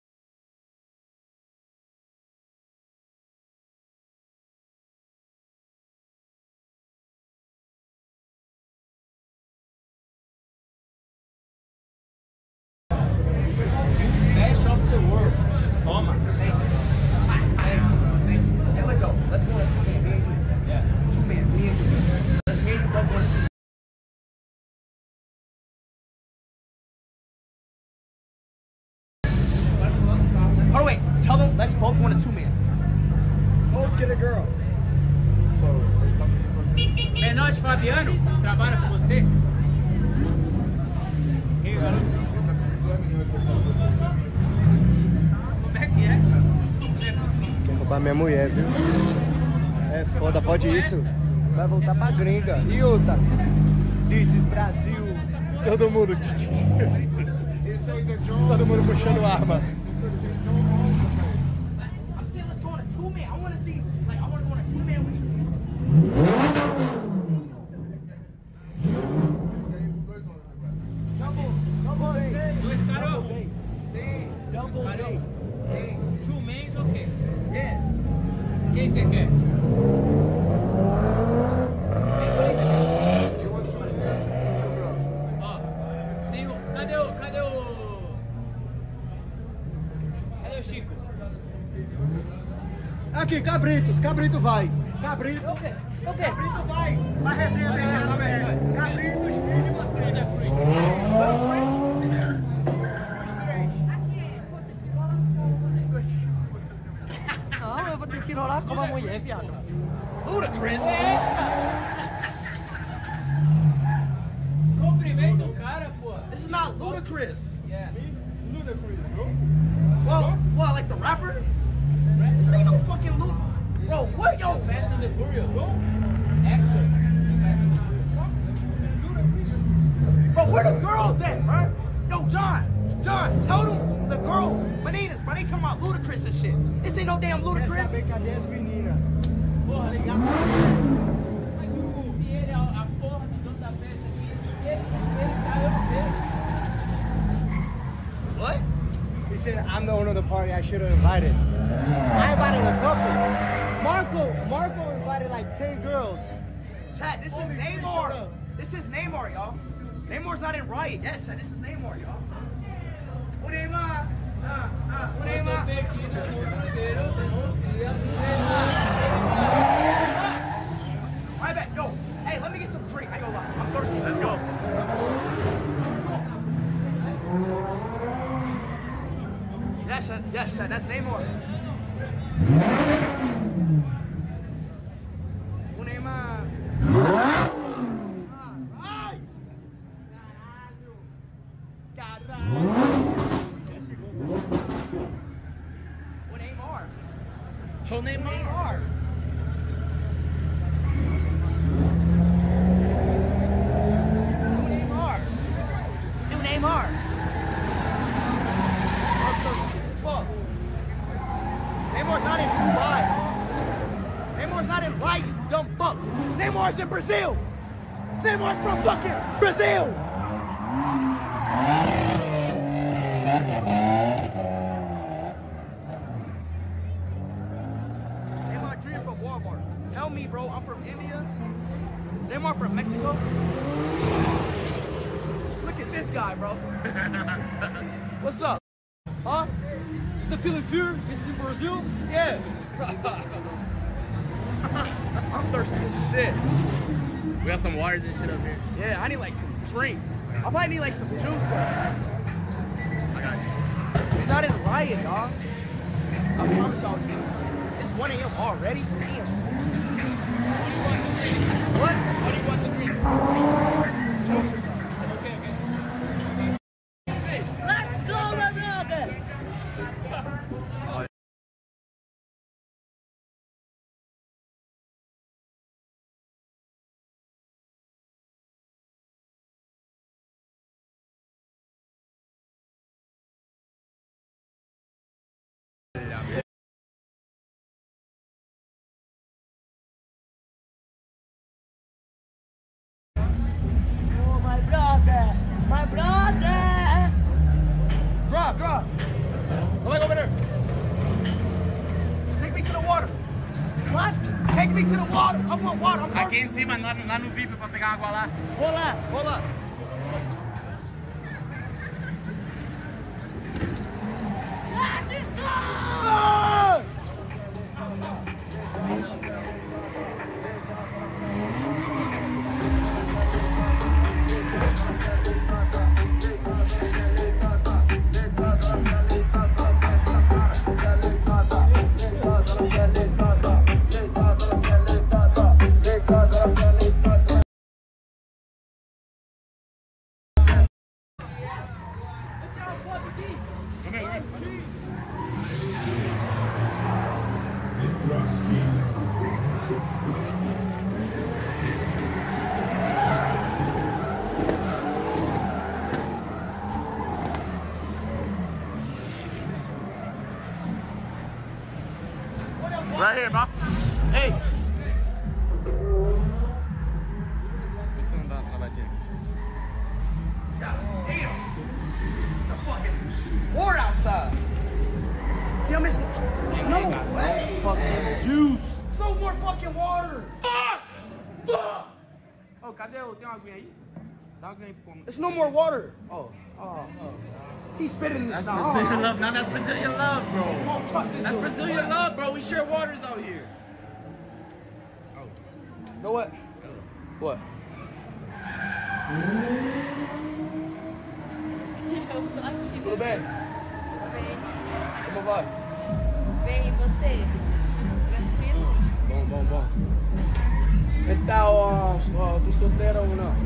Best of the world. Toma. Hey, hey, hey, hey, let go. Let's go. Yeah. Two men, me and you. Let's me and you both want to see. Oh wait, tell them let's both want a two man. Both get a girl. Menor de Fabiano, trabalha com você? Quem, garoto? Como é que é? Não é possível. Quer roubar minha mulher, viu? É foda, pode isso. Vai voltar pra gringa. E outra. This is Brasil. Todo mundo. Todo mundo puxando arma. I'm saying let's go on a two man. I want to see, like, I want to go on a two man with you. Dois carol? Sim. Double carol? Sim. Two mens ou quê? Yeah. Quem você quer? Ó, tem o... Cadê o... Cadê o... Cadê o Chico? Aqui, Cabritos. Cabrito vai. Cabrito. Okay. Okay. Cabrito vai. Vai resenha bem. Cabritos, filho e você. Cadê a Cruz? Não, eu vou que enrolar como a mulher, viado. Ludacris? Cumprimenta o cara, pô. This is not Ludacris. Yeah. Ludacris, bro. Well, well, like the rapper? This ain't no fucking Ludacris. Bro, what, yo? Fast and the Furious. Bro, where the girls at, bro? Yo, John, John, tell them the girls, meninas, bro, they talking about Ludacris and shit. This ain't no damn Ludacris. Cadê as meninas? Porra, ligado. Mas se ele é a porra do dono da festa aqui, ele, ele saiu, eu não sei. What? He said, I'm the owner of the party, I should have invited. I invited a couple. Marco, Marco invited like ten girls. Chat, this is Neymar. This is Neymar, y'all. Neymar's not in Riot. Yes, this is Neymar, y'all. O Neymar. Uh, uh, o Neymar. Right back. Yo, hey, let me get some drink. I ain't gonna lie. I'm thirsty. Let's go. Yes, yes, that's Neymar. O Neymar. O Neymar. Neymar. New Neymar. Fuck. Neymar's not in Dubai. Neymar's not in Riot, you dumb fucks. Neymar's in Brazil. Neymar's from fucking Brazil. Neymar dream from Walmart. Tell me, bro, I'm from India. Neymar from Mexico. Look at this guy, bro. What's up? Huh? It's a feeling fear. It's in Brazil. Yeah. I'm thirsty as shit. We got some waters and shit up here. Yeah, I need like some drink. I probably need like some juice though. I got you. He's not in Riot, dog. I promise y'all, it's one A M already? Damn. What? What do you want to drink? Okay, okay. Let's go, my brother! Oh, my brother! My brother! Drop, drop. Go back over there. Take me to the water. What? Take me to the water. I want water. I'm Aqui em cima, lá, lá no V I P pra pegar água lá. Vou lá. Vou lá. Ah! Right here, bro. Hey. Vê se não dá uma lavadinha aqui. God damn. It's a fucking war outside. Damn, it's no way. Fucking juice. There's no more fucking water. Fuck! Fuck! Oh, cadê o... Tem uma aguinha aí? Dá uma aguinha aí pro homem. There's no more water. Oh. Oh. He's spitting in this That's now. Brazilian Oh. love. Now that's Brazilian love, bro. I don't trust this That's dude. Brazilian love, bro. We share waters out here. You know what? What? Tudo bem? Tudo bem? Como vai? Bem, e você? Ele tá, ó, ó, tu solteira ou não?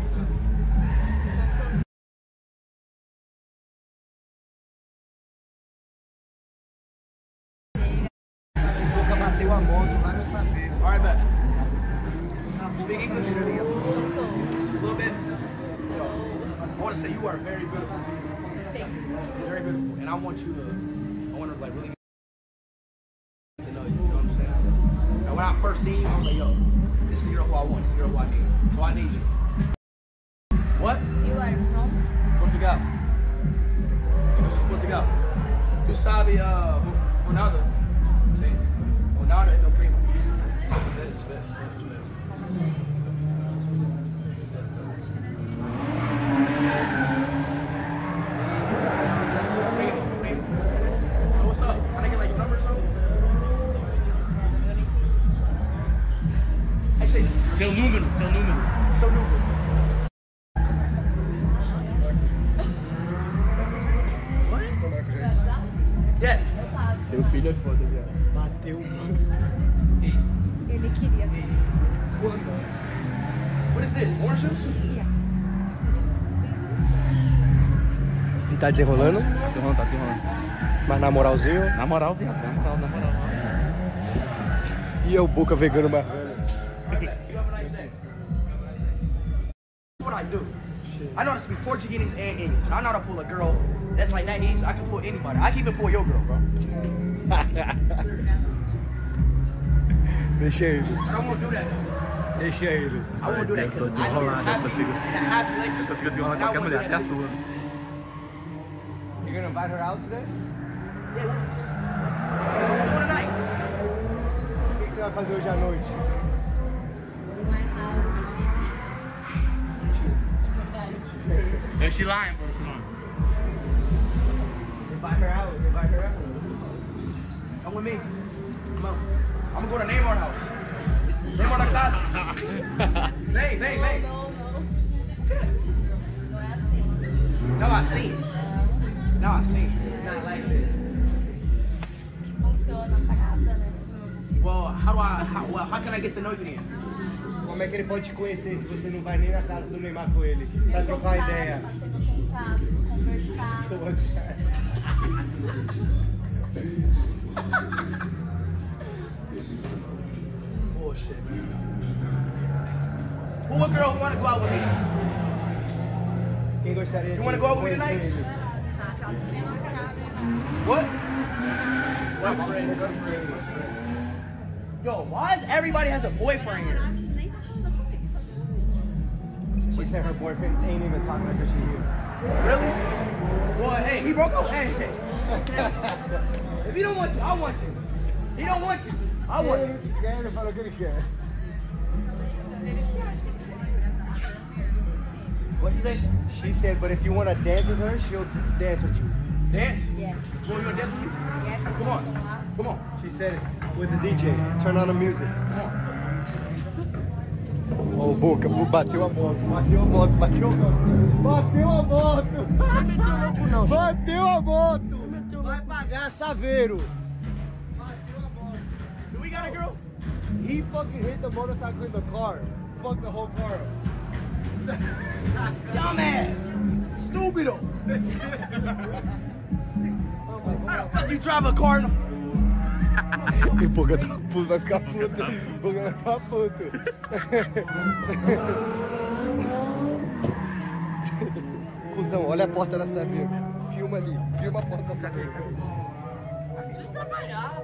Boca bateu a moto lá no saber. Alright, bet. Speak English? A little bit? Yo, I want to say you are very beautiful. Very beautiful. And I want you to, I want to like really get to know you, you know what I'm saying? And when I first seen you, I was like, yo, this is the girl who I want, this is the girl who I need. So I need you. What? You are from? Portugal. Eu sou de Portugal. Tu sabe, uh, Ronaldo? Sim. Ronaldo é meu primo. Vejo, vejo, vejo, vejo. Primo, primo. So what's up? Can I get like your number or something? Actually, Seu número, seu número. seu número. Yes. Seu filho é foda, viado. Bateu. Ele queria. What? What is this? Orange juice? E tá desenrolando? Desenrolando, tá desenrolando. Mas na moralzinho? Na moral, viado. Na moral, na moral. E eu, boca vegano mais. You have a nice day. What I do? I know how to speak Portuguese and English. I know how to pull a girl that's like that easy. I can pull anybody. I can even pull your girl, bro. Deixa ele. I don't want to do that though. Deixa ele. I won't do that because I know you're happy in a happy relationship. Eu consigo desenrolar and I qualquer won't do mulher, that até a to you. sua. You're gonna invite her out today? Yeah, what? What you doing tonight? O que que você vai fazer hoje à noite? É Chilane, bro, Chilane. Invite her out. Invite her out. Come with me. Come on. I'm gonna go to Neymar house. Neymar da casa. Vem, vem, vem. Okay. Now I see it. Now I see it. It's not like this. Funciona pra casa, né? Well, how do I, how, well, how can I get to know you then? Como é que ele pode te conhecer se você não vai nem na casa do Neymar com ele? Pra trocar uma ideia. Passei no contato, conversar. Tô WhatsApp. Bullshit, man. Who a girl who wanna go out with me? Quem gostaria de You wanna go out with me conhecer tonight? ele? Na casa do meu namorado. What? What? Yo, why is everybody has a boyfriend here? She said her boyfriend ain't even talking like she is. Really? Well, hey, he broke up. Hey, hey. If he don't want you, I want you. He don't want you, I want you. Ele quer, ele falou que ele quer. What did you say? She said, but if you want to dance with her, she'll dance with you. Dance? Yeah. You want to dance with me? Yeah. Come on. Come on. She said, with the D J, turn on the music. Come on. Ô, oh, Boca, bateu a moto, bateu a moto, bateu a moto. Bateu a moto. Bateu a moto. Vai pagar Saveiro. Bateu a moto. Do we got a girl? He fucking hit the motorcycle in the car. Fuck the whole car up. Dumbass. Stupido. How the fuck you drive a car? in a- E Boca tá puto, vai ficar puto. Boca vai ficar puto. Cusão, olha a porta da Saveiro. Filma ali, filma a porta da Saveiro. Preciso trabalhar.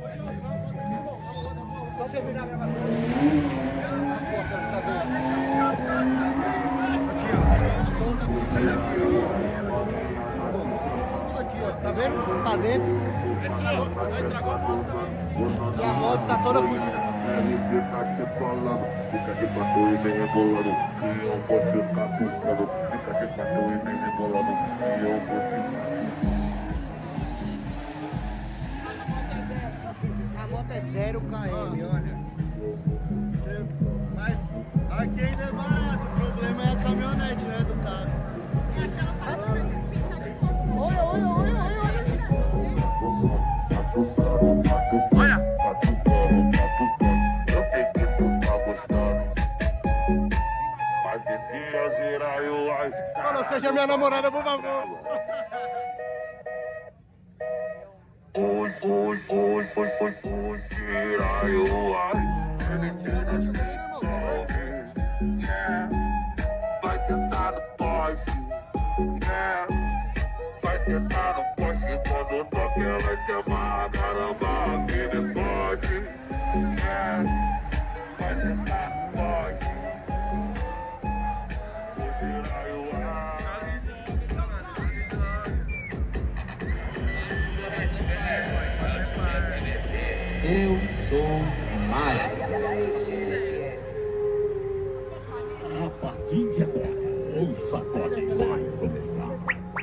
Só terminar a gravação. A porta da Saveiro. Aqui, ó. Toda fudida aqui, ó. Tudo aqui, ó. Tá vendo? Tá dentro. É sua, não estragou a moto também. E a moto tá toda fudida. Fica te falando, fica de quatro e vem rebolando. E eu vou te catucando. Fica de quatro e vem rebolando. E eu vou te A moto é zero km, olha. Mas aqui ainda é barato. O problema é a caminhonete, né, do carro. E aquela parte vai ter que pintar de novo. Olha, olha, olha, olha, olha. Olha! Eu sei que tu tá gostando. não seja minha namorada, por favor. Oi, oi, oi, foi, foi, foi, tirar o ar. Vai sentar no poste, vai sentar no poste quando toca ela se amarra, caramba, aquele poste. Vai sentar no poste, tirar o ar. Eu sou mais. A partir de agora, o sacode vai começar.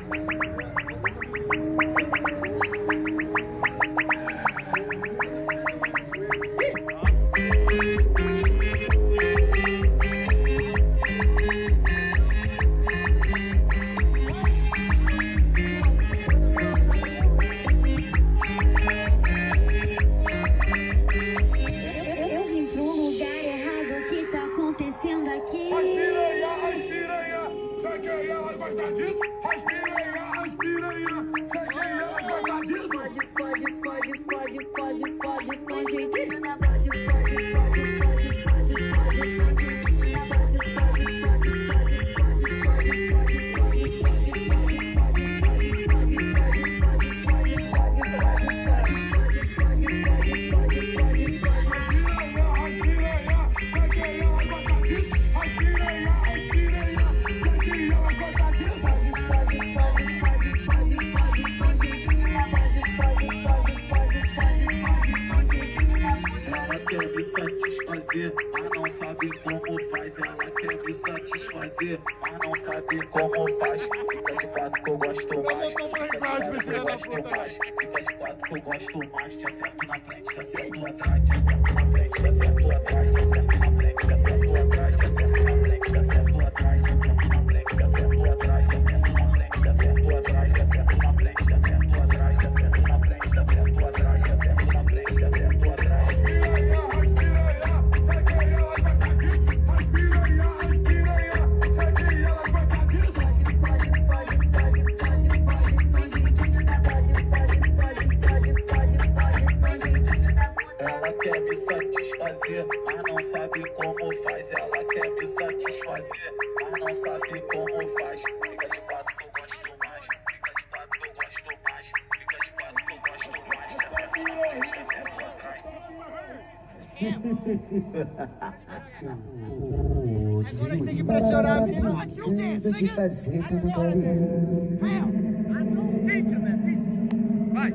Satisfazer, mas não sabe como faz. Fica de quatro que eu gosto mais. Fica de quatro que eu gosto mais. Fica de quatro que eu gosto mais. Te acerto na frente, te acerto atrás, te acerto na frente, te acerto atrás, te acerto na frente, te acerto atrás, te acerto na frente, te acerto atrás, te acerto na frente, te acerto atrás, te acerto na frente, te acerto atrás, te acerto na frente, te acerto atrás, te acerto na frente, te acerto atrás, te acerto na frente, te acerto atrás. Quer me satisfazer, mas não sabe como faz. Ela quer me satisfazer, mas não sabe como faz. Fica de quatro que eu gosto mais. Fica de quatro que eu gosto mais. Fica de quatro que eu gosto mais. Te acerto na frente, te acerto atrás. Agora tem que pressionar a mina. Tentando te fazer tanto carinho. Vai.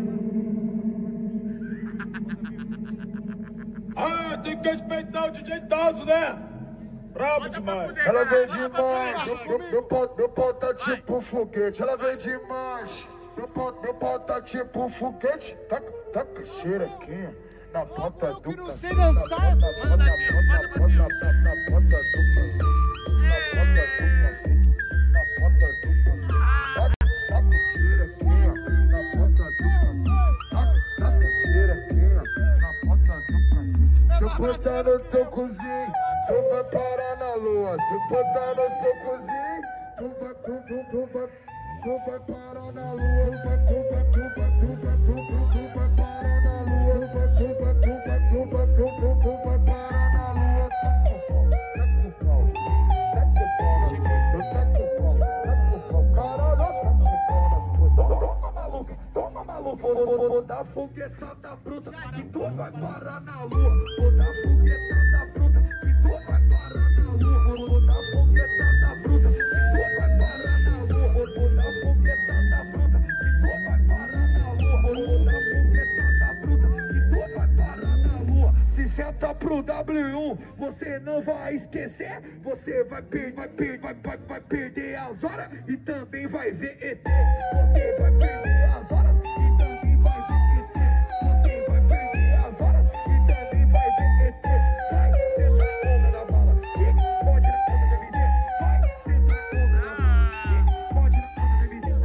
Ah, tem que respeitar o D J Tazo, né? Brabo demais. Ela vem demais, meu, meu, pau, meu pau tá tipo foguete. Ela vem demais, meu pau, meu pau tá tipo foguete. Taca, taca xerequinha na ponta do. Eu que não sei dançar. Na ponta, na ponta, na ponta, na ponta do. Na ponta do cacete, na ponta do cacete. Taca xerequinha na ponta do cacete. Taca xerequinha na ponta do cacete. Se eu botar no teu cozinho, tu vai parar na lua. Se eu botar no seu cozinho, tu vai, tu, tu, tu vai, tu vai parar na lua. Tu vai, tu vai, tu vai, tu vai, tu, tu, tu vai parar na lua. Tu vai, tu vai, tu vai, tu vai, tu, tu, tu vai parar na lua. Taca o pau, taca o pau, taca o pau, taca o pau, caralho, taca o pau nas putas. Toma maluco, toma maluco, vou, vou dar foguetada bruta e tu vai parar na lua. Vou dar foguetada bruta e tu vai parar na lua. Vou dar foguetada bruta e tu vai parar na lua. Vou dar foguetada bruta e tu vai parar na lua. Vou dar foguetada bruta e tu vai parar na lua. Se senta pro W um, você não vai esquecer. Você vai perder, vai perder, vai, vai, vai perder as horas e também vai ver E T. Você vai perder as horas e também vai ver E T. Você vai perder as horas e também vai ver E T. Vai sentar onda na bala e pode na onda da M D. Vai sentar onda na bala e pode na onda da M D.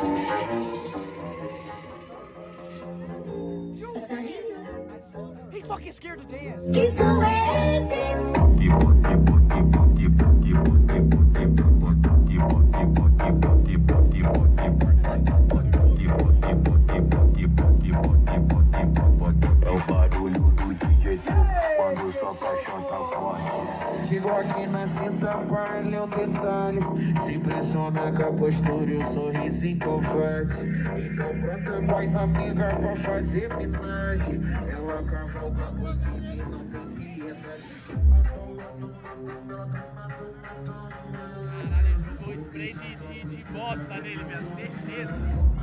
He fucking scared to dance. Que som é esse? É o barulho do D J quando sua paixão tá forte. Digo aqui na cinta pra ele é um detalhe. Se impressiona com a postura e o sorriso covarde. Então pronta com as amigas pra fazer homenagem. Ela cavalga você e não tem piedade. Caralho, ele jogou spray de, de, de bosta nele, minha certeza.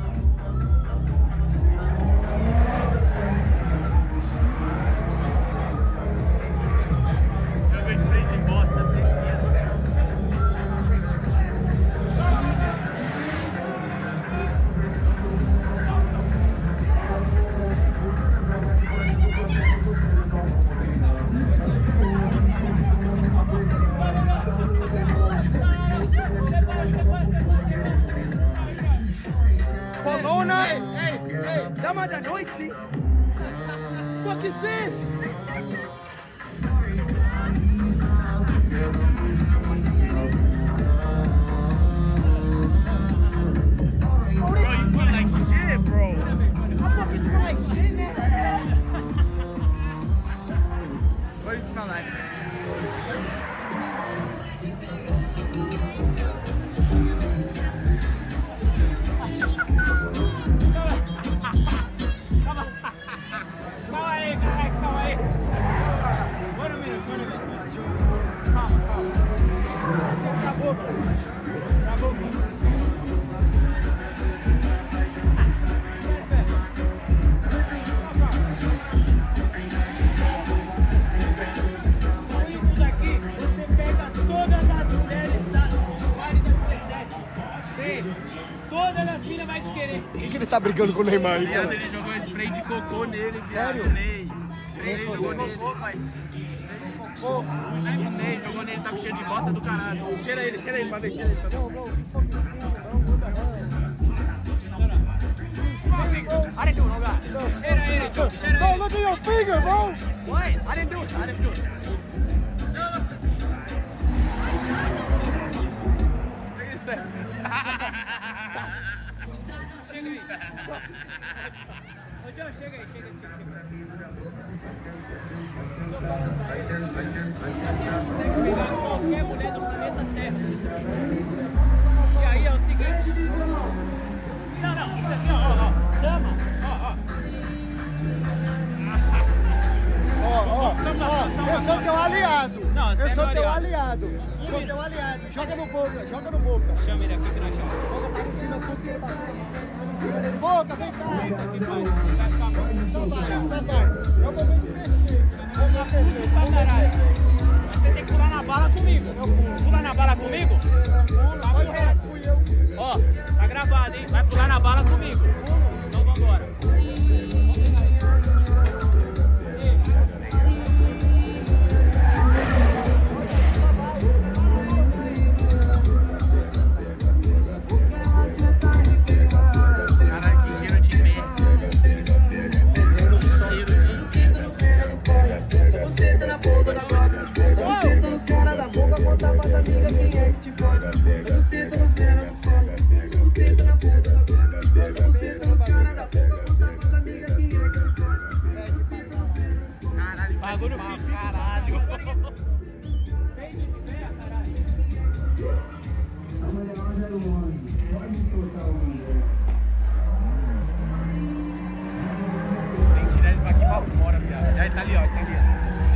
Jogou spray de bosta, certeza. Colonna! Ei, ei, ei! Dama da noite! What is this? Bro, you smell like shit, bro. I fucking smell like shit, man. What do you smell like? Calma aí, caraca, calma aí. Wait a minute, wait a minute. Calma, calma. Acabou, acabou. Com isso daqui, você pega todas as mulheres da baile da dezessete. Sim. Todas as minas vai te querer. Por que, que ele tá brigando com o Neymar aí, Viado, cara? ele jogou spray de cocô nele, viado. Sério? Ney. Ele jogou nele. pai. O Ney jogou nele, tá com cheiro de bosta do caralho. Cheira ele, cheira ele, pra ver, cheira ele. I didn't do it, oh God. Cheira ele, Joe, cheira ele. Look at your finger, bro. What? I didn't do it, I didn't do it. Chega aí. Ô, Joe, chega aí, chega aí, chega aí. Tô falando pra ele. Você consegue pegar qualquer mulher do planeta Terra. E aí é o seguinte. Não, não, isso aqui, ó, ó, ó. Dama, ó, ó. Ó, ó, ó, eu sou teu aliado. Não, eu você é sou meu teu aliado. aliado. Sou teu aliado. Joga no boca, joga no boca. Chama ele aqui que nós chamamos. Joga para cima, porque boca, vem cá. Só vai, só vai. Eu vou me divertir. Eu vou me divertir. Pra caralho. Você tem que pular na bala comigo. Pula na bala comigo? Pode falar que fui eu. Ó, tá gravado, hein? Vai pular na bala comigo. Então vambora. Caralho, que cheiro de merda. Cheiro de merda. Só você tá na ponta da boca. Só você tá nos caras da boca. Conta pras amigas quem é que te fode. Só você tá nos caras do colo. Só você tá na ponta da boca. Só você tá nos caras da boca. Conta pras amigas quem é que te fode. Caralho, Bagulho pra fit. caralho. Peito de véia, caralho. Tem que tirar ele pra aqui pra fora, viado. Já ele tá ali, ó, ele tá ali, ó.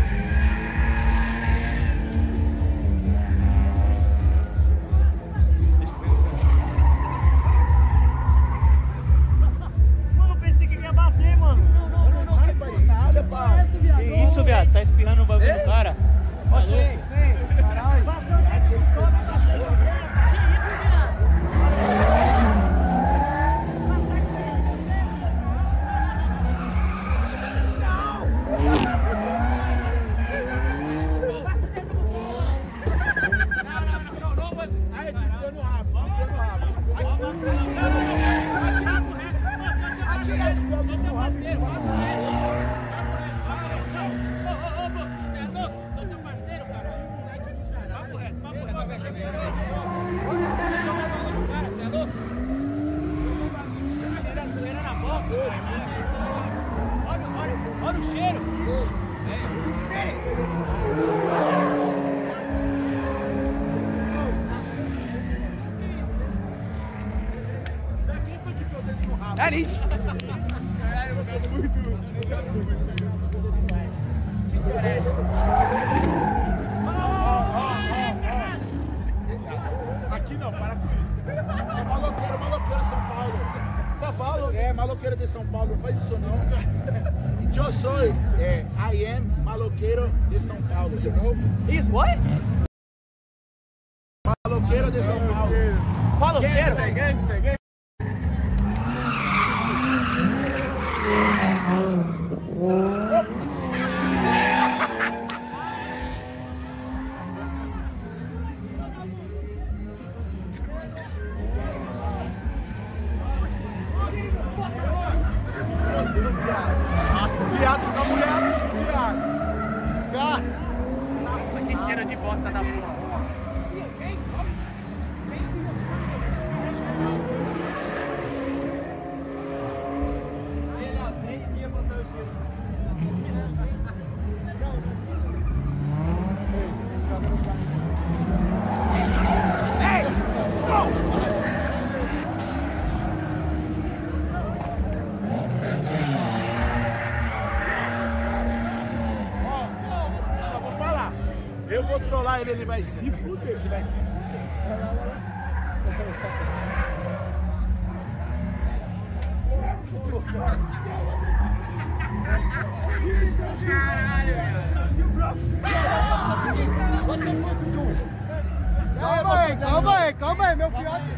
Mano, eu pensei que ele ia bater, mano. Não, não, não, não. Nada, pá. Que isso, viado? Tá espirrando o bagulho do cara? Sim, sim. Caralho. Passou aqui, que isso, viado? Não. Olha, olha, olha o cheiro. É isso. Caralho, eu vou muito. Eu assumo isso aí. Que parece? Aqui não, para com isso. Sou maloqueiro, maloqueiro São Paulo. São Paulo? É, maloqueiro de São Paulo, não faz isso não. Eu sou, é, I am maloqueiro de São Paulo, you know? Isso, what? Maloqueiro de São Paulo. Maloqueiro? Gangster, gangster, gangster. Viado com a mulher, viado. Cara, esse cheiro de bosta da porra. Eu vou trollar ele, ele vai se fuder, você vai se fuder. Caralho, Calma aí, calma aí, calma aí, meu filhote.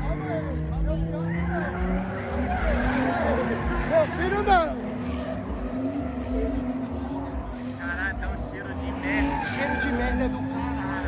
Meu filho não. Caralho, tá um cheiro de merda. Cheiro de merda é do caralho.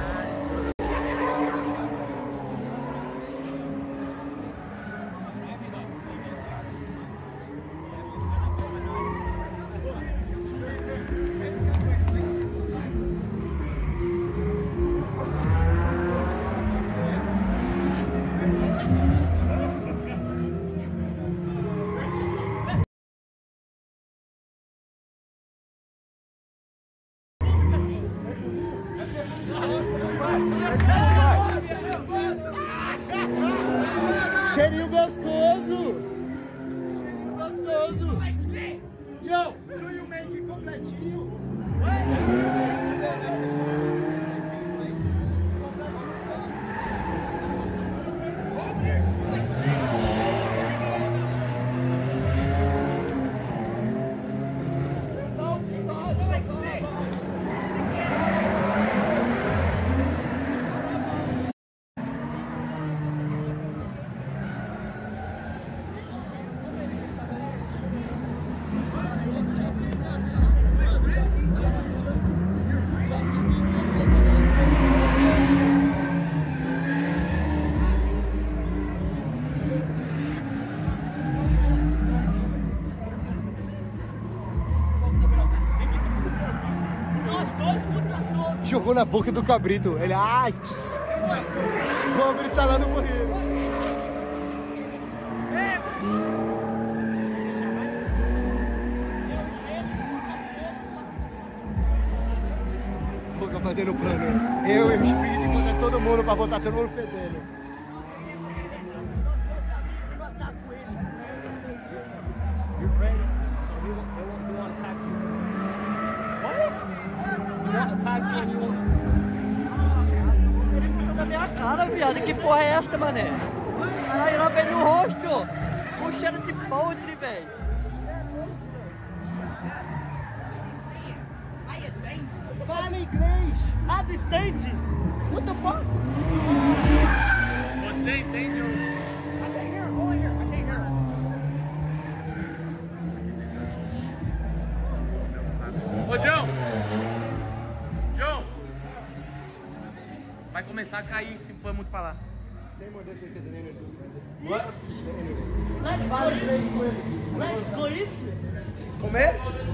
Cheirinho gostoso! Cheirinho gostoso! Yo! Do you make it completinho? Jogou na boca do cabrito. Ele, ai, o cabrito tá lá no correio. Boca fazendo plano. Eu e o Speed contra todo mundo pra botar todo mundo fedendo. Na minha cara, viado, que porra é esta, mané? Caralho, lá vem no rosto, com cheiro de podre, velho. Fala inglês! Ah, distante! What the fuck? Você entende o... I can't hear him, go in here, I can't hear him. Ô, João! João! Vai começar a cair se for muito pra lá. What? Let's go eat! Let's go eat! Comer?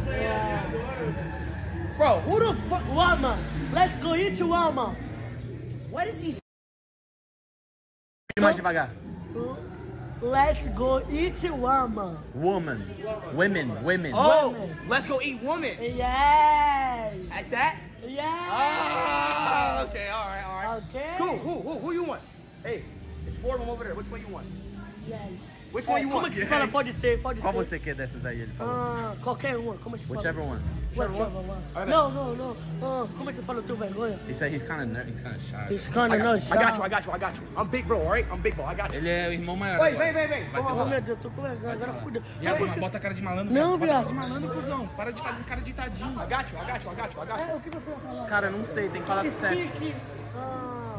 Bro, who the fuck? Wama! Let's go eat, Wama! What is he? Mais devagar. Let's go eat woman. Woman. Women. Women. Oh, Women. let's go eat woman. Yes. Like that? Yes. Ah, okay, all right, all right. Okay. Cool, who, who, who you want? Hey, it's four of them over there. Which one you want? Yes. Which one É, you como want? é que se fala? Pode ser, pode Qual ser. você quer dessas daí? Ele falou. Ah, qualquer uma, como é que fala? Whichever one. Whichever one. Não, não, não. Ah, como é que fala o teu vergonha? He said he's kind of he's kind of shy. He's kind I of got, not I got you, I got you, I got you. I'm big bro, alright? I'm big bro, I got you. Ele é o irmão maior. Oi, agora. vem, vem, vem. Vai Oh, desenrolar. meu Deus, tô com vergonha, agora fudeu. E É aí, porque- bota a cara de malandro. Não, bota a cara viado. de malandro, cuzão. Para de fazer cara de tadinho. I got you, I got you, I got you, I got É, you. o que você vai falar? Cara, não sei, tem que falar com certo. Speak. Ah.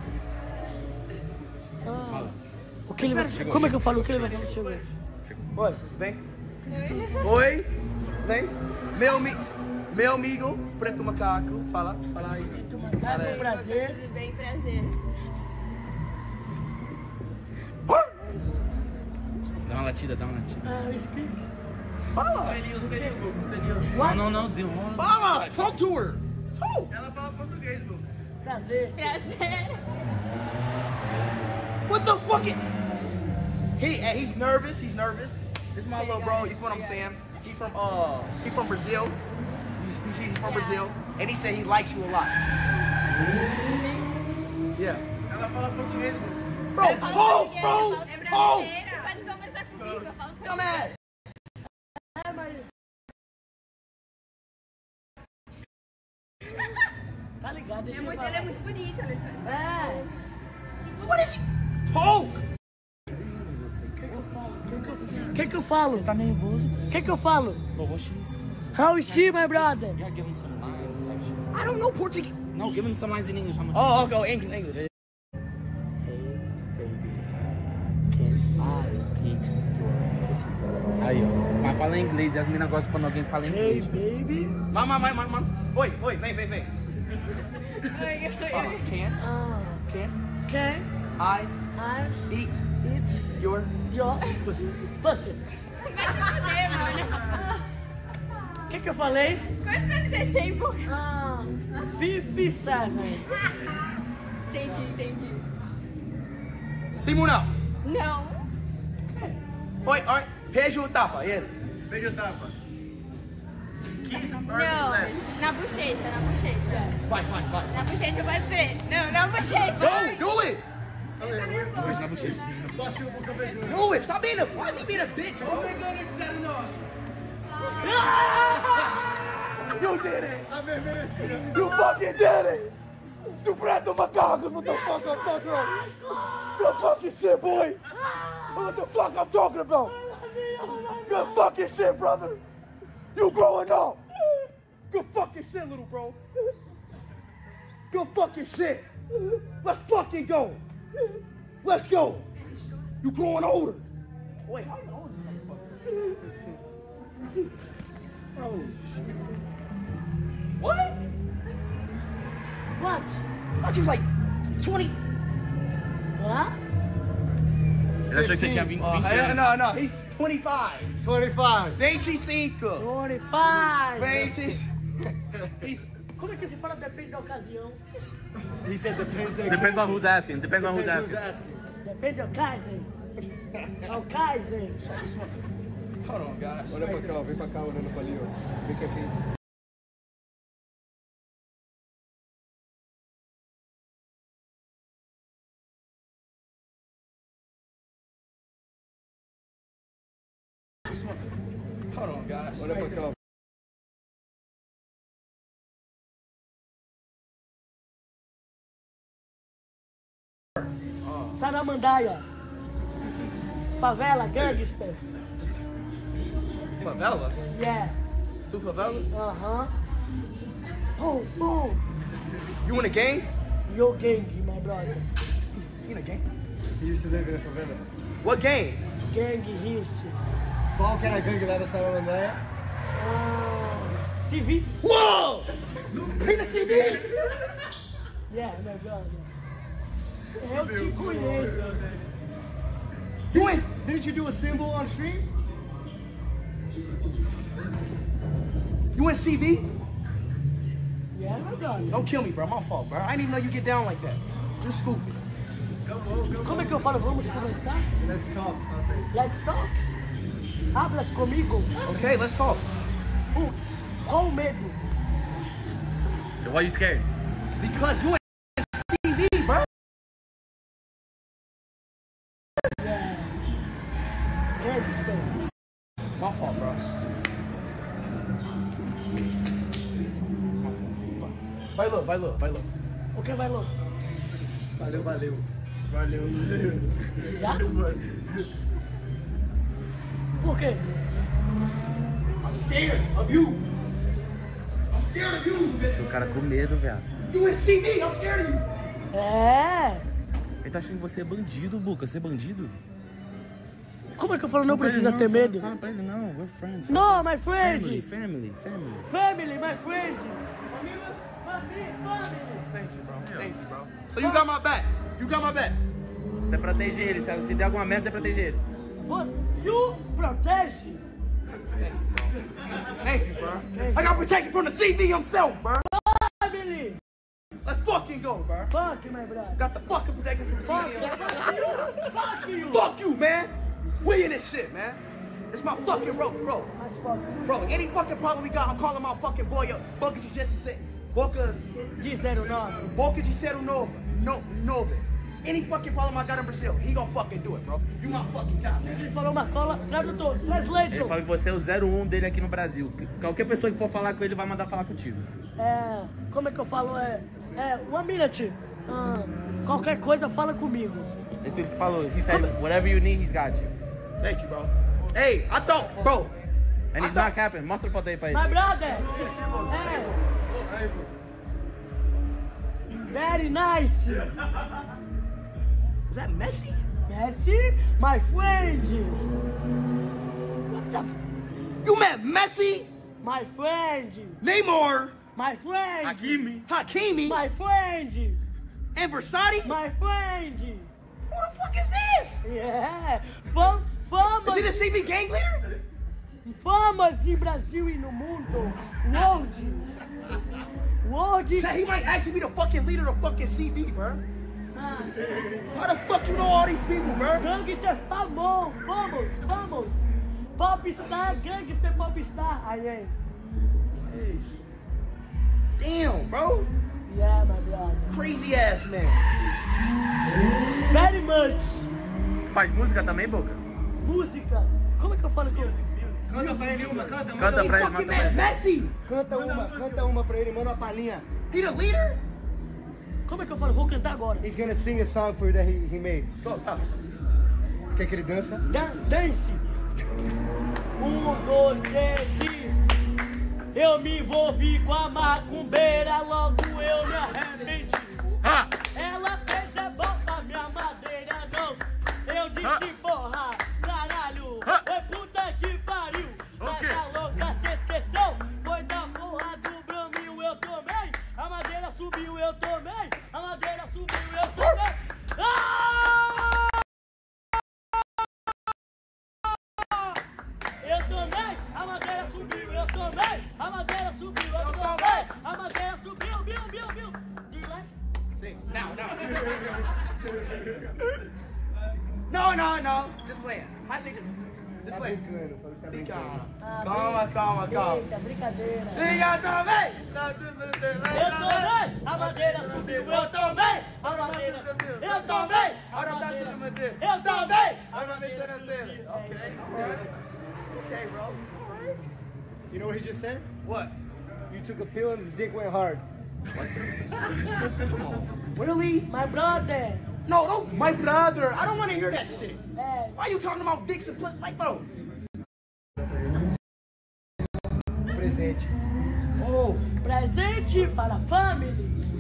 Ah. Fala. O que ele vai... Chegou, Como é que chegou. eu falo? O que ele vai falar? Chegou. Oi, vem. Oi, vem. Meu, ami- meu amigo, Preto Macaco, fala, fala aí. Preto Macaco, é um prazer. Tudo bem, prazer. Dá uma latida, dá uma latida. Ah, speak. Fala. Seria, seria, seria. What? Não, não, não, desenrola. Fala, talk to her. Talk. Ela fala português, bro. Prazer. Prazer. What the fuck? It? He, uh, he's nervous, he's nervous. This is my little bro, you feel what I'm saying? He from, uh, he from Brazil. He's, he's from Brazil. And he said he likes you a lot. Yeah. Ela fala português, bro. Bro, Eu falo talk, português, bro, eu falo- é talk. brasileira. Pode conversar comigo, eu falo Come at. É, mas... Tá ligado, deixa É eu muito, falar. ele é muito bonito, ele É. What is he? Talk. O que que eu falo? O que que eu- O que que eu falo? Tá nervoso? O que que eu falo? Bro, what she's... How is she, my brother? Yeah, give him some lines. Like shit. I don't know Portuguese. No, give him some lines in English. How much? Oh, okay, oh, English, English. Hey, baby, can I eat your pussy? Aí, ó. Mas fala em inglês e as minas gostam quando alguém fala em Hey, inglês. baby. Mama, mama, mama. Oi, oi, vem, vem, vem. Oi, oi, Fala, oi. can, Ah, can can I I eat eat your your pussy? pussy? Vai se fuder, mano. O que que eu falei? Quantos anos você tem, pô? Ah, cinquenta e sete. Entendi, entendi. Simonal. Não. Oi, oi. Beijo ou tapa, ele. Beijo, tapa. Kiss or Não. Na bochecha, na bochecha. Vai, vai, vai. Na bochecha pode ser. Não, na bochecha. Go, do it. Ele tá nervoso. Na bochecha. Do it. Stop being a, why is he being a bitch, bro? You did it. You fucking did it. You Preto Macacos, what the fuck I'm talking about? Good fucking shit, boy. What the fuck I'm talking about? Good fucking shit, brother. You growing up. Good fucking shit, little bro. Good fucking shit. Let's fucking go. Let's go. You growing older. Wait, how old is this motherfucker? Oh, shit. What? What? I thought you was like twenty. What? Ele achou que você tinha vinte, Uh, vinte no, anos. no, no, he's twenty-five. twenty-five. veinticinco. twenty-five. vinte. He's, Como é que se fala? Depende da ocasião. He said depends. the- Depends on who's asking. Depends on who's Depends asking. Depende da ocasião. A ocasião. hold on, guys. Olha pra cá, ó, vem pra cá olhando pra ali, ó. Vem cá aqui. Hold on, guys. Olha pra cá, ó. Saramandaia. Favela, gangster. Favela? Yeah. Do favela? Uh-huh. Oh, oh. You in a gang? Yo gang, my brother. You in a gang? He used to live in a favela. What gang? Gang Rice. Qual que era a gangue lá da Saramandaia? Ah, C V. Whoa! In the C V? Yeah, my brother. Eu te conheço. You went, didn't you do a symbol on stream? You in C V? Yeah, my brother. Don't kill me, bro. My fault, bro. I didn't even know you get down like that. Just stupid. Go Como é que eu falo? Vamos conversar? Let's talk. Let's talk? Hablas comigo? Okay, let's talk. Uh, qual o medo? So why you scared? Because you ain't C V, bro. Yeah. Gangster. My fault, bro. Vai, Lu, vai, Lu, vai, Lu. O que vai, Lu? Valeu, valeu. Valeu. Já? Por quê? I'm scared of you. I'm scared of you, bitch. O cara com medo, viado. You in C V, I'm scared of you. É. Ele tá achando que você é bandido, Buca. Você é bandido? Como é que eu falo? Não precisa ter medo. Fala pra ele, não. We're friends. No, my friend. Family, family, family. Family, my friend. Family, family. Thank you, bro. Thank you, bro. So you got my back. You got my back. Você protege ele. Se, se der alguma merda, você protege ele. Você, you protege. Thank you, bro. I got protection from the C V himself, bro. Family. Let's fucking go, bro. Fuck you, my brother. Got the fucking protection from the C Fuck V you. himself. Fuck you. Fuck you, man. We in this shit, man. It's my fucking rope, bro. Bro, any fucking problem we got, I'm calling my fucking boy up. Boca de Jesse said. Boca de zero nove. Boca de zero nove. No, nove. Any fucking problem I got in Brazil, he gonna fucking do it, bro. You my fucking guy, man. Ele falou uma cola, tradutor, translation. Ele fala que você é o zero um dele aqui no Brasil. Qualquer pessoa que for falar com ele vai mandar falar contigo. É, como é que eu falo? É, é, one minute. Ah, qualquer coisa, fala comigo. Esse ele falou. He said, whatever you need, he's got you. Thank you, bro. Hey, I thought, bro. And he's not capping. Mostra a foto aí pra ele. My brother. É. Very nice. Is that Messi? Messi, my friend. What the f? You met Messi? My friend. Neymar? My friend. Hakimi? Hakimi? My friend. And Versace? My friend. Who the fuck is this? Yeah. Fam Fama. Is he the C V gang leader? Famas em Brasil e no mundo. World. World. So he might actually be the fucking leader of fucking C V, bro. Ah. How the fuck you know all these people, bro? Gangster famoso, vamos, vamos. Popstar, gangster popstar. I am. Damn, bro. Yeah, my brother. Crazy ass man. Very much. Faz música também, Boca? Música. Como é que eu falo com você? Canta pra ele uma, canta. Canta pra ele, manda pra ele. Messi! Canta uma, canta uma pra ele, manda uma palhinha. He the leader? Como é que eu falo? Vou cantar agora. He's gonna sing a song for you that he, he made. Go, go. Quer que ele dança? Dan dance. Um, dois, três e... Eu me envolvi com a macumbeira, logo eu me arrependi. Ah. Ela fez a bota, minha madeira não. Eu disse, ah. porra, caralho, ah. Oi, puta que pariu. Okay. Essa louca se esqueceu, foi da porra do Brasil, eu tomei. A madeira subiu, eu tomei. A madeira subiu, eu tomei. Ah! Eu tomei, a madeira subiu, eu tomei. A madeira subiu, eu tomei. A madeira subiu, viu, viu, viu. Do you like? Sing. Now, now. No, no, no. Just playing. I say just, just playing. Calma, calma, calma. Eita, brincadeira. Liga também. Eu tomei, a madeira subiu, eu tomei. A madeira subiu, eu tomei. Agora tá sendo manter. Eu tomei. Agora vem sendo antena. Okay, alright. Okay, bro. Alright. You know what he just said? What? You took a pill and the dick went hard. Come on. Really? My brother. No, don't. My brother. I don't want to hear that shit. É. Why are you talking about dicks and pussy? Like, bro. Presente. Oh. Presente para a family.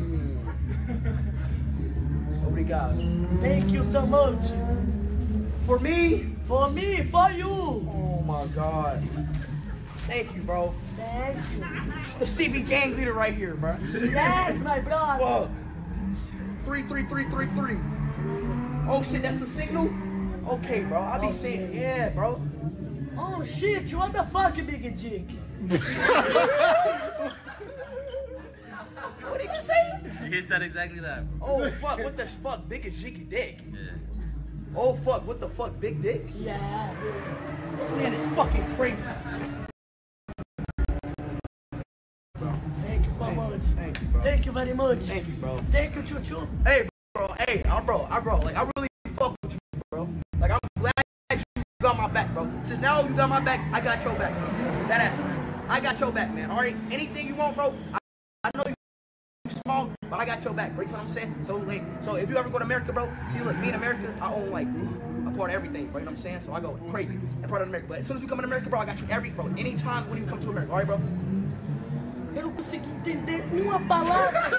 Obrigado. Thank you so much. For me? For me, for you. Oh my God. Thank you, bro. Thank you. The C V gang leader right here, bro. Yes, my brother. Whoa. Three, three, three, three, three. Oh shit, that's the signal? Okay, bro. I be saying, yeah, bro. Oh shit, what the fuck, big dick? What did you say? He said exactly that. Oh fuck, what the fuck, big and jiggy dick? Yeah. Oh fuck, what the fuck, big dick? Yeah. This man is fucking crazy. Thank you so much. Thank you, bro. Thank you very much. Thank you, bro. Thank you, Choo Choo. Hey, bro. Hey, I bro. I bro. Like I really fuck with you, bro. Like I'm glad you got my back, bro. Since now you got my back, I got your back, bro. That ass, man. I got your back, man. All right. Anything you want, bro. I, I know you small, but I got your back, bro. You know what I'm saying? So like, so if you ever go to America, bro, see, look, me in America, I own like a part of everything, bro. You know what I'm saying? So I go crazy in part of America. But as soon as you come in America, bro, I got you every, bro. Anytime when you come to America, all right, bro? Eu não consegui entender uma palavra.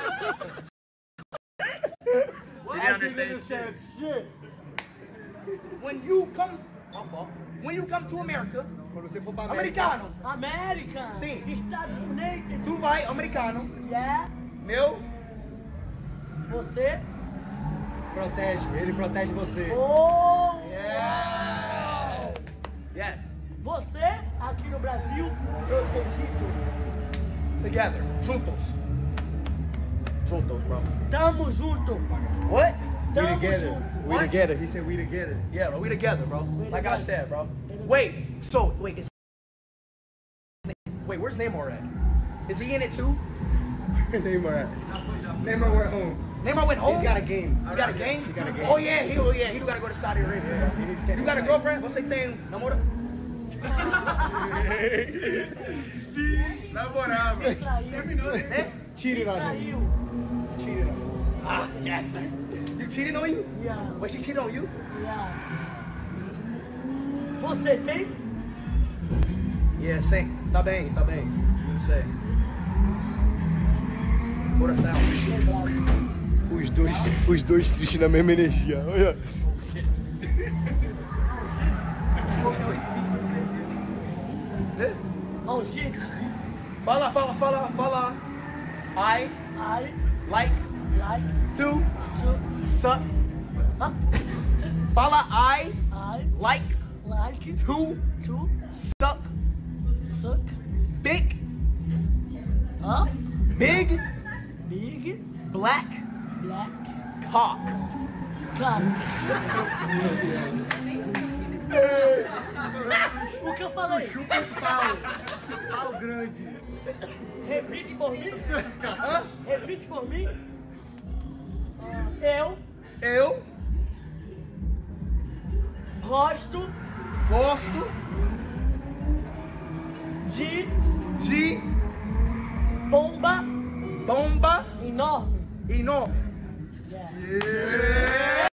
Did you understand shit? Shit. When you come, my fault. When you come to America, quando você for pra América, americano. América. Sim. Estados Unidos. Tu vai, americano. Yeah. Meu. Você. Protege, ele protege você. Oh. Yeah. Yes. Você aqui no Brasil protegido. Together, juntos. Juntos, bro. Tamo junto. What? We Tamo together. junto. We What? together. He said we together. Yeah, bro, we together, bro. We like I together. said, bro. Wait, so wait, is wait, where's Neymar at? Is he in it too? Neymar. Neymar went home. Neymar went home. He's got a game. You got a game? He got a game. Oh yeah, he oh yeah, he do gotta go to Saudi Arabia. Yeah, he needs to get You got a right. girlfriend? What's her name? Namora? Namorava. Eh? Cheated on him. Traiu. Cheated on him. Ah, yes, sir. You cheated on you? Yeah. Wait, she cheated on you? Yeah. Você tem? Yeah, sim. Tá bem, tá bem. Não sei. Coração. Os dois, os dois tristes na mesma energia. Olha. Oh shit. Fala, fala, fala, fala. I I like like to to suck. huh? Fala, I I like like to to suck suck big, huh? big, Big black black cock. cock. O que eu falei? Chupa o pau. Pau grande. Repite por mim. Hã? Repite por mim. Ah, Eu Eu gosto gosto de de bomba bomba enorme. enorme. Yeah.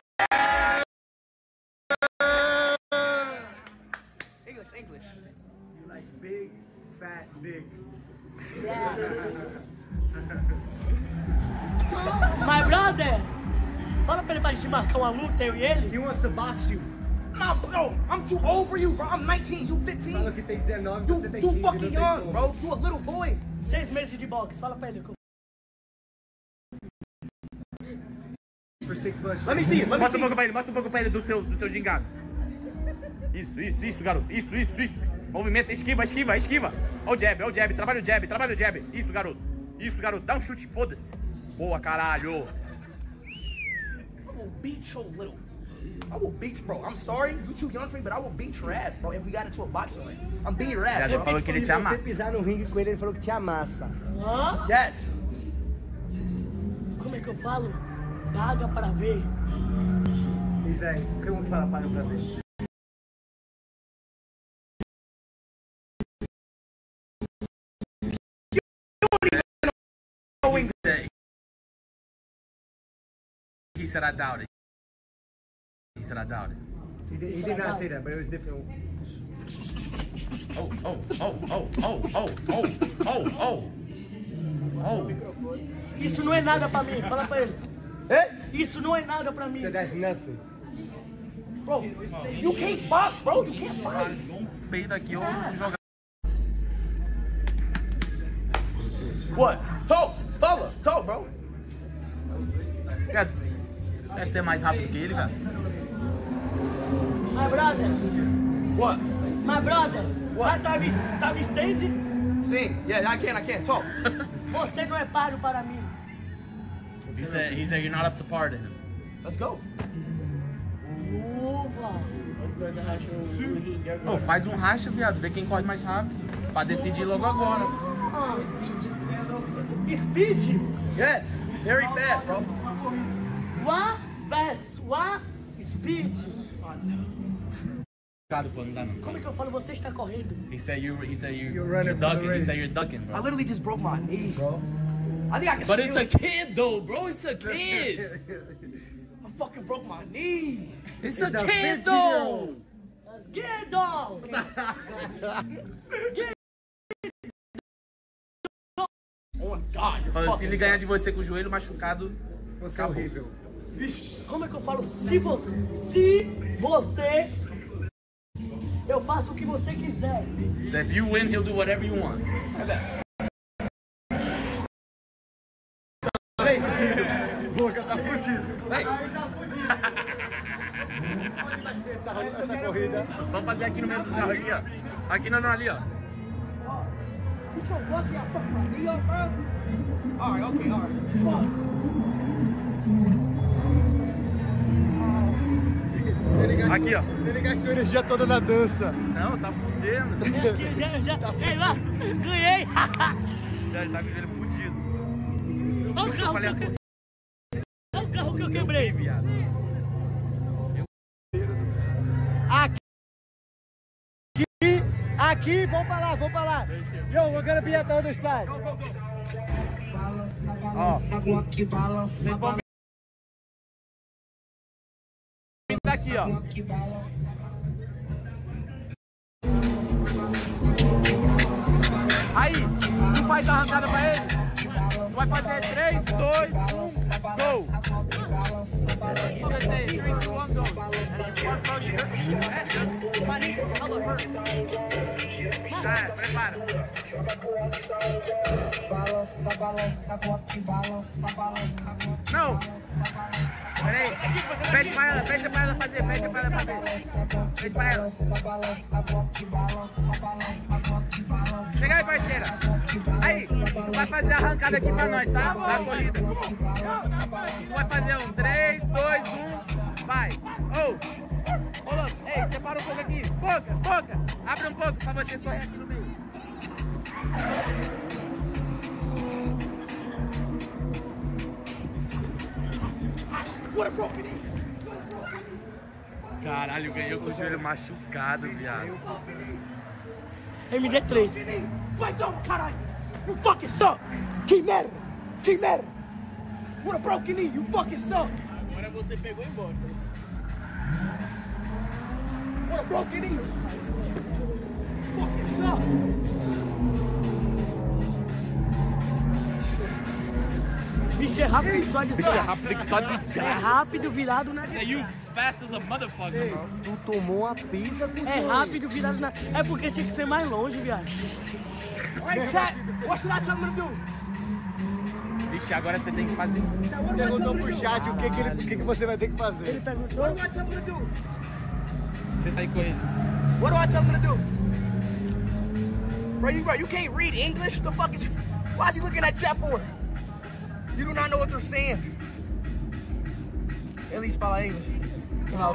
English, English. You like big, fat, big. Yeah. My brother, fala pra ele pra gente marcar uma luta, eu e ele. He wants to box you. No, bro, I'm too old for you, bro. I'm nineteen, you fifteen. Fala que tem dezenove, You você tem too quinze. fucking não tem young, como. bro. You a little boy. Seis meses de boxe, fala pra ele. For six months. Let me see it. Let me Mostra see um pouco it. pra ele, mostra um pouco pra ele do seu, do seu gingado. Isso, isso, isso, garoto. Isso, isso, isso. Movimenta, esquiva, esquiva, esquiva. Ó o jab, ó o jab. Trabalha o jab, trabalha o jab. Isso, garoto. Isso, garoto. Dá um chute, foda-se. Boa, caralho. I will beat your little. I will beat, bro. I'm sorry, you too young for me, but I will beat your ass, bro. If we got into a boxing ring, I'm beating your ass, Já bro. falou que ele te Se você amassa. pisar no ringue com ele, ele falou que te amassa. Hã? Yes. Como é que eu falo? Paga pra ver. Diz aí, como que fala paga pra ver? He said, he said I doubt it. He said I doubt it. He, did, he did not say that, but it was different. Oh, oh, oh, oh, oh, oh, oh, oh, oh. Oh. Isso não é nada pra mim, fala pra ele. Eh? Isso não é nada pra mim. So that's nothing. Bro, you can't box, bro. You can't box. Um peido aqui, eu vou jogar. What? Talk, fella, talk, bro. Cara, quer ser mais rápido que ele, cara? My brother, What? my brother, What? tá, tá me estende? See? Yeah, I can, I can talk. Você não é páreo para mim. He said, he said you're not up to par to him. Let's go. Oh, faz um racha, viado. Vê quem corre mais rápido. Pra decidir logo agora. Ah, speed. Speed? Yes, very fast, bro. One fast, one speed. Pô, não dá não. Como é que eu falo? Você está correndo. He said you, he said you, You're running you're ducking. for the He race. said you're ducking, bro. I literally just broke my knee, bro. I think I can But still... it's a kid though, bro. It's a kid. I fucking broke my knee. It's a kid though. Get dog. Oh my God, you're Falei, se fucking ele ganhar de você com o joelho machucado, Você é horrível. Como é que eu falo? Se você, se você, eu faço o que você quiser. so if you win, he'll do whatever you want. Boca tá fudido. Aí tá fudido. Onde vai ser essa, essa corrida? Vamos fazer aqui no meio do carro, aqui, ó. Aqui não, não, ali, ó. You so lucky I fucked my knee up, bro. All right, okay, all right. Fuck. Aqui, ó. Ele gastou energia toda na dança. Não, tá fudendo. Aqui, já, já, ei lá, ganhei. Já ele tá com o joelho fudido. Olha o carro que eu quebrei. Olha o carro que eu quebrei, viado. Aqui, aqui, vamos pra lá, vamos pra lá. Yo, we're gonna be at the other side. Ó, vocês vão vir daqui, ó. Aí, tu faz a arrancada pra ele. Tu vai fazer três, dois, um, go. Você vai ser três, dois, um, go. My knee is hella hurt. Tá, prepara. Não. Peraí. Pede pra ela, pede pra ela fazer, pede pra ela fazer. Pede pra ela. Chega aí, parceira. Aí, tu vai fazer a arrancada aqui pra nós, tá? Da corrida. Tu vai fazer um três, dois, um, vai. Oh. Ô, louco, ei, separa um pouco aqui. Boca, boca. Abre um pouco pra você correr aqui no meio. Caralho, ganhou com o joelho machucado, viado. M D três. Vai então, caralho. You fucking suck. Que merda. Que merda. With a broken knee, you fucking suck. Agora você pegou e embora. With a broken knee. You fucking suck. Bicho é rápido que só desgraça. Bicho é rápido que só desgraça. É rápido virado na... Say you fast as a motherfucker, bro. Tu tomou uma pizza com É rápido virado na... É porque tinha que ser mais longe, viado. Alright, chat. What should I tell him to do? Vixe, agora você tem que fazer. Chat, what do I tell Perguntou him to pro do? chat o que, que, ele, o que, que você vai ter que fazer. Ele perguntou... What do I tell him to do? Você tá aí com ele. What do I tell him to do? Bro, you, bro, you can't read English? The fuck is... Why is he looking at chat for? You do not know what they're saying. At least fala English. Não,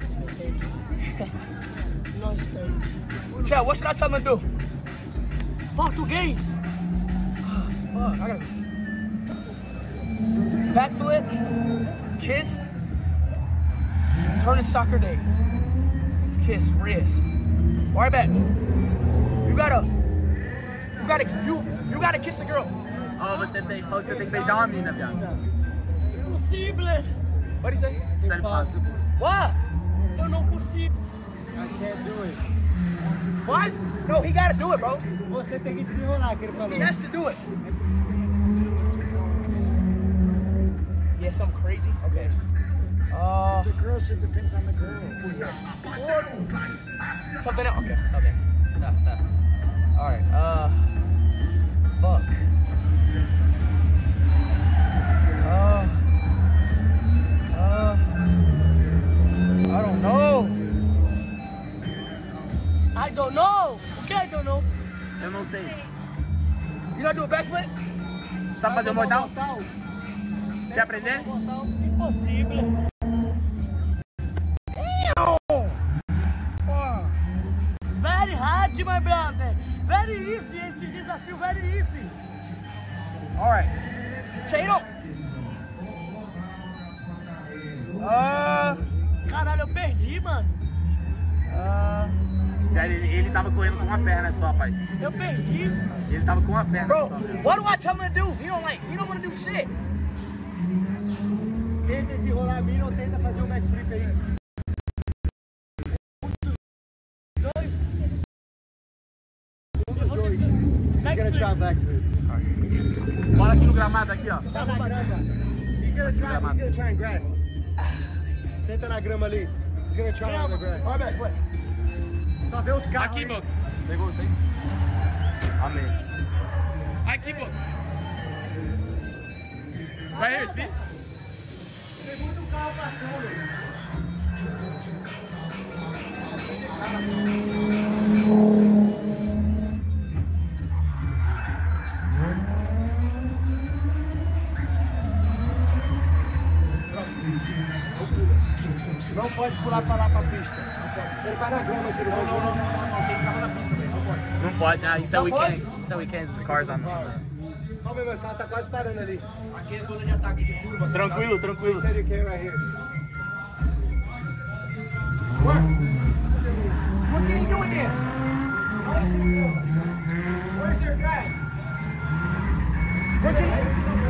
não estamos. Chat, what should I tell him to do? Português. Fuck, I gotta listen. Backflip, kiss, turn to soccer day. Kiss, wrist. Right back. You gotta, you gotta, you, you gotta kiss a girl. Ó, oh, você tem, falou que você tem que beijar uma mina, viado. Impossível. What do you say? Isso é fácil. What? Eu não consigo. I can't do it. What? No, he gotta do it, bro. Você tem que desenrolar, que ele falou. He has to do it. Yeah, something crazy? Okay. Uh, The girl shit depends on the girl. something else? Okay, okay. Nah, nah. Alright, uh... Fuck. Uh... Uh... I don't know. I don't know. O que I don't know? Eu não sei. You gonna do a backflip? Você sabe fazer um mortal? Quer aprender? Impossível. Very hard, my brother. Very easy, esse desafio, very easy. Alright. Cheiro! Ah. Caralho, eu perdi, mano. Ah. Ele, ele tava correndo com uma perna só, pai. Eu perdi. Ele tava com uma perna Bro, só. Velho. what do I tell him to do? He don't like, he don't want to do shit. Tenta desenrolar a mina ou tenta fazer um backflip aí. Dois. Um dos dois. He's gonna try a backflip. Bora aqui no gramado, aqui, ó. Tá na grama. He's gonna try, he's gonna try in grass. Tenta na grama ali. He's gonna try on the grass. All right, wait. Só vê os carros. Aqui, Boca. Pegou, tem? Amém. Aqui, Boca. Vai aí, Speed. Tem muito carro passando. Não pode pular pra lá pra pista. Ele vai na grama aqui. Não, não, não, não, não. Tem carro na pista, velho. Não pode. Não pode, ah, isso é weekend. Isso é weekend, cars on. Calma aí, meu carro tá quase parando ali. Aqui é zona de ataque de curva. Tranquilo, tranquilo. He said you can right here. What? What can you do in there? Where's your grass? Where can you...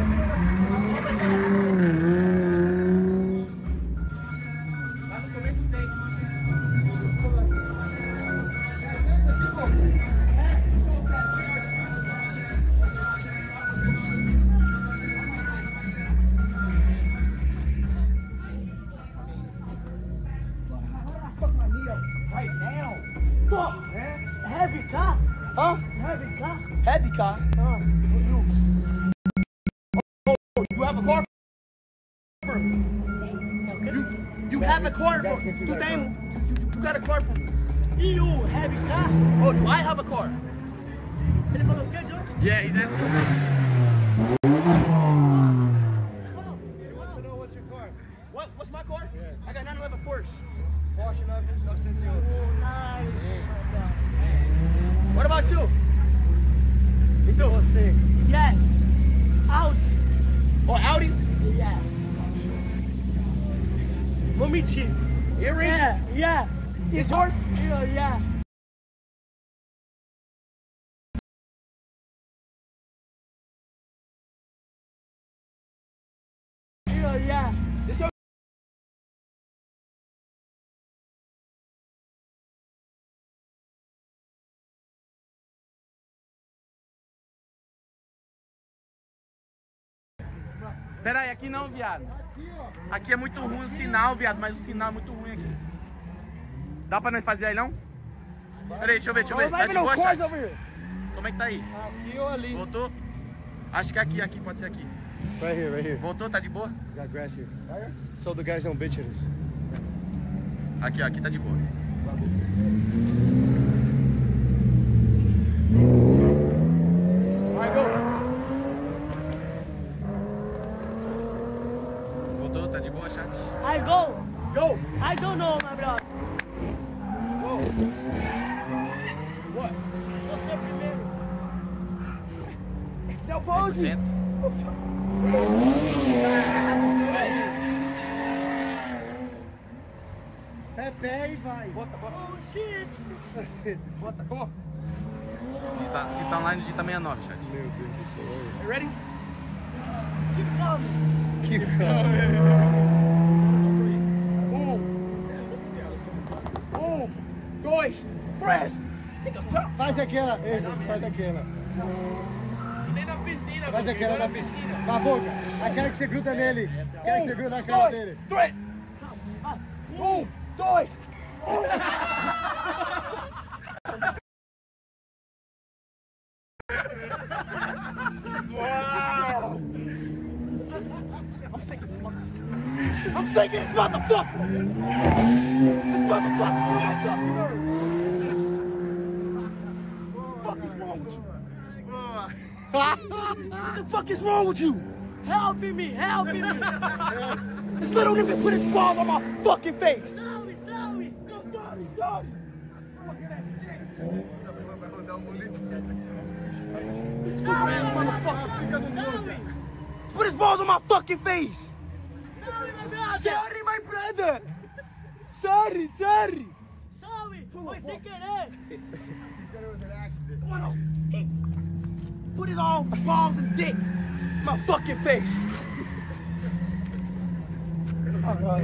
Right now. Fuck. Heavy car? Huh? Heavy car? Heavy car? Uh, Oh, you have a car? You, you have a car? For, tu tem, you got a car for me. you heavy car? Oh, do I have a car? Ele falou o quê, John? Yeah, he's asking. He wants to know what's your car. What? What's my car? I got nine eleven Porsche. Porsche nove novecentos e onze. Nice. What about you? E você? Yes. Audi. Oh, Audi? Yeah. Vou mentir. Earrings? Yeah, yeah. It's yours? Yeah, yeah. Yeah, yeah. It's your... Pera aí, aqui não, viado. Aqui é muito ruim o sinal, viado, mas o sinal é muito ruim aqui. Dá pra nós fazer aí, não? Pera aí, deixa eu ver, deixa eu ver. Tá de boa, chat? Como é que tá aí? Aqui ou ali? Voltou? Acho que aqui, aqui, pode ser aqui. Right here, right here. Voltou, tá de boa? Got grass here. So the guys don't bitch at us. Aqui, ó, aqui tá de boa. Alright, go. Voltou, tá de boa, chat? I go. Go. I don't know, my brother. Go. What? Você primeiro. Não pode. cem por cento. É pé e vai. Bota, bota. Oh, shit. Bota, come on. Se tá, se tá online, digita sessenta e nove, chat. Meu Deus do céu. You ready? Keep coming. Que Um. Um. Dois. Três. Faz aquela, Evans, faz aquela. Nem na piscina, Faz aquela na piscina. Com a boca. Aquela que você gruda nele. Aquela que você gruda na cara dele. Três. Um. Dois. Wow. I'm sick of this motherfucker. I'm sick of this motherfucker. This motherfucker. What the fuck is wrong with you? What the fuck is wrong with you? Help me, help me. This little nigga put his balls on my fucking face. Sorry, sorry. Sorry, sorry. Stupid ass motherfucker. Sorry. Put his balls on my fucking face. Sorry, my brother. Sorry, my brother. Sorry, sorry. Sorry, foi sem querer. Mano, he put his all balls and dick in my fucking face. Alright.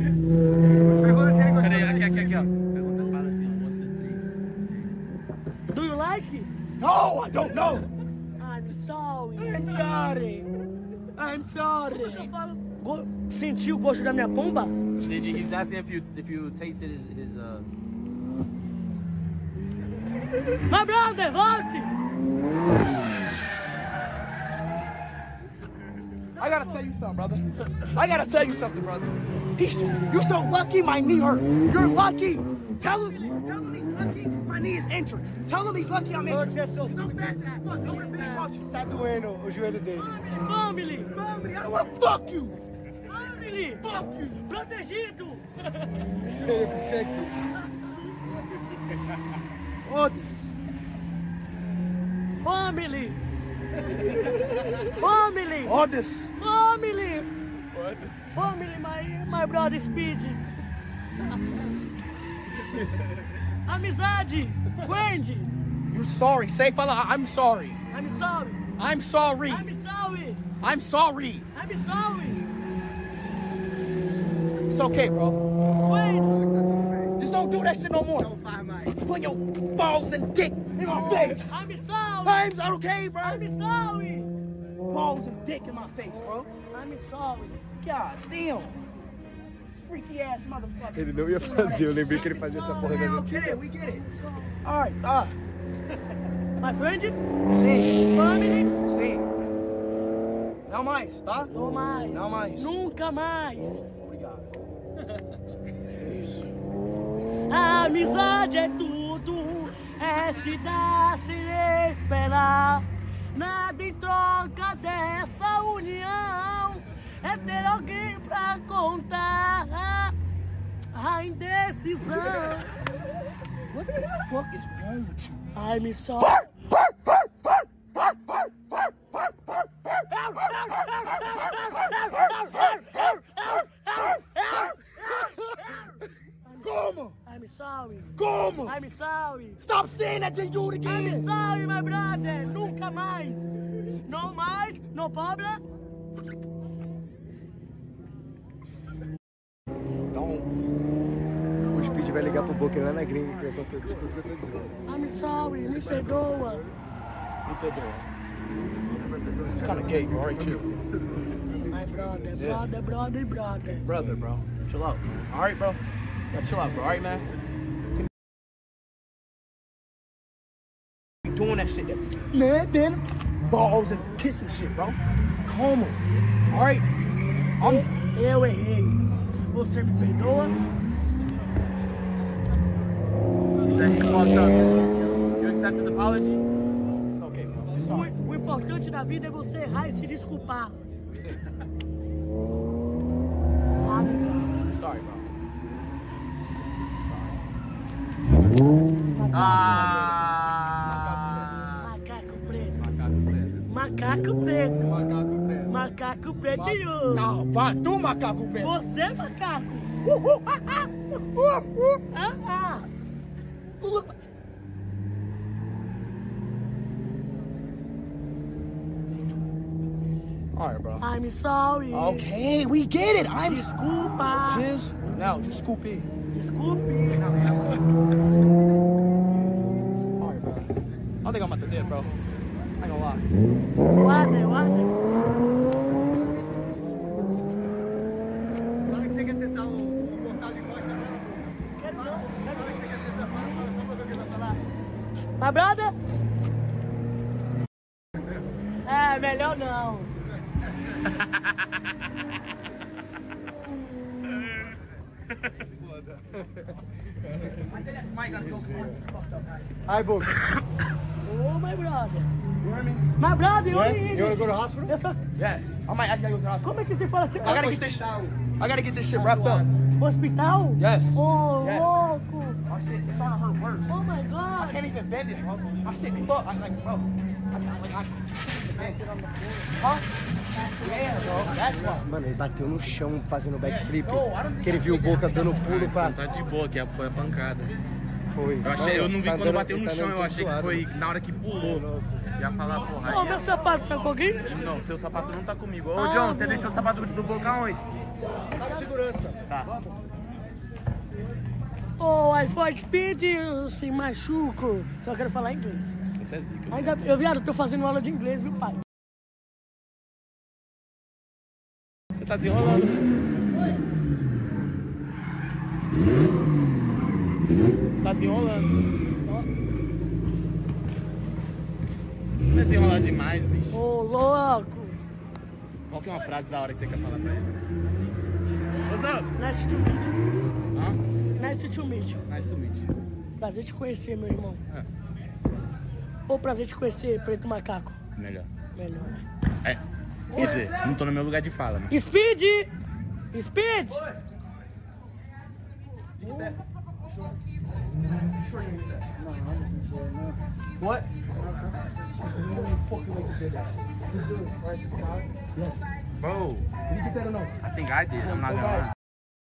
Peraí, aqui, aqui, aqui, ó. Pergunta, fala assim, what's the taste? Taste. Do you like it? No, I don't know. I'm sorry. I'm sorry. I'm sorry. Eu falo, go- sentiu o gosto da minha pomba? Did you, he's asking if you if you tasted his his uh. My brother, volte! I gotta tell you something, brother. I gotta tell you something, brother. He's, you're so lucky my knee hurt. You're lucky. Tell him, tell him he's lucky my knee is injured. Tell him he's lucky I'm injured. Because I'm fast as fuck. I would've been about you. Tá doendo o joelho dele. Family! Family, I don't wanna fuck you. Family! Fuck you. Protegido! Foda-se. Family! Family! Foda-se. Family! Family, my, my brother Speed! Amizade! Friend! You're sorry. Say, fella, I'm sorry. I'm sorry! I'm sorry. I'm sorry! I'm sorry. I'm sorry! It's okay, bro. Friend! Just don't do that shit no more. Put your balls and dick in my face. I'm sorry! I'm okay, bro. I'm sorry! Balls and dick in my face, bro. I'm sorry! God damn. This freaky ass motherfucker. Ele não ia fazer, eu lembrei que ele fazia essa porra Yeah, das okay, antigas. we get it. All right, ah. My friend? Sim. Family? Sim. Não mais, tá? Não mais! Não mais. Nunca mais! Obrigado. A amizade é tudo, é se dar sem esperar. Nada em troca dessa união, é ter alguém pra contar a indecisão. What the fuck is wrong with you? I'm sorry. Como? I'm sorry. Como? I'm sorry. Stop saying that to you again. I'm sorry, my brother. Nunca mais. No mais, no problem. Don't. O Speed vai ligar pro Boca lá na gringa que vai contar tudo o que eu tô dizendo. I'm sorry, me perdoa. Me perdoa. It's kind of gay, bro. Alright, chill. My brother, Yeah. brother, brother, brother. Brother, bro. Chill out. Alright, bro. Yeah, chill out, bro. Alright, man. You doing that shit there. Man, then balls and kissing shit, bro. Come on. Alright? I'm... Eu errei. Você me perdoa? He said he fucked up. You accept his apology? It's okay, bro. It's O, alright. o importante da vida é você errar e se desculpar. Amizade. Sorry, bro. Ah! Macaco preto. Macaco preto. Macaco preto. Macaco preto. Macaco preto e eu. Não, vai tu, macaco preto. Você, macaco. Uh, uh, ah, ah. Uh, uh, ah, ah. Uh. Alright, bro. I'm sorry. Okay, we get it. I'm... Desculpa. Just... Now, just scoop in. Desculpe. Alright, bro. I think I'm about to dip, bro. I ain't gonna lie. Guarda, guarda. Fala que você quer tentar o, o portal de costa agora. Quero não. Fala que você quer tentar, fala, fala só pra ver o que vai falar. My brother? É, melhor não. Ai, Boca. Oh, my brother. You hear me? My brother, you Yeah? only You wanna English. go to the hospital? Yes, sir. Yes. I might actually go to the hospital. Como é que você fala assim? I gotta get this. I gotta get this shit wrapped up. Hospital? Yes. Oh, Yes. louco. My shit, it's starting to hurt worse. Oh my God. I can't even bend it, bro. My shit, fuck. I like, bro. I can't, like, I can't bend it on the floor. Huh? Yeah, bro. That's why. Mano, ele bateu no chão fazendo backflip. Que ele viu o Boca dando pulo pra... Tá de boa, que foi a pancada. Foi. Eu, achei, eu não vi Tá quando dando- bateu no tá chão, dando eu achei que suado. foi na hora que pulou. Ia falar, porra. Ô, aí- meu sapato tá com alguém? Não, seu sapato não tá comigo. Ô, Ah, John, você não. deixou o sapato do Boca onde? Tá com segurança. Tá. Ô, oh, iPhone Speed se machuco. Só quero falar inglês. Isso é zica. Ainda, eu, viado, tô fazendo aula de inglês, viu, pai? Você tá desenrolando. Você tá desenrolando. Você desenrola demais, bicho. Ô, louco. Qual que é uma frase da hora que você quer falar pra ele? What's up? Nice to meet you. Hã? Nice to meet you. Nice to meet you. Prazer te conhecer, meu irmão. É. Ô, prazer te conhecer, Preto Macaco. Melhor. Melhor, né? É. Quer dizer, não tô no meu lugar de fala, né? Speed! Speed! What? Bro, Did you get that or no? I think I did. I'm not gonna lie.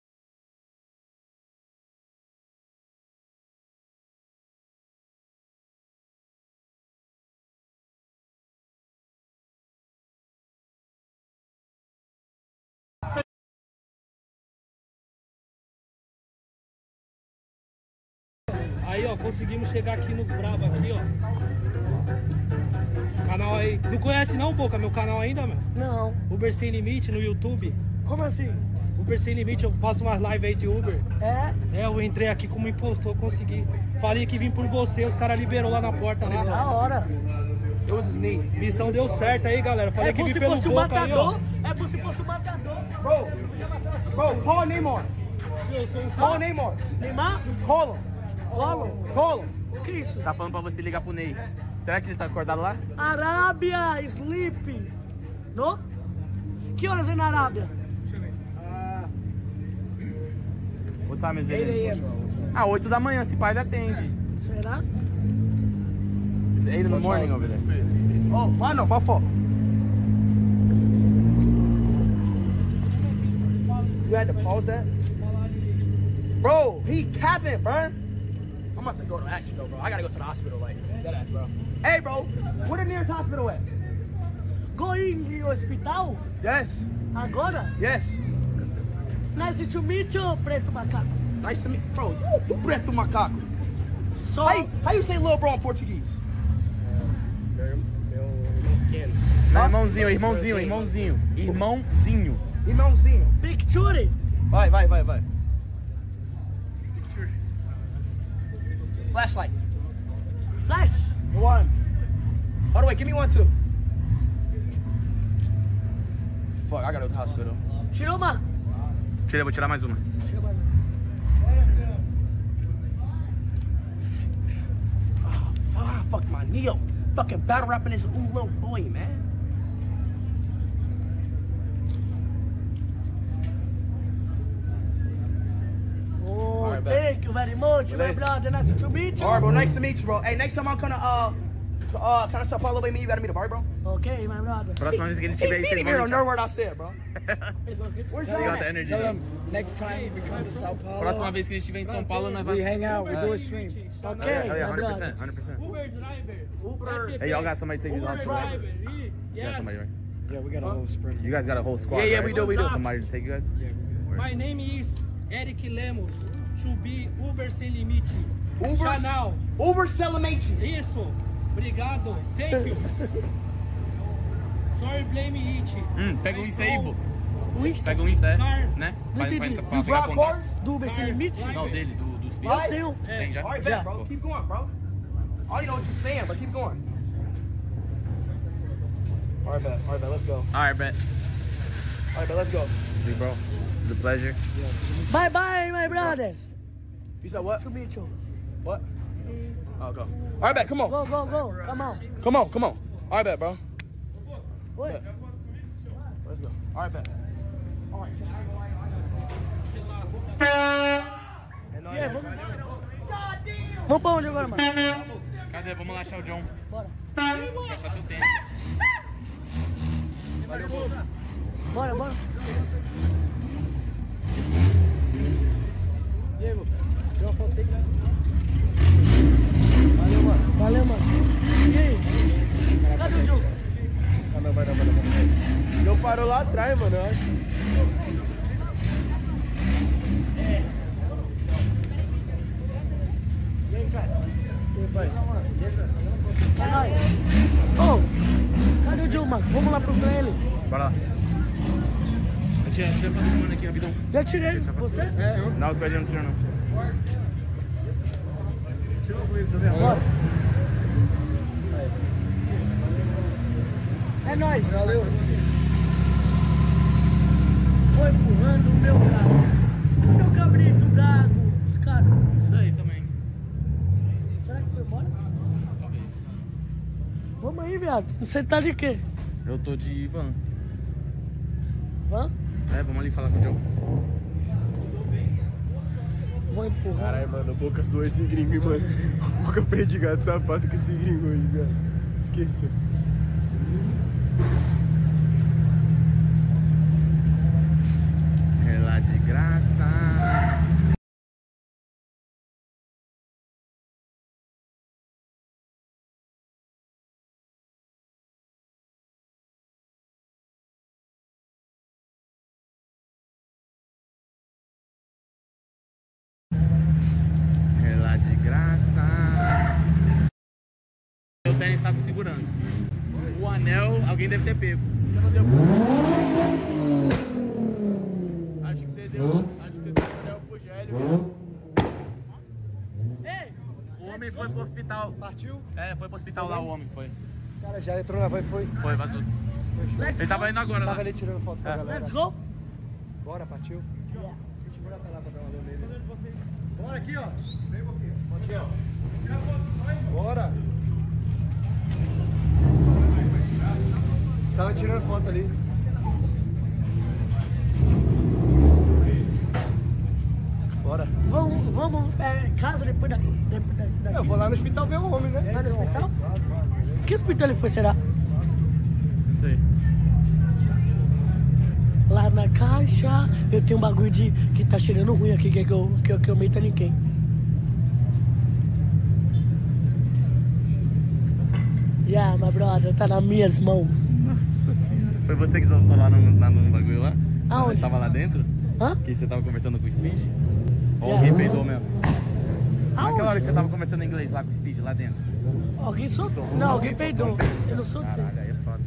Aí, ó, conseguimos chegar aqui nos Brava aqui, ó. Canal aí. Não conhece não, Boca, meu canal ainda, meu? Não. Uber Sem Limite no YouTube. Como assim? Uber Sem Limite, eu faço umas lives aí de Uber. É? É, eu entrei aqui como impostor, consegui. Falei que vim por você, os caras liberou lá na porta lá. Da hora. It was his name. Missão deu certo aí, galera. Falei É que como vim se pelo fosse o Boca aí, ó. matador. É como se fosse o matador. Bro, bro, call Neymar. Eu sou um Call Neymar. Neymar? Call him. Colo? Call him. O que é isso? Tá falando pra você ligar pro Ney. Será que ele tá acordado lá? Arábia, sleep. No? Que horas é na Arábia? What time is it? eight a m Ah, oito da manhã, se pai ele atende. Será? It's eight in the morning over there. Oh, mano, my fault. You had to pause that? Bro, he capping, bro. I'm about to go to actually though, bro. I gotta go to the hospital, like that ass, bro. Hey, bro, where the nearest hospital at? Going hospital? Yes. Agora? Yes. Nice to meet you, Preto Macaco. Nice to meet, bro. You preto macaco. So, How you, how you say little bro in Portuguese? Não, irmãozinho, irmãozinho, irmãozinho. Irmãozinho. Irmãozinho. picture. Vai, vai, vai, vai. Flashlight. Flash. One. By the way, give me one too. Fuck, I gotta go to the hospital. Tirou, Marco. Tira, vou tirar mais uma. Tira mais Ah, fuck my Neo. Fucking battle rapping this ooh little boy, man. Oh, All right, bet. thank you very much, my Bless. brother. Nice to meet you. All right, bro. Nice to meet you, bro. Hey, next time I'm gonna uh, uh, can I stop all the way me? You gotta meet a bar, bro. Okay, my brother. Próxima vez que ele He tiver aí, didn't vocês even hear a vão... nerd word I said, bro. Where's Tell your him- energy? Tell him next time we come to Sao Paulo. Próxima vez que ele estiver em São Paulo, nós We vamos... hang out, we do a stream. Okay, Oh, yeah, my one hundred brother. percent, one hundred percent. Uber driver. Uber. Hey, y'all got somebody taking you Uber out to driver. You got Yes. somebody, right? Yeah, we got a whole sprint. You guys got a whole squad, Yeah, yeah, right? we do, we do. Somebody to take you guys? My name is Eric Lemos. To be Uber Sem Limite. Uber. Chanel. Uber Celamate. Isso. Obrigado. Thank you. Sorry, blame it. Hum, pega um Insta aí, pô. O Insta? Pega um Insta, é? Car. Né? Não entendi. pra You pegar drive contato. cars? Do Uber Sem Limite? Não, dele, do, dos Eu bichos. tenho. Tem já? All right, Yeah. bet, bro. Keep going, bro. I don't know what you're saying, but keep going. All right, bet. All right, bet. Let's go. Alright, bet. All right, bet. Let's go. Big bro, it's a pleasure. Bye bye, my brothers. You said what? To meet you. What? Oh, go. All right, bet. Come on. Go, go, go. Come on. Come on. Come on. All right, bet, bro. Oi. Bet. Let's go. All right, bet. All right. E aí, vamos... Vamos pra onde agora, mano? Cadê? Vamos lá achar o John. Bora. Vou achar teu tênis. Valeu, bora. Bora, bora. E aí, mano? Deu uma foto aí. Valeu, mano. Valeu, mano. E aí? Cadê o John? Ah, não, vai não, vai não. Vai. Eu paro lá atrás, mano, eu acho. É. E aí, cara? E aí, pai? É nóis. Ô, cadê o John, mano? Vamos lá procurar ele. Bora lá. Deixa eu fazer um mano aqui, rapidão. Já tirei. Você? É, eu. Não, o pé não tira, não. Tirou comigo, tá vendo? Bora. É nóis. Valeu. Foi empurrando o meu carro. Cadê o cabrito, o gago, os caras? Isso aí também. Será que foi embora? Talvez. Vamos aí, viado. Você tá de quê? Eu tô de van. Van? É, vamos ali falar com o John. Vou empurrar. Caralho, mano, a boca sua esse gringo, hein, mano. A boca pé de gato sapato com esse gringo aí, velho. Esqueceu. É lá de graça. É lá de graça. Meu tênis tá com segurança. O anel, alguém deve ter pego. Você não deu. Acho que você deu. Acho que você deu o anel pro Gélio. Ei! O homem foi pro hospital. Partiu? É, foi pro hospital lá, o homem foi. Cara, já entrou na van e foi? Foi, vazou. Let's Ele tava go. indo agora Tava lá. ali tirando foto com a É. galera. Let's go. Bora, partiu? A gente vai lá pra dar uma olhada nele. Bora aqui, ó. Vem um pouquinho. Aqui, ó. Bora. Tava tirando foto ali. Bora. Vamos, vamos, é, casa depois daqui. Depois daqui. Eu vou lá no hospital ver o homem, né? Vai no hospital? Que hospital ele foi, será? Não sei. Lá na caixa, eu tenho um bagulho de que tá cheirando ruim aqui, que, é que, eu, que, eu, que eu meto a ninguém. Yeah, my brother, tá nas minhas mãos. Nossa senhora. Foi você que soltou lá no, lá no bagulho lá? Aonde? Você tava lá dentro? Hã? Que você tava conversando com o Speed? Ou Yeah. alguém peidou mesmo? Aonde? Naquela hora que você tava conversando em inglês lá com o Speed, lá dentro. Alguém soltou? Não, alguém peidou. Eu não soltei. Caralho, aí é foda.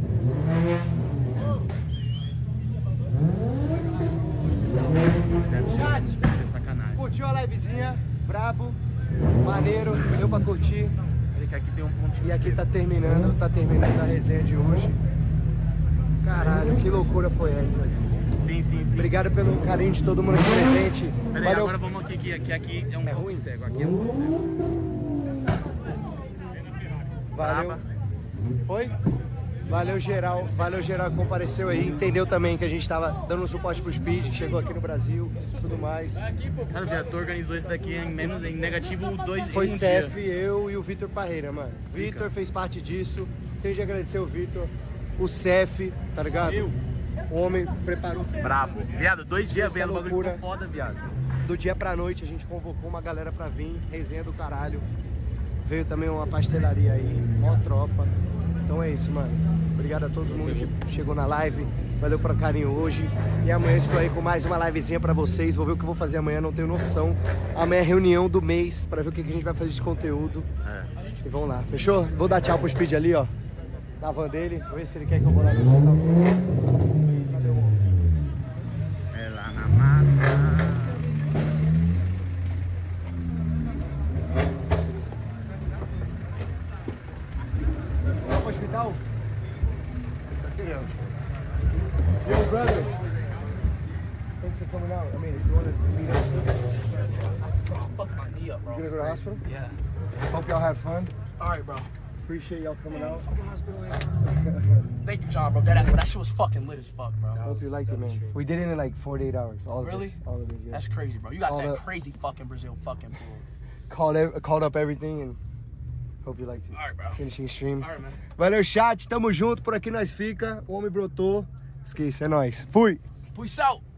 Deve ser, deve ser sacanagem. Curtiu a livezinha? Brabo, maneiro, deu pra curtir. Ele quer que tenha um pontinho. E aqui tá terminando, tá terminando a resenha de hoje. Caralho, que loucura foi essa? Sim, sim, sim. Obrigado pelo carinho de todo mundo aqui presente. Peraí, Valeu. agora vamos aqui, que aqui, aqui é um é ruim cego. Aqui é um cego. Valeu. Braba. Foi? Valeu geral, valeu geral que compareceu aí, entendeu também que a gente tava dando um suporte pro Speed, que chegou aqui no Brasil, tudo mais. Cara, o Viator organizou isso daqui em menos em negativo dois Foi em um C F, dia. eu e o Vitor Parreira, mano. Vitor fez parte disso, tenho de agradecer o Vitor, o C F, tá ligado? Eu. O homem preparou. Brabo. Viado, dois dias Essa vendo o bagulho loucura. ficou foda, viado. Do dia pra noite a gente convocou uma galera pra vir, resenha do caralho. Veio também uma pastelaria aí, mó tropa. Então é isso, mano. Obrigado a todo mundo que chegou na live. Valeu pelo carinho hoje. E amanhã estou aí com mais uma livezinha pra vocês. Vou ver o que eu vou fazer amanhã, não tenho noção. Amanhã é reunião do mês pra ver o que a gente vai fazer de conteúdo. É. E vamos lá, fechou? Vou dar tchau pro Speed ali, ó. Na van dele. Vou ver se ele quer que eu vou lá no hospital. Cadê o homem? É lá na massa. Vamos pro hospital? Yo, brother. Thanks for coming out. I mean, if you want to meet up, Fuck my knee up, bro. you gonna go to the hospital? Yeah. Hope y'all have fun. All right, bro. Appreciate y'all coming out. Thank you, John, bro. That, that shit was fucking lit as fuck, bro. Hope you liked it, man. We did it in like forty-eight hours. All of Really? This, all of this, yeah. That's crazy, bro. You got All that the- crazy fucking Brazil fucking pool. Called, ev- called up everything and hope you liked it. Alright, bro. Finishing stream. Alright, man. Valeu, chat. Tamo junto. Por aqui nós fica. O homem brotou. Esqueça, é nóis. Fui. Peace out.